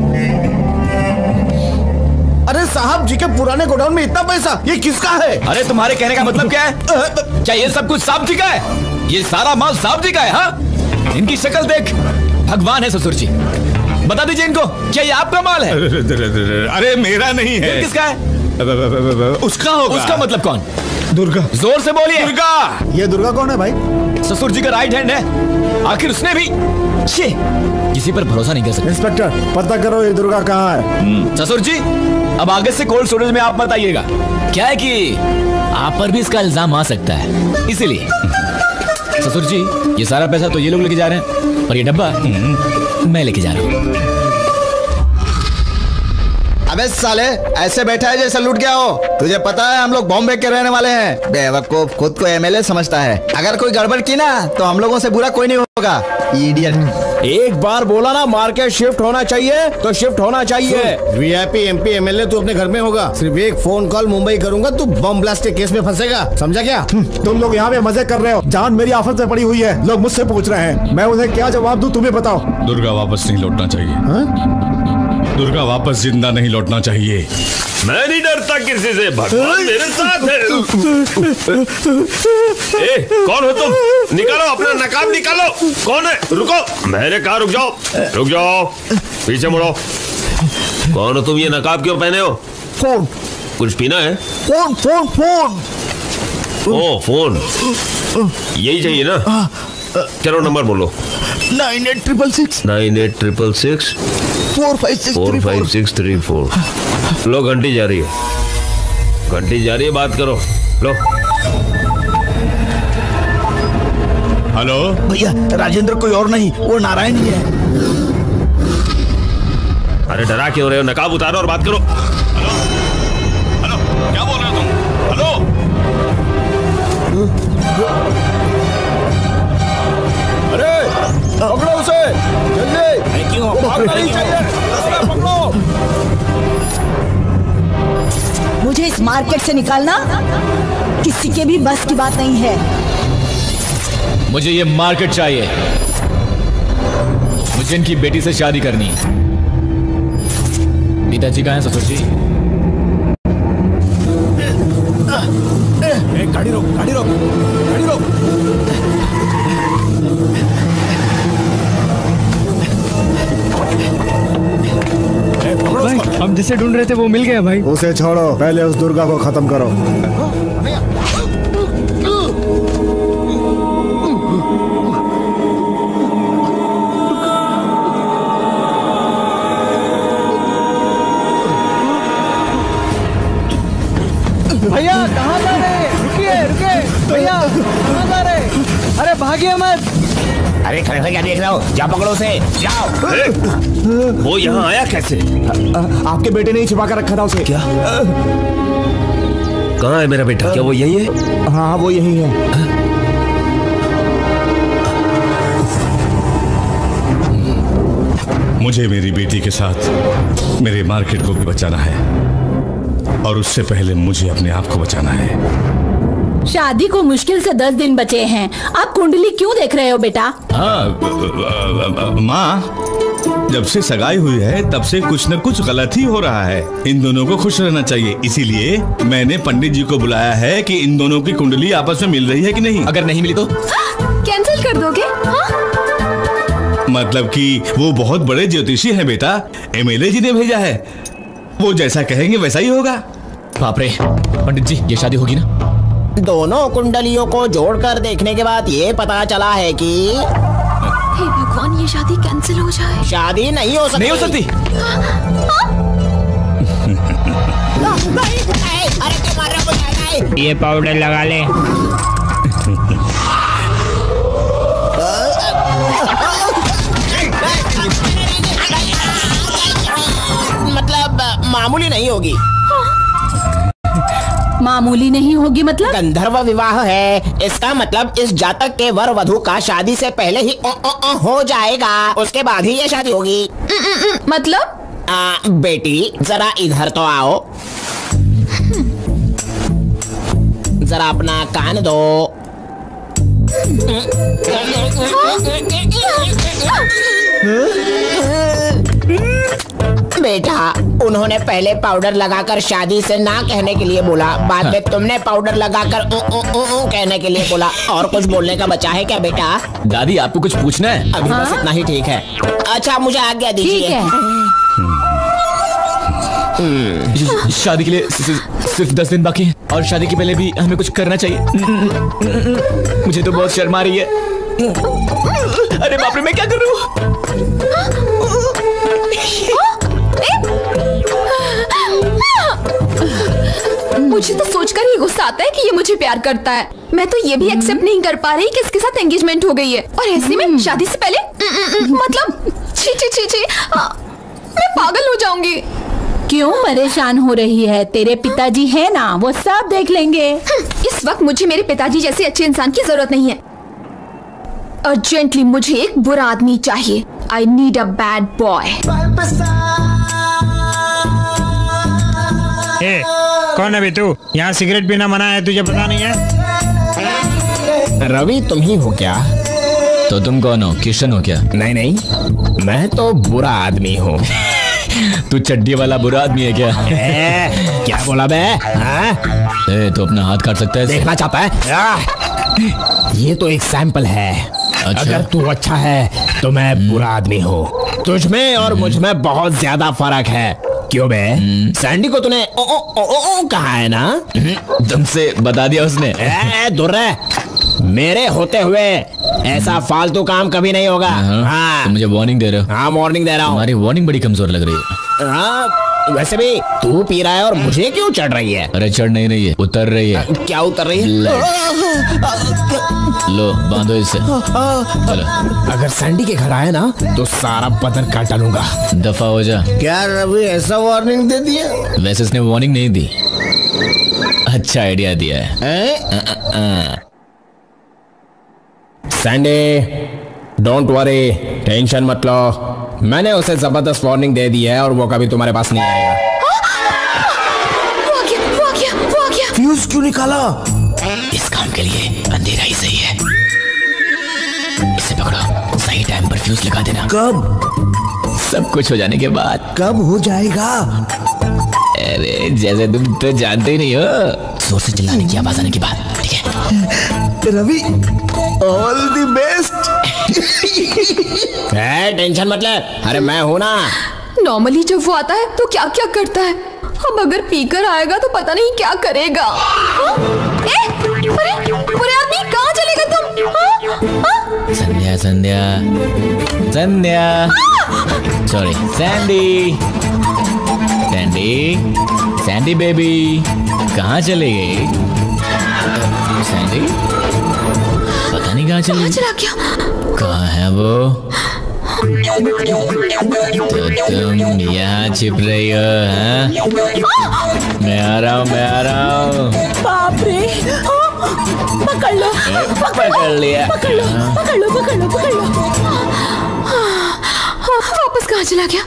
अरे साहब जी के पुराने गोडाउन में इतना पैसा, ये किसका है? अरे तुम्हारे कहने का मतलब क्या है? क्या ये सब कुछ साहब जी का है? ये सारा माल साहब जी का है? हाँ, इनकी शक्ल देख भगवान है ससुर जी। बता दीजिए इनको, क्या ये आपका माल है? अरे मेरा नहीं है। किसका है? उसका होगा। उसका मतलब कौन? दुर्गा। जोर से बोलिए। दुर्गा। ये दुर्गा कौन है भाई? ससुर जी का राइट हैंड है। आखिर उसने भी किसी पर भरोसा नहीं कर सकते। इंस्पेक्टर पता करो ये दुर्गा कहाँ है। ससुर जी अब आगे से कोल्ड स्टोरेज में आप मत आइएगा। क्या है कि आप पर भी इसका इल्जाम आ सकता है, इसीलिए। ससुर जी ये सारा पैसा तो ये लोग लेके जा रहे हैं, और ये डब्बा मैं लेके जा रहा हूँ। अबे साले ऐसे बैठा है जैसे लूट गया हो। तुझे पता है हम लोग बॉम्बे के रहने वाले हैं। बेवकूफ खुद को एमएलए समझता है। अगर कोई गड़बड़ की ना तो हम लोगों से बुरा कोई नहीं होगा। इडियट। एक बार बोला ना मार्केट शिफ्ट होना चाहिए तो शिफ्ट होना चाहिए। वीआईपी एमपी एमएलए तू अपने घर में होगा। सिर्फ एक फोन कॉल मुंबई करूंगा तू बम ब्लास्ट के केस में फंसेगा, समझा क्या? तुम लोग यहाँ पे मजे कर रहे हो। जान मेरी आफत में पड़ी हुई है। लोग मुझसे पूछ रहे हैं, मैं उन्हें क्या जवाब दूं तुम्हें बताओ। दुर्गा वापस नहीं लौटना चाहिए। दुर्गा वापस जिंदा नहीं लौटना चाहिए। मैं नहीं डरता किसी से, भगवान मेरे साथ है। ए, कौन हो तुम? निकालो अपना नकाब निकालो। कौन है? रुको, मैंने कहा रुक जाओ। रुक जाओ, पीछे मुड़ो। कौन हो तुम? ये नकाब क्यों पहने हो? फोन। कुछ पीना है? Phone phone phone. ओ फोन, यही चाहिए ना? चलो नंबर बोलो। 9866 9866 45634। लो घंटी जा रही है, घंटी जा रही है, बात करो। लो। हेलो भैया, राजेंद्र कोई और नहीं, वो नारायण ही है। अरे डरा क्यों रहे हो? नकाब उतारो और बात करो। हेलो हेलो, क्या बोल रहे हो तुम? हेलो। अरे पकड़ो उसे जल्दी। क्यों भागना नहीं चाहिए, पकड़ो। मुझे इस मार्केट से निकालना किसी के भी बस की बात नहीं है। मुझे ये मार्केट चाहिए। मुझे इनकी बेटी से शादी करनी है। पिताजी कहाँ हैं ससुर जी? गाड़ी रोक, गाड़ी रोक, गाड़ी रोक। भाई, हम जिसे ढूंढ रहे थे वो मिल गया भाई। उसे छोड़ो, पहले उस दुर्गा को खत्म करो। भैया कहाँ जा रहे? रुकिए रुकिए भैया, कहाँ जा रहे? अरे भागिए मत। अरे खड़े खड़े क्या देख रहे हो? जाओ पकड़ो उसे, जाओ। वो यहाँ आया कैसे? आपके बेटे ने ही छिपा कर रखा था उसे। क्या? कहाँ है मेरा बेटा? क्या वो यही है? हाँ वो यही है। मुझे मेरी बेटी के साथ मेरे मार्केट को भी बचाना है, और उससे पहले मुझे अपने आप को बचाना है। शादी को मुश्किल से 10 दिन बचे हैं। आप कुंडली क्यों देख रहे हो बेटा? माँ, जब से सगाई हुई है तब से कुछ न कुछ गलत ही हो रहा है। इन दोनों को खुश रहना चाहिए, इसीलिए मैंने पंडित जी को बुलाया है कि इन दोनों की कुंडली आपस में मिल रही है कि नहीं। अगर नहीं मिली तो कैंसिल कर दोगे? मतलब कि वो बहुत बड़े ज्योतिषी हैं बेटा, एमएलए जी ने भेजा है, वो जैसा कहेंगे वैसा ही होगा। बाप रे, पंडित जी ये शादी होगी ना? दोनों कुंडलियों को जोड़कर देखने के बाद ये पता चला है कि हे भगवान, ये शादी कैंसिल हो जाए। शादी नहीं हो सकती। नहीं हो सकती। अरे तुम्हारा ये पाउडर लगा ले। मतलब मामूली नहीं होगी। मामूली नहीं होगी मतलब? गंधर्व विवाह है, इसका मतलब इस जातक के वर वधु का शादी से पहले ही हो जाएगा, उसके बाद ही ये शादी होगी। मतलब? बेटी जरा इधर तो आओ, जरा अपना कान दो। बेटा, उन्होंने पहले पाउडर लगाकर शादी से ना कहने के लिए बोला, बाद में तुमने पाउडर लगाकर कहने के लिए बोला। और कुछ बोलने का बचा है क्या बेटा? दादी आपको कुछ पूछना है? अभी बस इतना ही ठीक है। अच्छा मुझे आज्ञा दीजिए। शादी के लिए सिर्फ 10 दिन बाकी हैं, और शादी के पहले भी हमें कुछ करना चाहिए। मुझे तो बहुत शर्म आ रही है। अरे बाप रे, मैं क्या कर रहा हूँ? मुझे तो सोचकर ही गुस्सा आता है कि ये मुझे प्यार करता है। मैं तो ये भी एक्सेप्ट नहीं कर पा रही कि इसके साथ एंगेजमेंट हो गई है, और ऐसे में शादी से पहले मतलब छी छी छी छी, मैं पागल हो जाऊंगी। क्यों परेशान हो रही है? तेरे पिताजी है ना, वो सब देख लेंगे। इस वक्त मुझे मेरे पिताजी जैसे अच्छे इंसान की जरूरत नहीं है। अर्जेंटली मुझे एक बुरा आदमी चाहिए। I need a bad boy. कौन है बे तू? यहाँ सिगरेट पीना मना है, तुझे पता नहीं है? रवि तुम ही हो क्या? तो तुम कौन हो? किशन हो क्या? नहीं नहीं, मैं तो बुरा आदमी हूँ। तू चड्डी वाला बुरा आदमी है क्या? क्या बोला बे? तो अपना हाथ काट सकता है? देखना चाहता है? ये तो एक सैंपल है। अच्छा? अगर तू अच्छा है तो मैं बुरा आदमी हूँ। तुझ में और मुझ में बहुत ज्यादा फर्क है। क्यों बे? सैंडी को तूने ओ कहा है ना? तुमसे बता दिया उसने? दूर रह, मेरे होते हुए ऐसा फालतू काम कभी नहीं होगा। हाँ। तुम मुझे वार्निंग दे रहे हो? हाँ वार्निंग दे रहा हूँ। तुम्हारी वार्निंग बड़ी कमजोर लग रही है। हाँ वैसे भी तू पी रहा है और मुझे क्यों चढ़ रही है? अरे चढ़ नहीं रही है, उतर रही है। क्या उतर रही है? लो बांधो इसे। चलो। अगर सैंडी के घर आए ना तो सारा बदन काट डालूंगा। दफा हो जा। क्या रवि ऐसा वार्निंग दे दिया? वैसे इसने वार्निंग नहीं दी, अच्छा आइडिया दिया है। सैंडी डोंट वरी, टेंशन मत लो, मैंने उसे जबरदस्त वार्निंग दे दी है और वो कभी तुम्हारे पास नहीं आएगा। वो क्या? फ्यूज क्यों निकाला? इस काम के लिए अंधेरा ही सही है। इसे पकड़ो, सही टाइम पर फ्यूज लगा देना। कब? सब कुछ हो जाने के बाद। कब हो जाएगा? अरे जैसे तुम तो जानते ही नहीं हो, जोर से चिल्लाने की आवाज आने के बाद। ठीक है Ravi, all the best. Tension मत ले, अरे मैं हूं ना। नॉर्मली जब वो आता है तो क्या क्या करता है, अब अगर पीकर आएगा तो पता नहीं क्या करेगा। अरे आदमी कहाँ चलेगा तुम? Sandhya Sandhya Sandhya, sorry Sandy, Sandy Sandy baby, कहाँ चले गई सैंडी? पता नहीं कहाँ चली। चला गया? कहाँ है वो? तुम यहाँ छिप रही हो? हाँ? मैं आ रहा हूँ। बाप रे, पकड़ लो, पकड़ लिया। पकड़ लो। वापस कहाँ चला गया?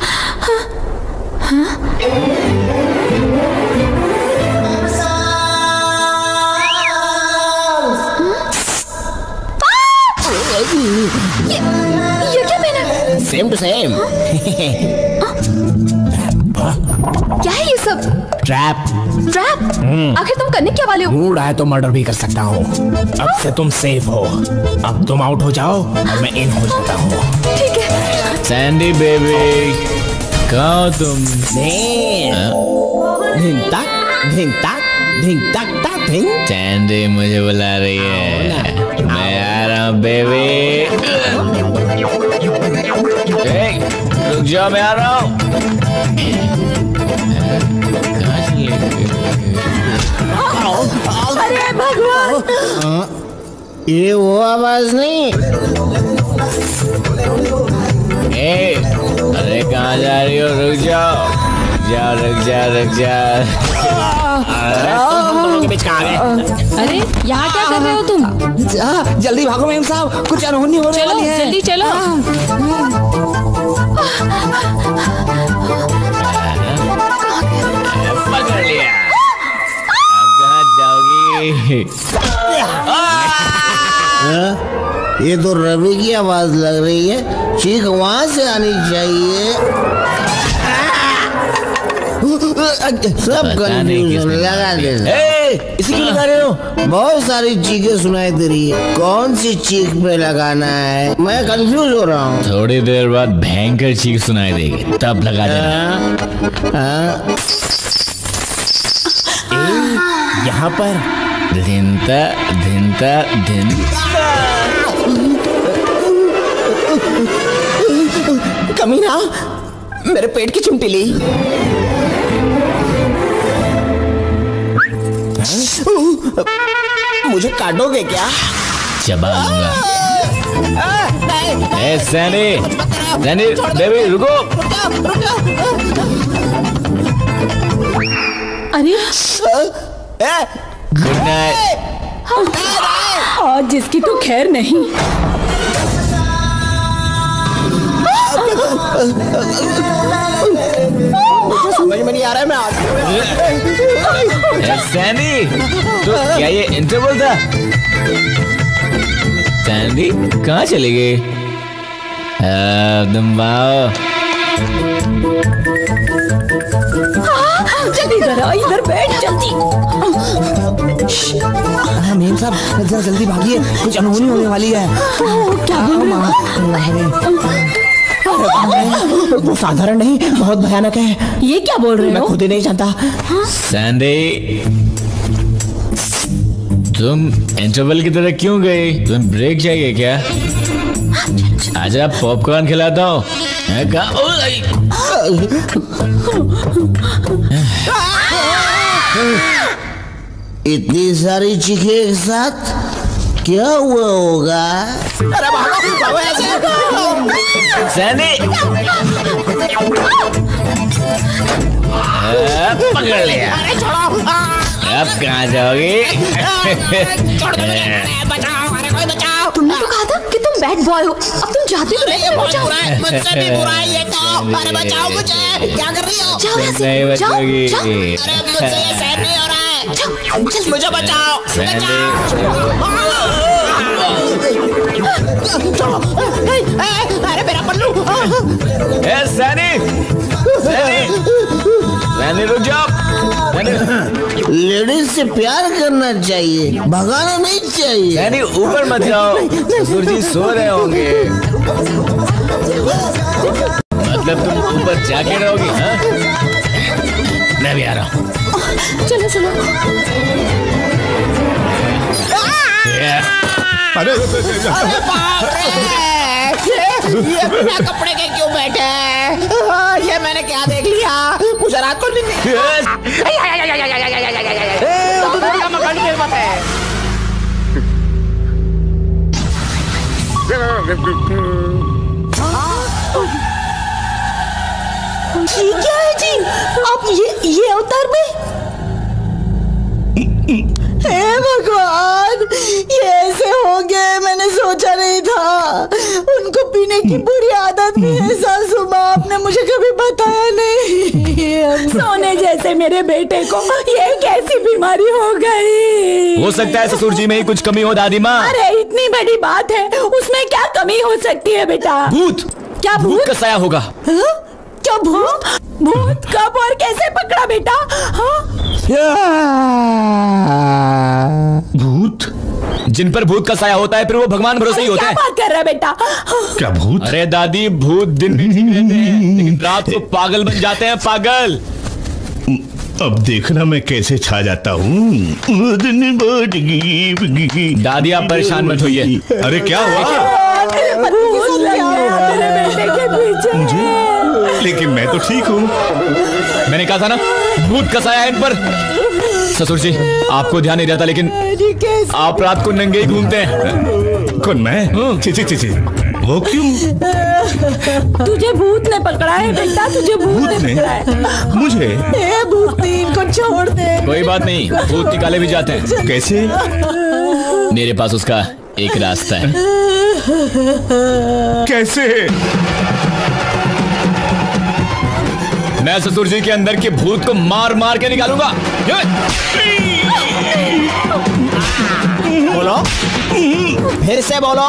ये क्या पहना? Same to same. क्या है ये सब? ट्रैप। आखिर तुम करने क्या वाले हो? मूड आए तो मर्डर भी कर सकता हूँ। अब से तुम सेफ हो। अब तुम आउट हो जाओ और मैं इन हो जाता हूँ। ठीक है। सैंडी बेबी, कहाँ हो तुम? सैंडी मुझे बुला रही है। मैं आ रहा हूँ बेबी। रुक जाओ, मैं आ रहा हूँ। अरे भगवान, ये वो आवाज नहीं। अरे कहाँ जा रही हो? रुक जाओ। रुक जा। तुम बीच कहाँ गए? अरे यहाँ क्या कर रहे हो तुम? जल्दी भागो मेम साहब, कुछ अनहोनी होने वाली है। जल्दी चलो। पकड़ लिया। अब कहाँ जाओगी? ये तो रवि की आवाज लग रही है। चीख वहां से आनी चाहिए। सब कंफ्यूजन लगा दे। इसी क्यों लगा रहे हो? बहुत सारी चीखें सुनाई दे रही है। कौन सी चीख पे लगाना है? मैं कंफ्यूज हो रहा हूँ। थोड़ी देर बाद भयंकर चीख सुनाई देगी, तब लगा देना। यहाँ पर धिनता। कमीना, मेरे पेट की चिमटी ली। मुझे काटोगे क्या? चबा लूंगा। सैनी बेबी रुको। अरे गुड नाइट। आज जिसकी तो खैर नहीं। समझ में नहीं आ रहा है। मैं सैंडी, तो क्या ये इंटरवल था? सैंडी कहाँ चली गई? तुम आओ। जल्दी इधर बैठ जल्दी। मेम साहब जरा जल्दी भागिए, कुछ अनहोनी होने वाली है। क्या बोल रहे हो? वो साधारण नहीं, बहुत भयानक है। ये क्या बोल रहे हो? मैं खुद ही नहीं जानता। सैंडी, तुम इंटरवल की तरह क्यों गई? तुम ब्रेक चाहिए क्या? आजा पॉपकॉर्न खिलाता हूँ। इतनी सारी चीखें एक साथ क्या हुआ होगा? अरे भागो ऐसे। सैनी पकड़ लिया। अब कहाँ जाओगी? तुमने तो कहा था कि तुम बैड बॉय हो। अब तुम जाते हो नहीं। मुझसे भी बुरा है ये तो। अरे बचाओ मुझे। क्या कर रही हो? जाओ यहाँ से। नहीं बचोगी। अरे मुझसे ये सहन नहीं हो रहा है। जाओ, मुझे बचाओ। अरे मेरा पल्लू। सैनी रुक जाओ। लेडीज से प्यार करना चाहिए, भगाना नहीं चाहिए। सैनी ऊपर मत जाओ, ससुर जी सो रहे होंगे। मतलब तुम ऊपर जाके रहोगी? हाँ? मैं भी आ रहा हूँ। चलो चलो। अरे बाप रे, ये बिना कपड़े के क्यों बैठे हैं? ये मैंने क्या देख लिया? मुझे रात को ये क्या है जी? आप ये अवतार में? हे भगवान, ये ऐसे होंगे मैंने सोचा नहीं था। उनको पीने की बुरी आदत भी है सासू माँ, आपने मुझे कभी बताया नहीं। सोने जैसे मेरे बेटे को ये कैसी बीमारी हो गई? हो सकता है ससुर जी में ही कुछ कमी हो दादी माँ। अरे इतनी बड़ी बात है, उसमें क्या कमी हो सकती है बेटा? भूत। क्या भूत का साया होगा? क्या भूत? भूत कब और कैसे पकड़ा बेटा? भूत? जिन पर भूत का साया होता है फिर वो भगवान भरोसे ही होते हैं। क्या बात कर रहा है बेटा? क्या भूत? अरे दादी, भूत दिन में ठीक रहते हैं लेकिन रात को पागल बन जाते हैं, पागल। अब देखना मैं कैसे छा जाता हूँ। दादी आप परेशान मत होइए। अरे क्या हुआ? भूत लग गया मेरे बेटे के पीछे। लेकिन मैं तो ठीक हूँ। मैंने कहा था ना भूत का साया है इन पर। ससुर जी आपको ध्यान नहीं रहता लेकिन आप रात को नंगे ही घूमते हैं। कौन मैं? ची वो क्यों? तुझे भूत ने पकड़ा है बेटा, तुझे भूत ने पकड़ा है। मुझे? भूत इनको छोड़ दे। कोई बात नहीं, भूत निकाले भी जाते हैं। कैसे? मेरे पास उसका एक रास्ता है। कैसे? मैं ससुर जी के अंदर के भूत को मार मार के निकालूंगा। बोलो, फिर से बोलो।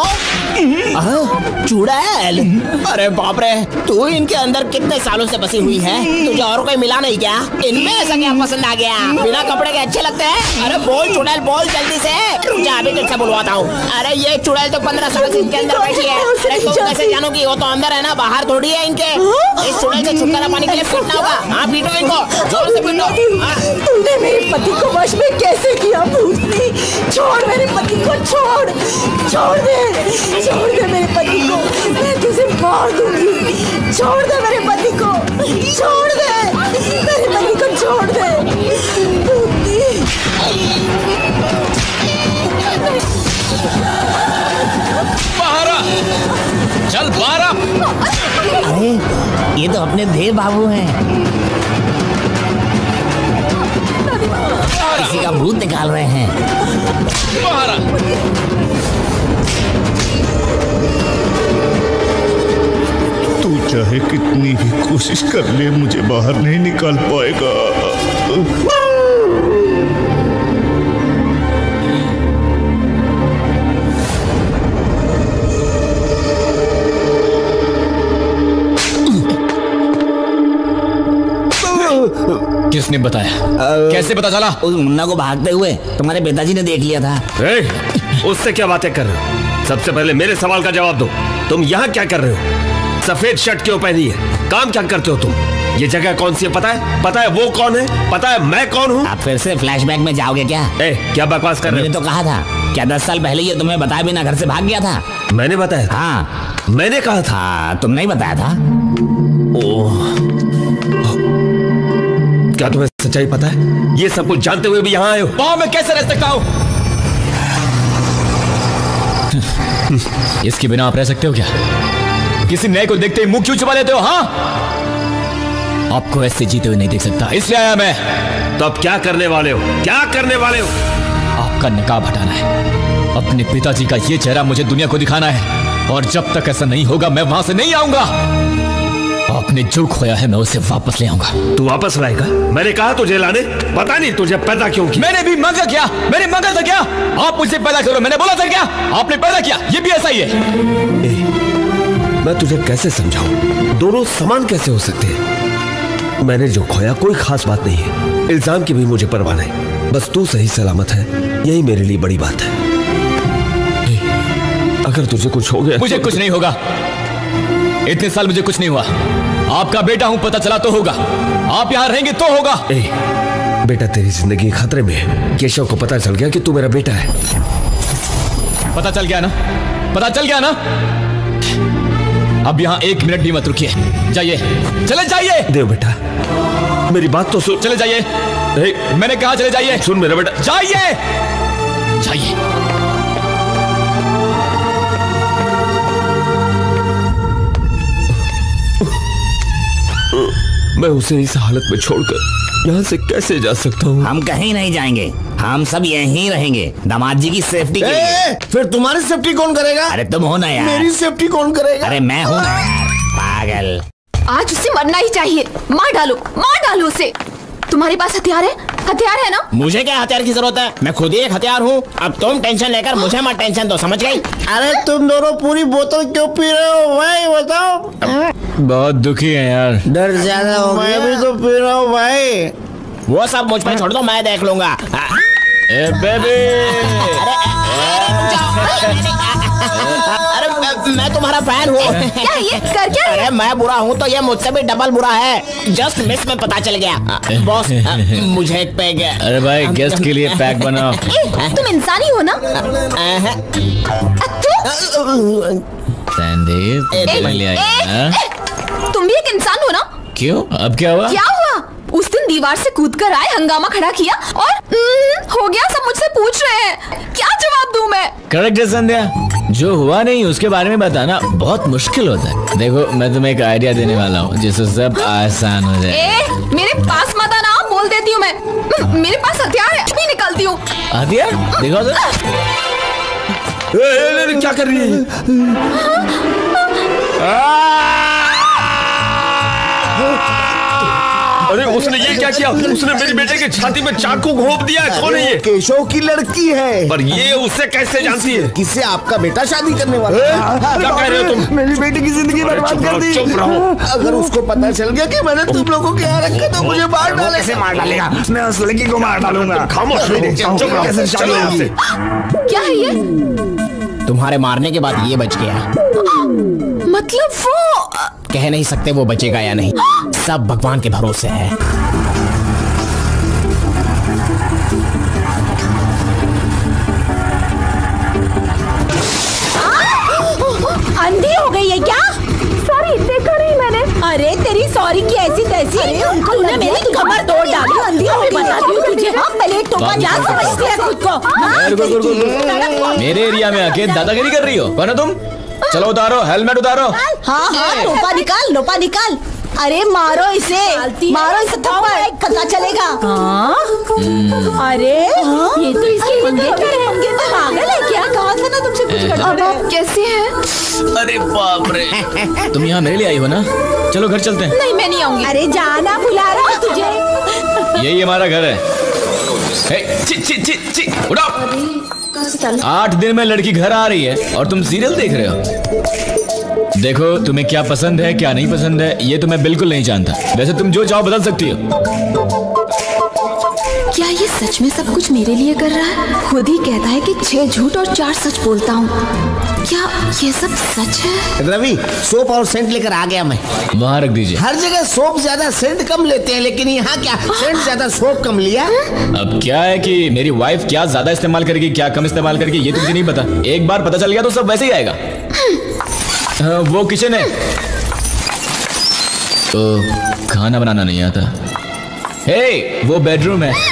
चुड़ैल? अरे बाप रे, तू इनके अंदर कितने सालों से बसी हुई है, तुझे और कोई मिला नहीं क्या? इनमें ऐसा क्या पसंद आ गया? बिना कपड़े के अच्छे लगते हैं? अरे बोल चुड़ैल, बोल जल्दी से। रुक जा, अभी तुझसे बुलवाता हूँ। अरे ये चुड़ैल तो 15 साल से इनके अंदर बैठी है। अरे तुम कैसे जानोगी? वो तो अंदर है ना, बाहर थोड़ी है इनके। इस चुड़ैल से छुटकारा पाने के लिए पीटना होगा। हाँ पीटो इनको, जोर से पीटो। तूने मेरे पति को वश में कैसे किया भूतनी? छोड़ मेरे पति को, छोड़ दे मेरे पति को, मैं तुझे मार दूंगी। छोड़ दे मेरे पति को, छोड़ दे मेरे पति को, छोड़ दे भूतनी। बाहर आ, चल बाहर आ। अरे ये तो अपने देव बाबू हैं। किसी का भूत निकाल रहे हैं। बाहर आ। तू चाहे कितनी भी कोशिश कर ले, मुझे बाहर नहीं निकाल पाएगा। किसने बताया? कैसे पता चला? उस मुन्ना को भागते हुए तुम्हारे पिताजी ने देख लिया था। उससे क्या बातें कर रहे हो? सबसे पहले मेरे सवाल का जवाब दो। तुम यहाँ क्या कर रहे हो? सफेद शर्ट क्यों पहनी है? काम क्या करते हो तुम? ये जगह कौन सी है पता है? पता है वो कौन है? पता है मैं कौन हूँ? आप फिर से फ्लैशबैक में जाओगे क्या? क्या बकवास कर रहे हो? मैंने तो कहा था, क्या 10 साल पहले ये तुम्हें बताए बिना घर से भाग गया था? मैंने बताया था? हाँ मैंने कहा था। तुम नहीं बताया था? ओह, क्या तुम्हें सच्चाई पता है? ये सब कुछ जानते हुए भी यहाँ आए हो? पाँव में कैसे रह सकता हूँ? इसके बिना आप रह सकते हो क्या? किसी नए को देखते ही मुंह क्यों छुपा लेते हो? हाँ, आपको ऐसे जीते हुए नहीं देख सकता, इसलिए आया मैं। तो अब क्या करने वाले हो? क्या करने वाले हो? आपका नकाब हटाना है। अपने पिताजी का ये चेहरा मुझे दुनिया को दिखाना है, और जब तक ऐसा नहीं होगा मैं वहां से नहीं आऊंगा। आपने जो खोया है मैं उसे वापस ले आऊंगा। तू वापस लाएगा? मैंने कहा तुझे लाने। पता नहीं तुझे पैदा क्यों किया। मैंने भी मांगा क्या? मैंने मांगा था क्या? आप मुझसे पैदा करो, मैंने बोला था क्या? आपने पैदा किया, ये भी ऐसा ही है। मैं तुझे कैसे समझाऊं? दोनों समान कैसे हो सकते हैं? मैंने जो खोया कोई खास बात नहीं है। इल्जाम की भी मुझे परवाह नहीं। बस तू सही सलामत है, यही मेरे लिए बड़ी बात है। अगर तुझे कुछ हो गया मुझे कुछ नहीं होगा। इतने साल मुझे कुछ नहीं हुआ। आपका बेटा हूं, पता चला तो होगा। आप यहां रहेंगे तो होगा। बेटा तेरी जिंदगी खतरे में है। केशव को पता चल गया कि तू मेरा बेटा है। पता चल गया ना? पता चल गया ना? अब यहाँ 1 मिनट भी मत रुकिए, जाइए, चले जाइए। देव बेटा मेरी बात तो सुन। चले जाइए। मैंने कहा चले जाइए। सुन मेरा बेटा, जाइए जाइए। मैं उसे इस हालत में छोड़कर यहाँ से कैसे जा सकता हूँ? हम कहीं नहीं जाएंगे, हम सब यहीं रहेंगे दामाद जी की सेफ्टी के लिए। फिर तुम्हारी सेफ्टी कौन करेगा? अरे तुम हो ना यार। मेरी सेफ्टी कौन करेगा? अरे मैं हूँ ना यार, पागल। आज उसे मरना ही चाहिए। मार डालो उसे। तुम्हारे पास हथियार है ना? मुझे क्या हथियार की जरूरत है? मैं खुद ही एक हथियार हूँ। अब तुम टेंशन लेकर मुझे मत टेंशन दो, समझ गई? अरे तुम दोनों पूरी बोतल क्यों पी रहे हो भाई, बताओ? बहुत दुखी है यार। डर ज्यादा हो गया। मैं भी तो पी रहा हूँ भाई। वो सब मुझ पर छोड़ दो, मैं देख लूंगा। ए बेबी। अरे मैं तुम्हारा फैन हूँ। क्या ये कर क्या? अरे मैं बुरा हूँ तो ये मुझसे भी डबल बुरा है। जस्ट मिस में पता चल गया। बॉस मुझे एक पैक। अरे भाई गेस्ट के लिए पैक बनाओ। तुम इंसानी हो ना? तुम भी एक इंसान हो ना? क्यों? अब क्या हुआ? क्या हुआ? उस दिन दीवार से कूदकर आए, हंगामा खड़ा किया और हो गया। सब मुझसे पूछ रहे हैं, क्या जवाब दूं मैं? करेक्ट है संध्या, जो हुआ नहीं उसके बारे में बताना बहुत मुश्किल होता है। देखो मैं तुम्हें एक आइडिया देने वाला हूँ जिससे सब आसान हो जाए। मेरे पास मत आना, बोल देती हूँ मैं। मेरे पास हथियार है, अभी निकलती हूँ। हथियार? देखो तो। क्या कर रही है? अरे उसने ये क्या किया? उसने मेरी बेटे की छाती में चाकू घोंप दिया। कौन है ये? केशव की लड़की है। पर ये उससे कैसे जानती है? किससे? आपका बेटा शादी करने वाला है। क्या कह रहे हो तुम? मेरी बेटी की जिंदगी बर्बाद कर दी। चुप रहो। अगर उसको पता चल गया कि मैंने तुम लोगों के यहाँ रखा तो मुझे मार डालेगा। कैसे मार डालेगा? मैं उस लड़की को मार डालूंगा। खामोश रहो, चुप रहो। चलो यहाँ से। क्या है ये? तुम्हारे मारने के बाद ये बच गया। मतलब वो कह नहीं सकते वो बचेगा या नहीं, सब भगवान के भरोसे है। अंधी हो गई है क्या? सॉरी, देखा नहीं मैंने। अरे तेरी सॉरी की ऐसी तैसी। तूने मेरी कमर तोड़ डाली। अंधी हो गई, बताती हूँ तुझे। हाँ प्लेट टोका, क्या समझती है खुद को? मेरे एरिया में आके दादागिरी कर रही हो? कौन हो तुम? चलो उतारो, हेलमेट उतारो। हाँ लोपा निकाल। अरे मारो इसे थप्पड़, पता चलेगा। अरे ये तो इसके मंगेतर है। पागल है क्या? कहाँ से ना तुमसे कुछ करते हैं। कैसे हैं? अरे बाप रे, तुम यहाँ मेरे लिए आई हो ना? चलो घर चलते हैं। नहीं मैं नहीं आऊंगी। अरे जाना, बुला रहा हूँ तुझे। यही हमारा घर है। उठाओ। 8 दिन में लड़की घर आ रही है और तुम सीरियल देख रहे हो। देखो तुम्हें क्या पसंद है क्या नहीं पसंद है ये तो मैं बिल्कुल नहीं जानता। वैसे तुम जो चाहो बदल सकती हो। क्या ये सच में सब कुछ मेरे लिए कर रहा है? खुद ही कहता है कि 6 झूठ और 4 सच बोलता हूँ। क्या ये सब सच है? रवि, सोप और सेंट लेकर आ गया मैं। वहाँ रख दीजिए। हर जगह सोप ज्यादा सेंट कम लेते हैं, लेकिन यहाँ क्या सेंट ज्यादा सोप कम लिया? अब क्या है कि मेरी वाइफ क्या ज्यादा इस्तेमाल करेगी क्या कम इस्तेमाल करेगी ये तो मुझे नहीं पता। एक बार पता चल गया तो सब वैसे ही आएगा। वो किचन है तो खाना बनाना नहीं आता। हे, वो बेडरूम है।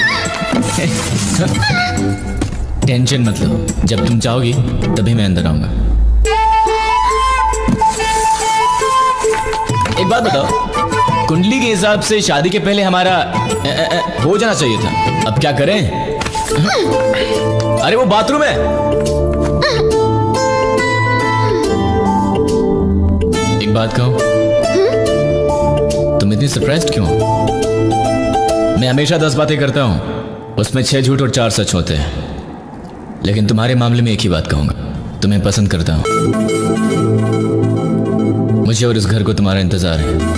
टेंशन मत लो, जब तुम चाहोगी तभी मैं अंदर आऊंगा। एक बात बताओ, कुंडली के हिसाब से शादी के पहले हमारा हो जाना चाहिए था। अब क्या करें? अरे वो बाथरूम है। एक बात कहूं, तुम इतनी सरप्राइज्ड क्यों? मैं हमेशा 10 बातें करता हूं, उसमें 6 झूठ और 4 सच होते हैं, लेकिन तुम्हारे मामले में एक ही बात कहूंगा, तुम्हें पसंद करता हूं। मुझे और इस घर को तुम्हारा इंतजार है।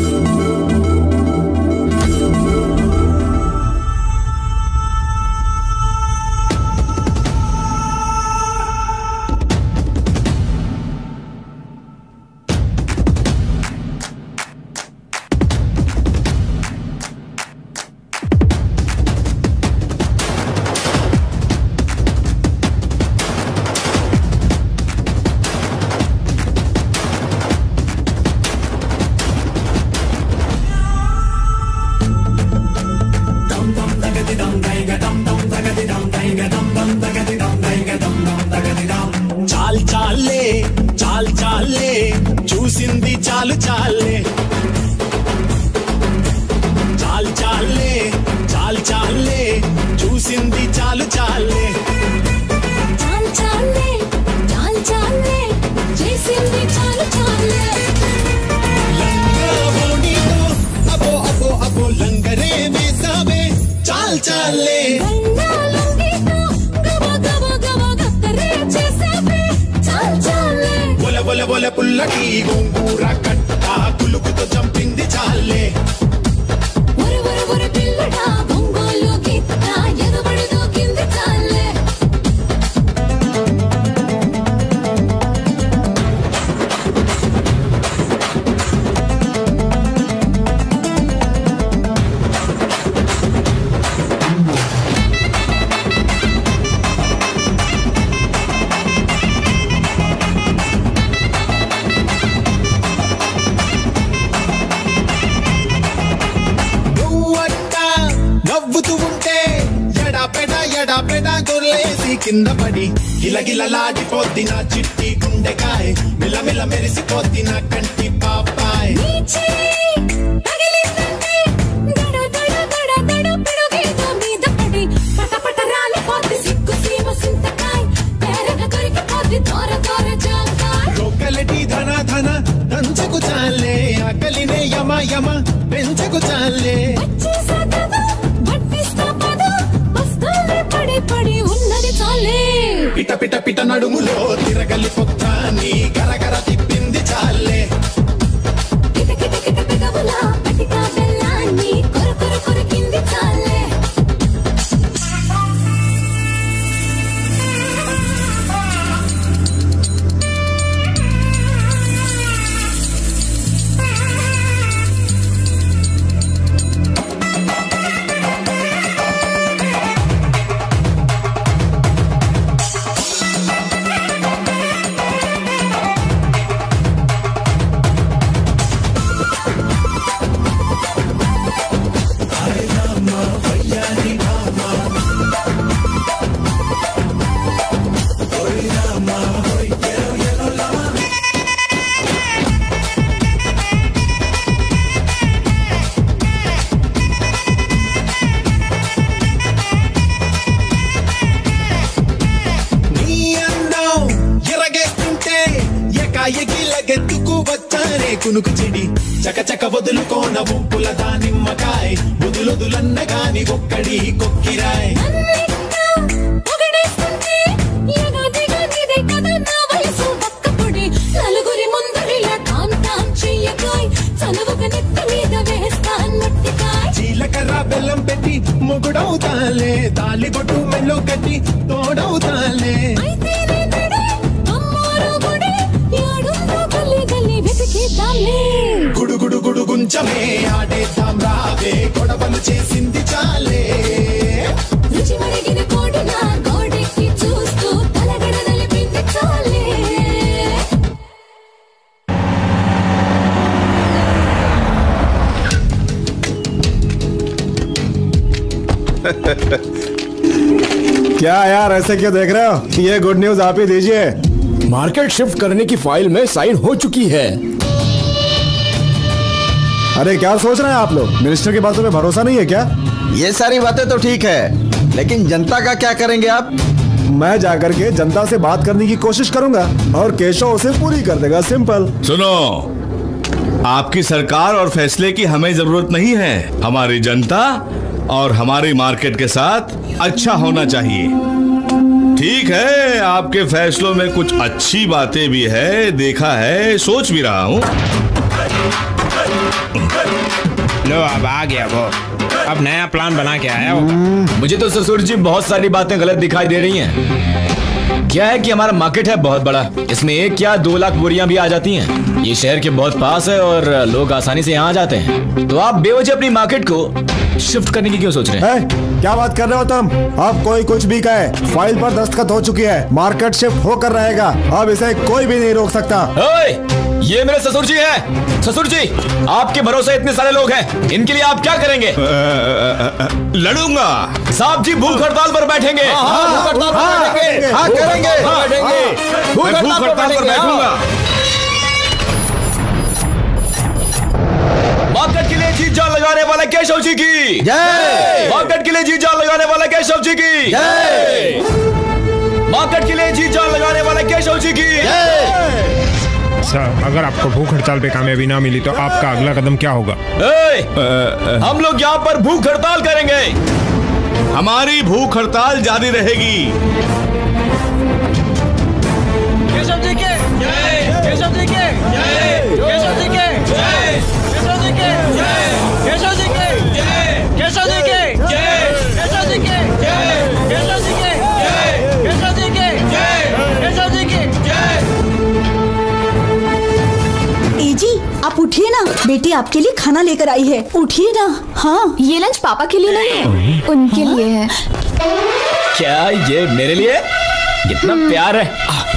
బొలె బొలె పుల్లటి గోంగూర కట్ట కులుకుతో చంపింది చాలే పిల్లడా బొంగోలు గిత్త ఎగబడి దూకింది చాలే నవ్వుతూ ఉంటే ఎడాపెడా గొర్లేసి కింద పడి గిలగిలలాడిపోద్ది నా చిట్టి గుండెకాయ మిలమిల మెరిసిపోద్ది నా కంటి పాపాయ్ రోకలటి ధన ధన దంచకు చాలే ఆకలినే యమ యమ పెంచకు చాలే పడి ఉన్నది చాలే పిట పిట పిట నడుములో తిరగలి పొత్త నీ గరగర తిప్పింది చాలే కిట కిట కిట పెదవులా పటికా బెల్లాన్ని కొర కొరికింది చాలే కునుకు చెడి చకచక వదులుకోన ఉప్పుల దానిమ్మకాయ వదులొదులన్నగాని ఒక్కడి కొక్కిరాయ్ నలుగురి ముందరిలా టామ్ టామ్ చెయ్యకాయ్ చనువుగా నెత్తి మీద వేస్తాన్ మట్టికాయ్ జీలకర్ర బెల్లం పెట్టి మొగుడవుతాలే తాలిబొట్టు మెల్లో కట్టి తోడవుతాలే గుడుగుడు గుడుగుంచమే ఆడేద్దాం రావే గొడవలు చేసింది చాలే రుచి మరిగిన కోడిన గోడెక్కి చూస్తూ తలగడ నలిపింది చాలే क्या यार ऐसे क्यों देख रहे हो? ये गुड न्यूज आप ही दीजिए। मार्केट शिफ्ट करने की फाइल में साइन हो चुकी है। अरे क्या सोच रहे हैं आप लोग? मिनिस्टर की बातों पे भरोसा नहीं है क्या? ये सारी बातें तो ठीक है, लेकिन जनता का क्या करेंगे आप? मैं जाकर के जनता से बात करने की कोशिश करूंगा और केशव उसे पूरी कर देगा। सिंपल। सुनो, आपकी सरकार और फैसले की हमें जरूरत नहीं है। हमारी जनता और हमारी मार्केट के साथ अच्छा होना चाहिए। ठीक है, आपके फैसलों में कुछ अच्छी बातें भी है, देखा है, सोच भी रहा हूँ। लो अब आ गया वो, अब नया प्लान बना के आया होगा। मुझे तो ससुर जी बहुत सारी बातें गलत दिखाई दे रही हैं। क्या है कि हमारा मार्केट है बहुत बड़ा, इसमें 1 या 2 लाख बोरियां भी आ जाती हैं। ये शहर के बहुत पास है और लोग आसानी से यहाँ आ जाते हैं। तो आप बेवजह अपनी मार्केट को शिफ्ट करने की क्यों सोच रहे हैं? क्या बात कर रहे हो तुम? अब कोई कुछ भी कहे, फाइल पर दस्तखत हो चुकी है, मार्केट शिफ्ट होकर रहेगा। अब इसे कोई भी नहीं रोक सकता। ये मेरे ससुर जी हैं। ससुर जी, आपके भरोसे इतने सारे लोग हैं, इनके लिए आप क्या करेंगे? लड़ूंगा। साहब जी भूख हड़ताल पर बैठेंगे। भूख हड़ताल पर बैठूंगा। मार्केट के लिए जी जान लगाने वाला केशव जी की जय। मार्केट के लिए जी जान लगाने वाला केशव जी की जय। मार्केट के लिए जी जान लगाने वाला केशव जी की जय। सर, अगर आपको भूख हड़ताल पे कामयाबी ना मिली तो आपका अगला कदम क्या होगा? हम लोग यहाँ पर भूख हड़ताल करेंगे। हमारी भूख हड़ताल जारी रहेगी। केशव जी के जय। केशव बेटी आपके लिए खाना लेकर आई है, उठिए ना। हाँ, ये लंच पापा के लिए नहीं है, उनके लिए है। क्या ये मेरे लिए? कितना प्यार है।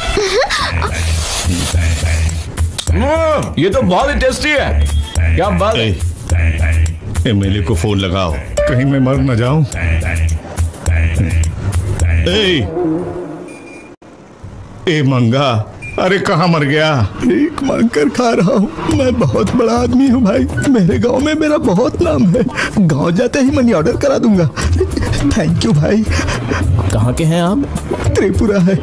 ये तो बहुत ही टेस्टी है। क्या बात है? एमएलए को फोन लगाओ, कहीं मैं मर न जाऊं। ए मंगा, अरे कहाँ मर गया? भीख मांग कर खा रहा हूँ। मैं बहुत बड़ा आदमी हूँ भाई, मेरे गांव में मेरा बहुत नाम है। गांव जाते ही मनी ऑर्डर करा दूंगा। थैंक यू भाई। कहाँ के हैं आप? त्रिपुरा है।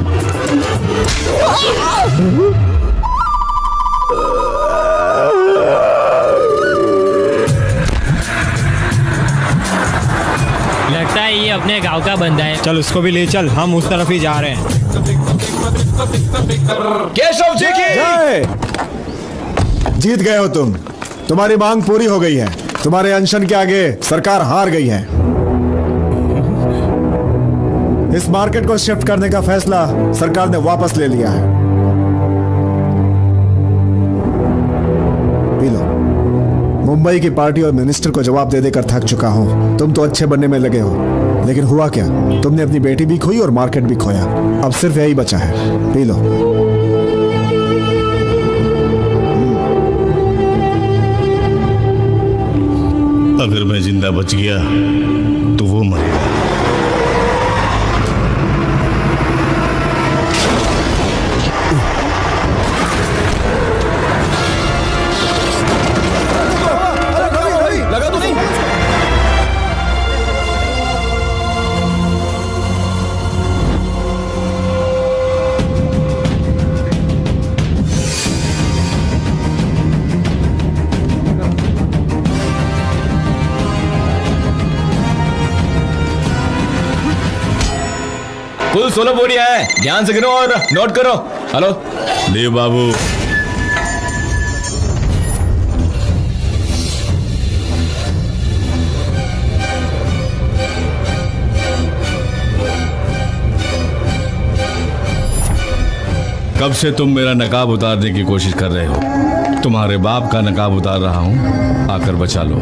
लगता है ये अपने गांव का बंदा है। चल उसको भी ले चल, हम उस तरफ ही जा रहे हैं। केशव जी की जय। जीत गए हो तुम, तुम्हारी मांग पूरी हो गई है। तुम्हारे अनशन के आगे सरकार हार गई है। इस मार्केट को शिफ्ट करने का फैसला सरकार ने वापस ले लिया है। P low. मुंबई की पार्टी और मिनिस्टर को जवाब दे देकर थक चुका हूं। तुम तो अच्छे बनने में लगे हो, लेकिन हुआ क्या? तुमने अपनी बेटी भी खोई और मार्केट भी खोया। अब सिर्फ यही बचा है, पी लो। अगर मैं जिंदा बच गया तो वो मरेगा। लगा तो नहीं। कुल 16 बोरियां है, ध्यान से गिनो और नोट करो। हेलो ले बाबू। कब से तुम मेरा नकाब उतारने की कोशिश कर रहे हो? तुम्हारे बाप का नकाब उतार रहा हूं, आकर बचा लो।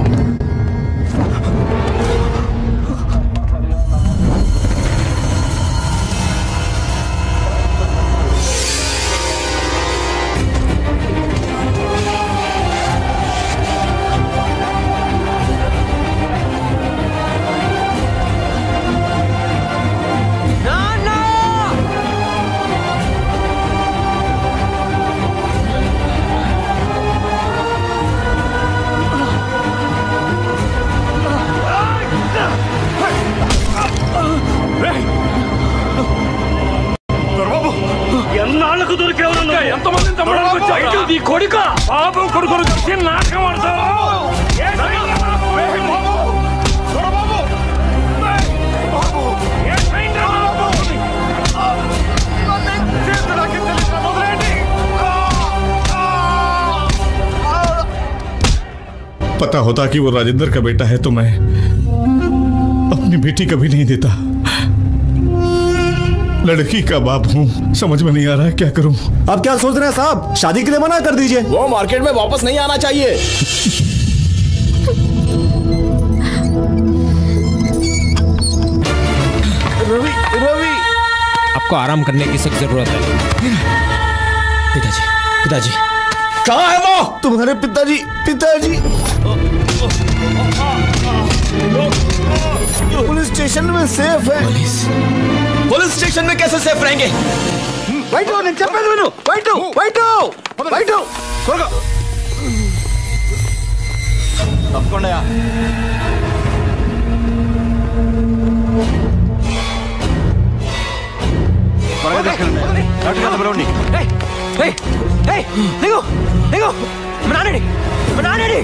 पता होता कि वो राजेंद्र का बेटा है तो मैं अपनी बेटी कभी नहीं देता। लड़की का बाप हूँ, समझ में नहीं आ रहा है क्या करूँ। अब क्या सोच रहे हैं साहब? शादी के लिए मना कर दीजिए। वो मार्केट में वापस नहीं आना चाहिए। रवि, रवि, आपको आराम करने की सख्त जरूरत है। पिताजी, पिताजी, कहाँ है वो? तुम्हारे पिताजी, पिताजी पुलिस स्टेशन में सेफ है। पुलिस स्टेशन में कैसे सेफ रहेंगे? వైటు నేను చెప్పేది విను. వైటు వైటు వైటు త్వరగా తప్పకుండా. త్వరగా తీసుకెళ్ళండి. డాక్టర్ గారు పిలవండి. దిగు దిగు. మా నాన్నడి, మా నాన్నడి.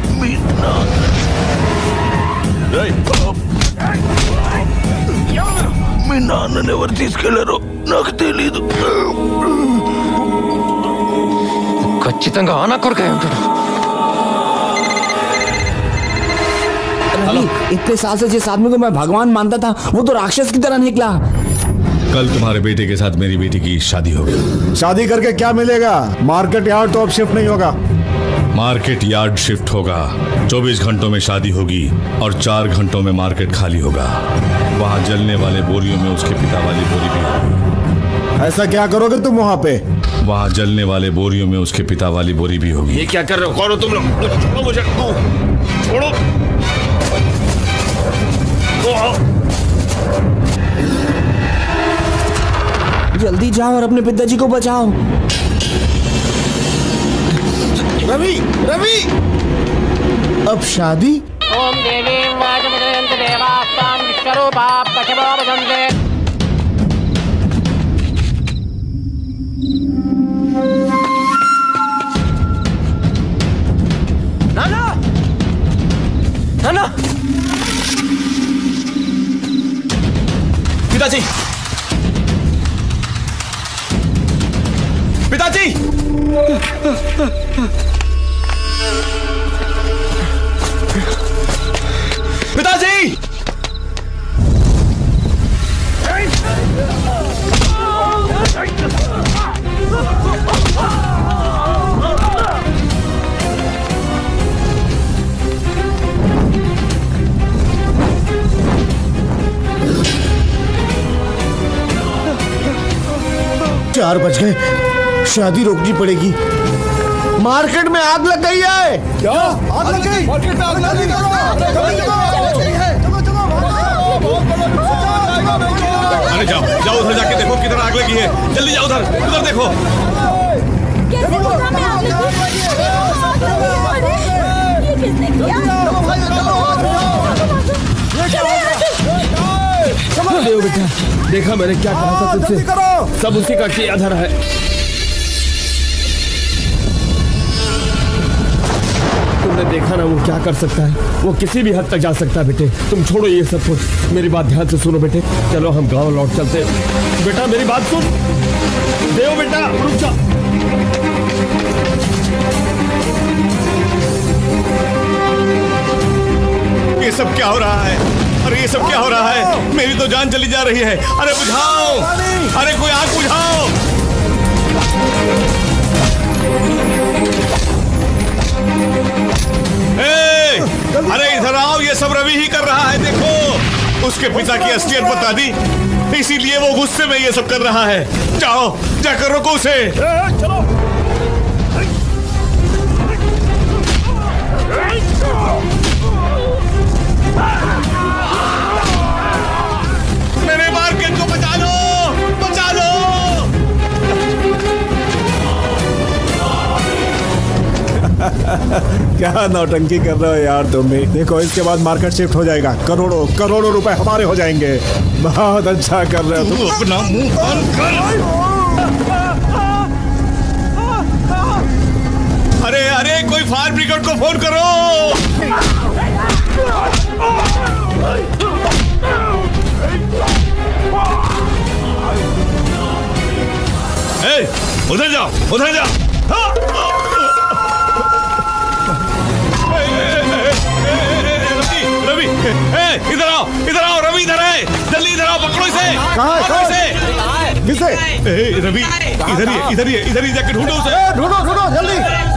మీ నాన్నని ఎవరు తీసుకెళ్లారో నాకు తెలీదు. ఖచ్చితంగా ఆనా కొరకాయ ఉంటాడు. इतने साल से जिस आदमी को मैं भगवान मानता था वो तो राक्षस की तरह निकला। कल तुम्हारे बेटे के साथ मेरी बेटी की शादी होगी। शादी करके क्या मिलेगा? मार्केट यार्ड तो अब शिफ्ट नहीं होगा। मार्केट यार्ड शिफ्ट होगा, 24 घंटों में शादी होगी और 4 घंटों में मार्केट खाली होगा। वहाँ जलने वाले बोरियों में उसके पिता वाली बोरी भी होगी। ऐसा क्या करोगे तुम वहाँ पे? वहाँ जलने वाले बोरियों में उसके पिता वाली बोरी भी होगी। ये क्या कर रहे हो? कौन हो तुम लोग? छोड़ो मुझे, छोड़ो। जल्दी जाओ और अपने पिताजी को बचाओ। रवि, रवि, अब शादी? ओम देवी वाजमदयंत देवास्तां विश्वरूपा पशवो वदन्ते। नाना, नाना, पिताजी, पिताजी, पिताजी! 4 बज गए, शादी रोकनी पड़ेगी। मार्केट में आग लग गई है। क्या आग लग गई? मार्केट में आग लग गई। अरे जाओ जाओ उधर जाके देखो किधर आग लगी है। जल्दी जाओ उधर, उधर देखो। देव बेटा, देखा मैंने क्या कहा था तुझसे? सब उसी का किया धरा है। तुमने देखा ना वो क्या कर सकता है, वो किसी भी हद तक जा सकता है। बेटे तुम छोड़ो ये सब कुछ, मेरी बात ध्यान से सुनो बेटे। चलो हम गांव लौट चलते। बेटा मेरी बात सुन। देव बेटा रुक जा। ये सब क्या हो रहा है? अरे ये सब क्या हो रहा है? मेरी तो जान चली जा रही है। अरे बुझाओ, अरे कोई आग बुझाओ। अरे इधर आओ, ये सब रवि ही कर रहा है। देखो उसके पिता की असलियत बता दी, इसीलिए वो गुस्से में ये सब कर रहा है। जाओ जाकर रोको उसे। चलो मेरे मार्केट को बचा लो, बचा लो। क्या नौटंकी कर रहे हो यार तुम भी? देखो इसके बाद मार्केट शिफ्ट हो जाएगा, करोड़ों करोड़ों रुपए हमारे हो जाएंगे। बहुत अच्छा कर रहे हो तुम। अपना मुंह बंद कर। अरे अरे कोई फायर ब्रिगेड को फोन करो। उधर जाओ, उधर जाओ। रवि, इधर आओ, इधर आओ। रवि इधर है, जल्दी इधर आओ, पकड़ो इसे। कहाँ है? किसे? रवि इधर ही, इधर ही, इधर ही जाके ढूंढो उसे। ढूंढो ढूंढो जल्दी।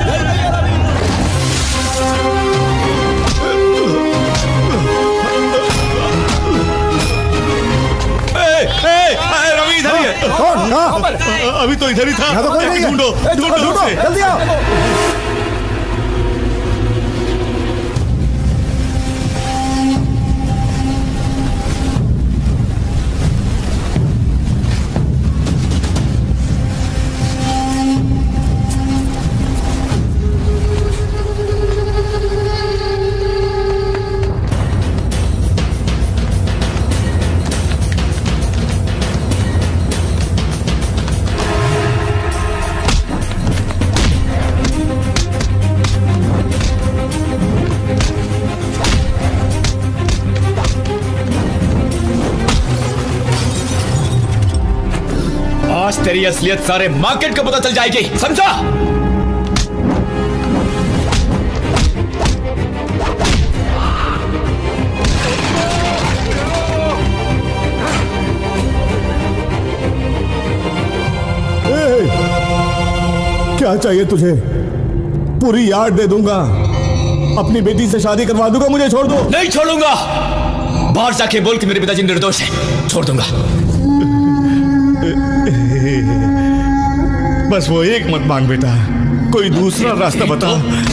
रवि इधर ही है। कौन? कहाँ? अभी तो इधर ही था। तो कोई नहीं है। ढूंढो ढूंढो उसे। जल्दी आओ। आज तेरी असलियत सारे मार्केट को पता चल जाएगी, समझा? क्या चाहिए तुझे? पूरी यार्ड दे दूंगा, अपनी बेटी से शादी करवा दूंगा, मुझे छोड़ दो। नहीं छोड़ूंगा। बाहर जाके बोल कि मेरे पिताजी निर्दोष है, छोड़ दूंगा। बस वो एक मत मांग बेटा, कोई दूसरा रास्ता बता।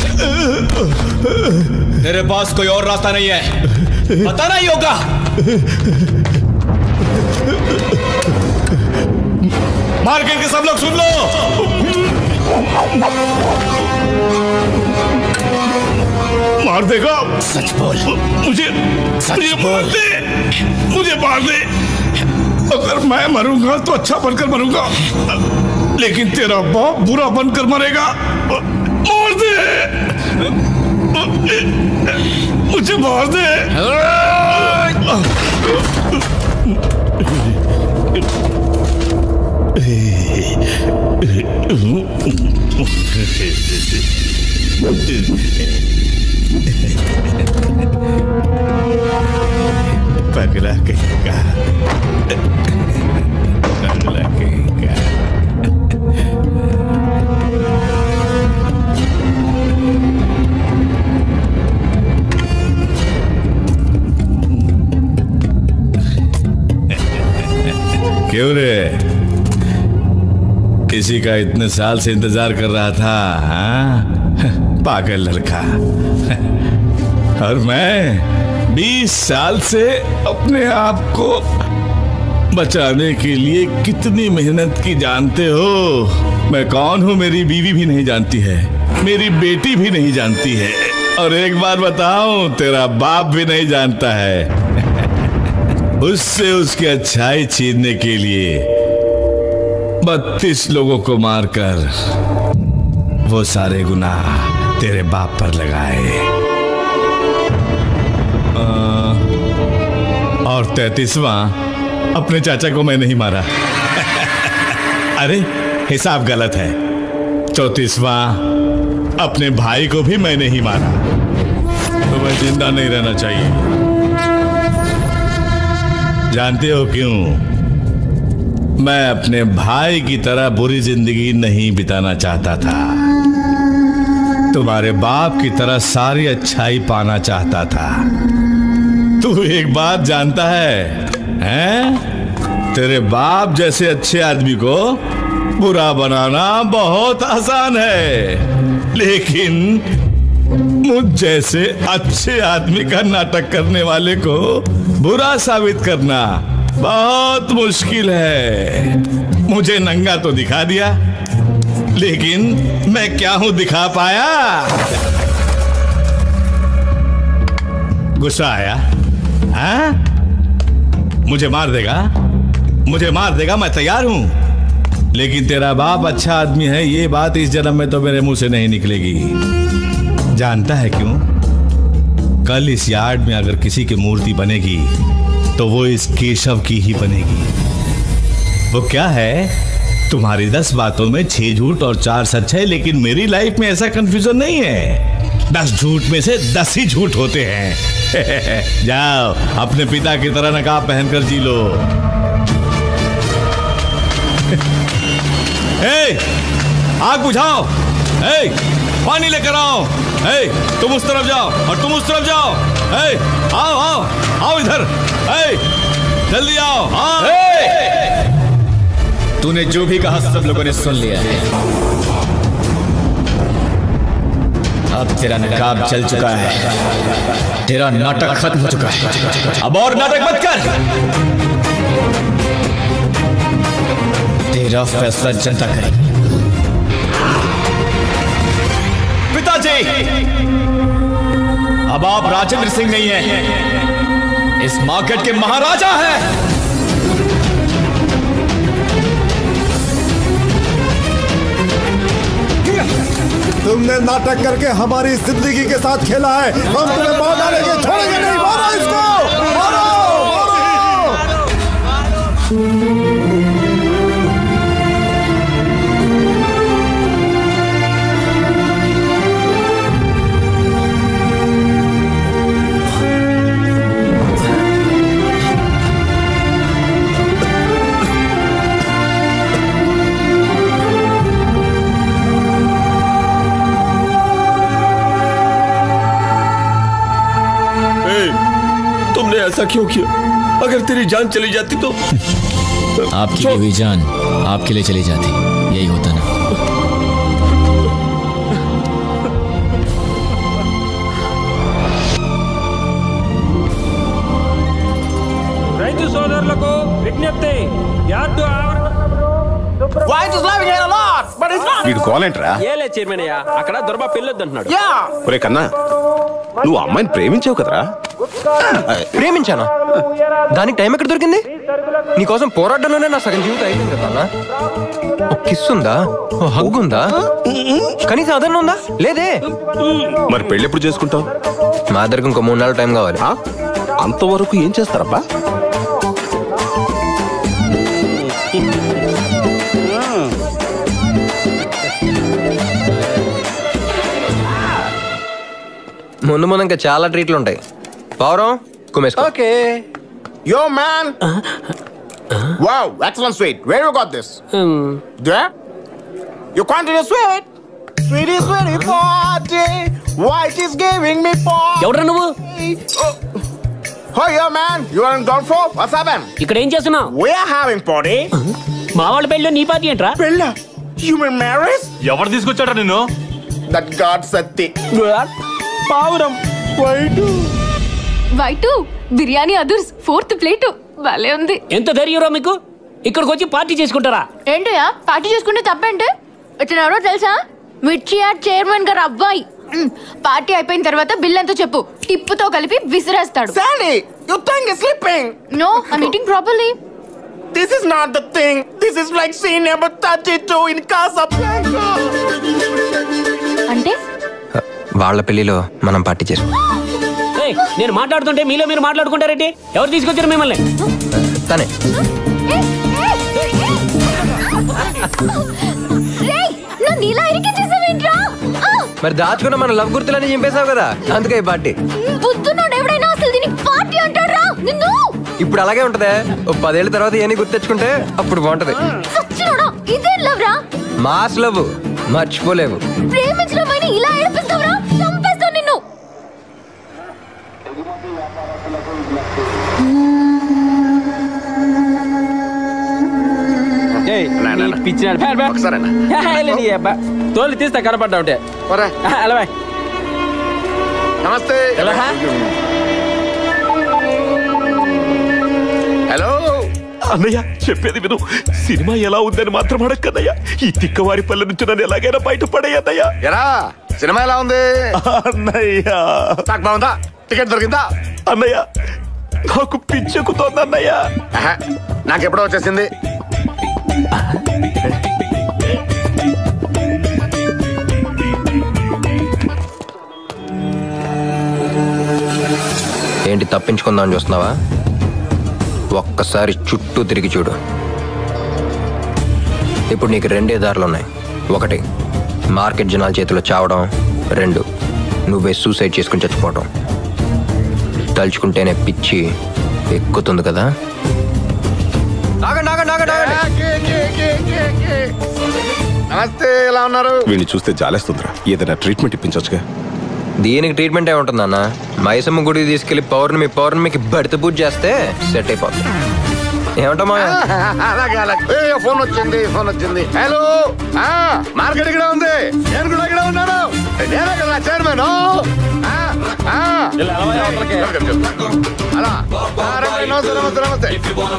तेरे पास कोई और रास्ता नहीं है, बताना ही होगा। मार्केट के सब लोग सुन लो, मार देगा। सच बोल, मुझे मार दे, मुझे मार दे। अगर मैं मरूंगा तो अच्छा बनकर मरूंगा, लेकिन तेरा बाप बुरा बनकर मरेगा। मार दे, मुझे मार दे। पगला कहेगा, पगला कहेगा। क्यों रे, किसी का इतने साल से इंतजार कर रहा था? हाँ? पागल लड़का। और मैं 20 साल से अपने आप को बचाने के लिए कितनी मेहनत की जानते हो? मैं कौन हूँ मेरी बीवी भी नहीं जानती है, मेरी बेटी भी नहीं जानती है, और एक बार बताऊं, तेरा बाप भी नहीं जानता है। उससे उसकी अच्छाई छीनने के लिए 32 लोगों को मारकर वो सारे गुनाह तेरे बाप पर लगाए, और 33वां अपने चाचा को मैं नहीं मारा। अरे हिसाब गलत है। 34वां अपने भाई को भी मैं नहीं मारा। तो मैं जिंदा नहीं रहना चाहिए। जानते हो क्यों? मैं अपने भाई की तरह बुरी जिंदगी नहीं बिताना चाहता था, तुम्हारे बाप की तरह सारी अच्छाई पाना चाहता था। तू एक बात जानता है, हैं? तेरे बाप जैसे अच्छे आदमी को बुरा बनाना बहुत आसान है, लेकिन मुझ जैसे अच्छे आदमी का नाटक करने वाले को बुरा साबित करना बहुत मुश्किल है। मुझे नंगा तो दिखा दिया, लेकिन मैं क्या हूं दिखा पाया? गुस्सा आया? हाँ? मुझे मार देगा, मुझे मार देगा, मैं तैयार हूं। लेकिन तेरा बाप अच्छा आदमी है, ये बात इस जन्म में तो मेरे मुंह से नहीं निकलेगी। जानता है क्यों? कल इस यार्ड में अगर किसी की मूर्ति बनेगी तो वो इस केशव की ही बनेगी। वो क्या है, तुम्हारी 10 बातों में 6 झूठ और 4 सच है, लेकिन मेरी लाइफ में ऐसा कंफ्यूजन नहीं है। 10 झूठ में से 10 ही झूठ होते हैं। जाओ अपने पिता की तरह नकाब पहनकर जी लो। आग बुझाओ, पानी लेकर आओ, तुम उस तरफ जाओ और तुम उस तरफ जाओ। आओ आओ आओ इधर, जल्दी आओ। तूने जो भी कहा सब लोगों ने सुन लिया है। अब तेरा नकाब चल चुका है, तेरा नाटक खत्म हो चुका है। अब और नाटक मत कर। तेरा फैसला जनता करेगी। पिताजी, अब आप राजेंद्र सिंह नहीं हैं, इस मार्केट के महाराजा हैं। तुमने नाटक करके हमारी जिंदगी के साथ खेला है, हम तुम्हें मार डालेंगे, छोड़ेंगे नहीं। मारो इसको, मारो, ऐसा क्यों किया? अगर तेरी जान चली जाती तो आपकी दी हुई जान आपके लिए चली जाती, यही होता ना। రైతు సోదరులకు విజ్ఞప్తి, యార్డు వీడు కోలేంట్రా? ఏలే చైర్మన్ అయ్యా, అక్కడ దొరబా పెళ్ళొద్దు అంటున్నాడు. ఒరే కన్నా, నువ్వు అమ్మాయిని ప్రేమించావు కదరా? ప్రేమించానా? దానికి టైం ఎక్కడ దొరికింది? నీకోసం పోరాటంలోనే నా సగం జీవితం అయిపోయింది కదా. ఓ కిస్ ఉందా? ఓ హగ్ ఉందా? కనీసం అదన్నా ఉందా? లేదే. మరి పెళ్ళి ఎప్పుడు చేసుకుంటావు? మా దగ్గరకు ఇంకో 3 నెలలు టైం కావాలి. అంతవరకు ఏం చేస్తారబ్బా? ముందు ముందు ఇంకా చాలా ట్రీట్లు ఉంటాయి. పౌరం కుమేసుకో. Okay. Yo man. Wow, excellent sweet. Where you got this? There? You continue sweet. Sweetie, sweetie party. White is giving me party. ఎవడ్రా నువ్వు? Oh yeah man, you are in Gulf War? What's happened? ఇక్కడ ఏం చేస్తున్నావు? We are having party. మా వాళ్ళ పెళ్ళిలో నీ పార్టీ ఏంట్రా? పెళ్ళ? You mean marriage? ఎవరు తీసుకొచ్చాడా నిన్ను? That God Satti. పావురం. వైటు బిర్యానీ అదుర్స్ 4th ప్లేట్ భలే ఉంది. ఎంత ధైర్యంరా మీకు? ఇక్కడికి వచ్చి పార్టీ చేసుకుంటారా? ఏంటయ్యా పార్టీ చేసుకుంటే తప్పేంటి? ఇతను ఎవరో తెలుసా? మిర్చియార్ చైర్మన్ గారు అబ్బాయి. పార్టీ అయిపోయిన తర్వాత బిల్ ఎంతో చెప్పు, టిప్పుతో కలిపి విసిరేస్తాడు. Sandy, you think is sleeping? No, I'm eating properly. This is not the thing. This is like scene number 32 in Casablanca. అంటే వాళ్ళ పెళ్లిలో మనం పార్టీ చేసుకుంటాం. నేను మాట్లాడుతుంటే మీలో మీరు మాట్లాడుకుంటారేంటి? ఎవరు తీసుకొచ్చారు మిమ్మల్ని? తనే. మరి దాచుకున్న మన లవ్ గుర్తులన్నీ చింపేశావు కదా, అందుకే ఈ పార్టీ. ఇప్పుడు అలాగే ఉంటదే. ఓ 10 ఏళ్ళ తర్వాత ఏని గుర్తు తెచ్చుకుంటే అప్పుడు బాగుంటది. మాస్ లవ్ మర్చిపోలేవు. తోలు తీస్తా కనపడ్డా ఉంటే. నమస్తే. హలో అన్నయ్య, చెప్పేది విను. సినిమా ఎలా ఉందని మాత్రం అడగదయ్యా. ఈ తిక్కవారి పల్లె నుంచి నన్ను ఎలాగైనా బయటపడేయన్నయ్యా. ఎరా సినిమా ఎలా ఉంది అన్నయ్య? నాకు బాగుందా? టికెట్ దొరికిందా? అన్నయ్య నాకు పిచ్చెక్కుతోంది అన్నయ్య. నాకెప్పుడో వచ్చేసింది. ఏంటి తప్పించుకుందామని చూస్తున్నావా? ఒక్కసారి చుట్టూ తిరిగి చూడు. ఇప్పుడు నీకు 2 దారులు ఉన్నాయి. 1 మార్కెట్ జనాల చేతిలో చావడం, 2 నువ్వే సూసైడ్ చేసుకుని చచ్చిపోవడం. తలుచుకుంటేనే పిచ్చి ఎక్కుతుంది కదా. నమస్తే, ఎలా ఉన్నారు? వీడిని చూస్తే జాలేస్తుందిరా. ఏదైనా ట్రీట్మెంట్ ఇప్పించొచ్చుగా. దీనికి ట్రీట్మెంట్ ఏముంటుంది అన్న? మైసమ్మ గుడికి తీసుకెళ్లి పౌర్ణమికి బడిత పూజ చేస్తే సెట్ అయిపోతుంది. ఏమంటామా? అలాగే అలాగే. ఫోన్ వచ్చింది. హలో, మార్కెట్ ఇక్కడ ఉంది. నేను కూడా ఇక్కడ ఉన్నాను. నేనే కదా చైర్మన్. నమస్తే.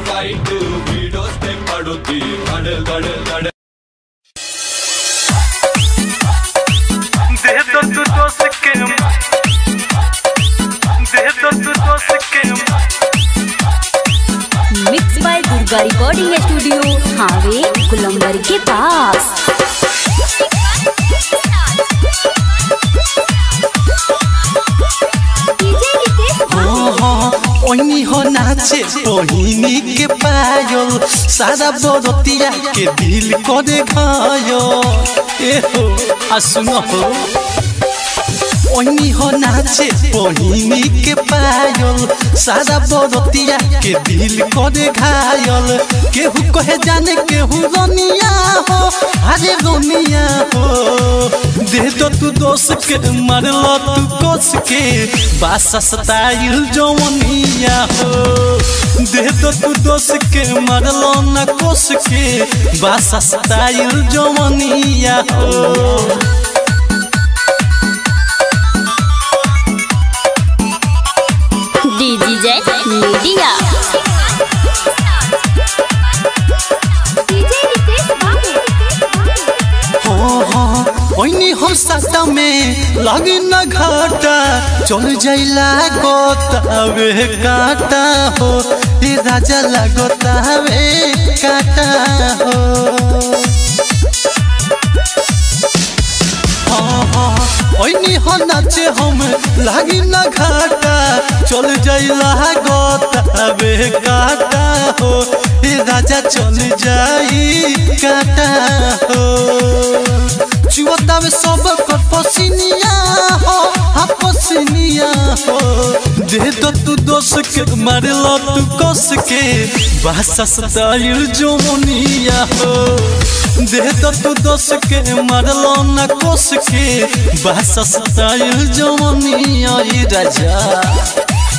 Mix by Durga recording studio, हावे कुलंबर के पास। ओनी हो नाचे बहिनी के पायल, सारा बरतिया के दिल को देखायो। ए हो सुनो हो, ओनी हो नाचे बहिनी के पायल, सारा बरतिया के दिल को देखायल। केहू कहे जाने केहू रोनिया हो, अरे रोनिया हो। दे दो तू दोस्त के मार लो तू कोस के बासा स्टाइल जवनिया हो दे दो तू दोस्त के मार लो न कोस के बासा स्टाइल जवनिया हो डीजे मीडिया ओइनी हम साता में लगी न घाटा चल जाइला गोतावे काटा हो ये राजा लगोतावे काटा हो ओइनी हो नाचे हम लगी न घाटा चल जाइला गोतावे काटा हो ये राजा चल जाई काटा हो चुवतावे सब कर पसीनिया हो हाँ पसीनिया हो दे दो तू दोस्त के मार लो तू कस के भाषा स्टाइल जवनिया हो दे दो तू दोस्त के मार लो न कस के भाषा स्टाइल जवनिया ये राजा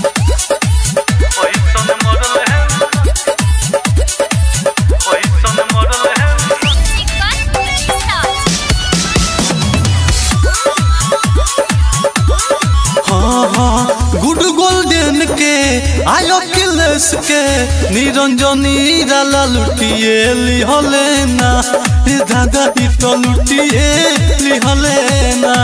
गुड गोल्डन के आयो किलेस के निरंजनी राला लुटिए लिहले ना दादा ही तो लुटिए लिहले ना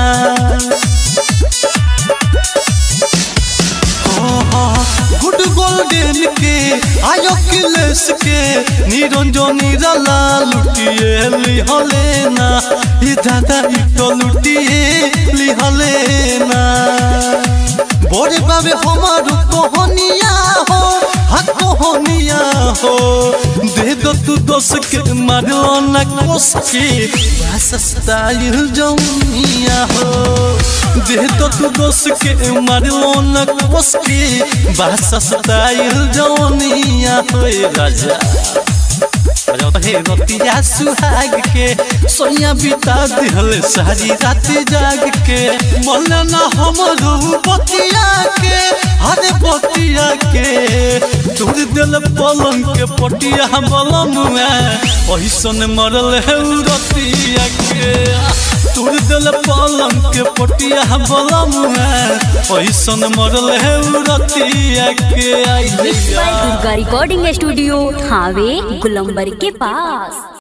गुड गोल्डन के आयो किलेस के निरंजनी राला लुटिए लिहले ना दादा ही तो लुटिए लिहले ना बोरे बाबे हमारू कोहनिया हो हाँ कोहनिया हो दे दो तू दोस्त के मारो न कोस के भाषा स्टाइल जवनिया हो दे दो तू दोस्त के मारो न कोस के भाषा स्टाइल जवनिया हो राजा रतिया सुहाग के सोया बिता दिहले सारी रात जाग के बोले ना हमरो बतिया के हरे बतिया के तोड़ दिल पलंग के पटिया बलमुआ ओइसन मरल है रतिया के तोड़ दिल पलंग के पटिया बलमुआ ओइसन मरल है रतिया के दुर्गा रिकॉर्डिंग स्टूडियो हावे गुलंबर के पास।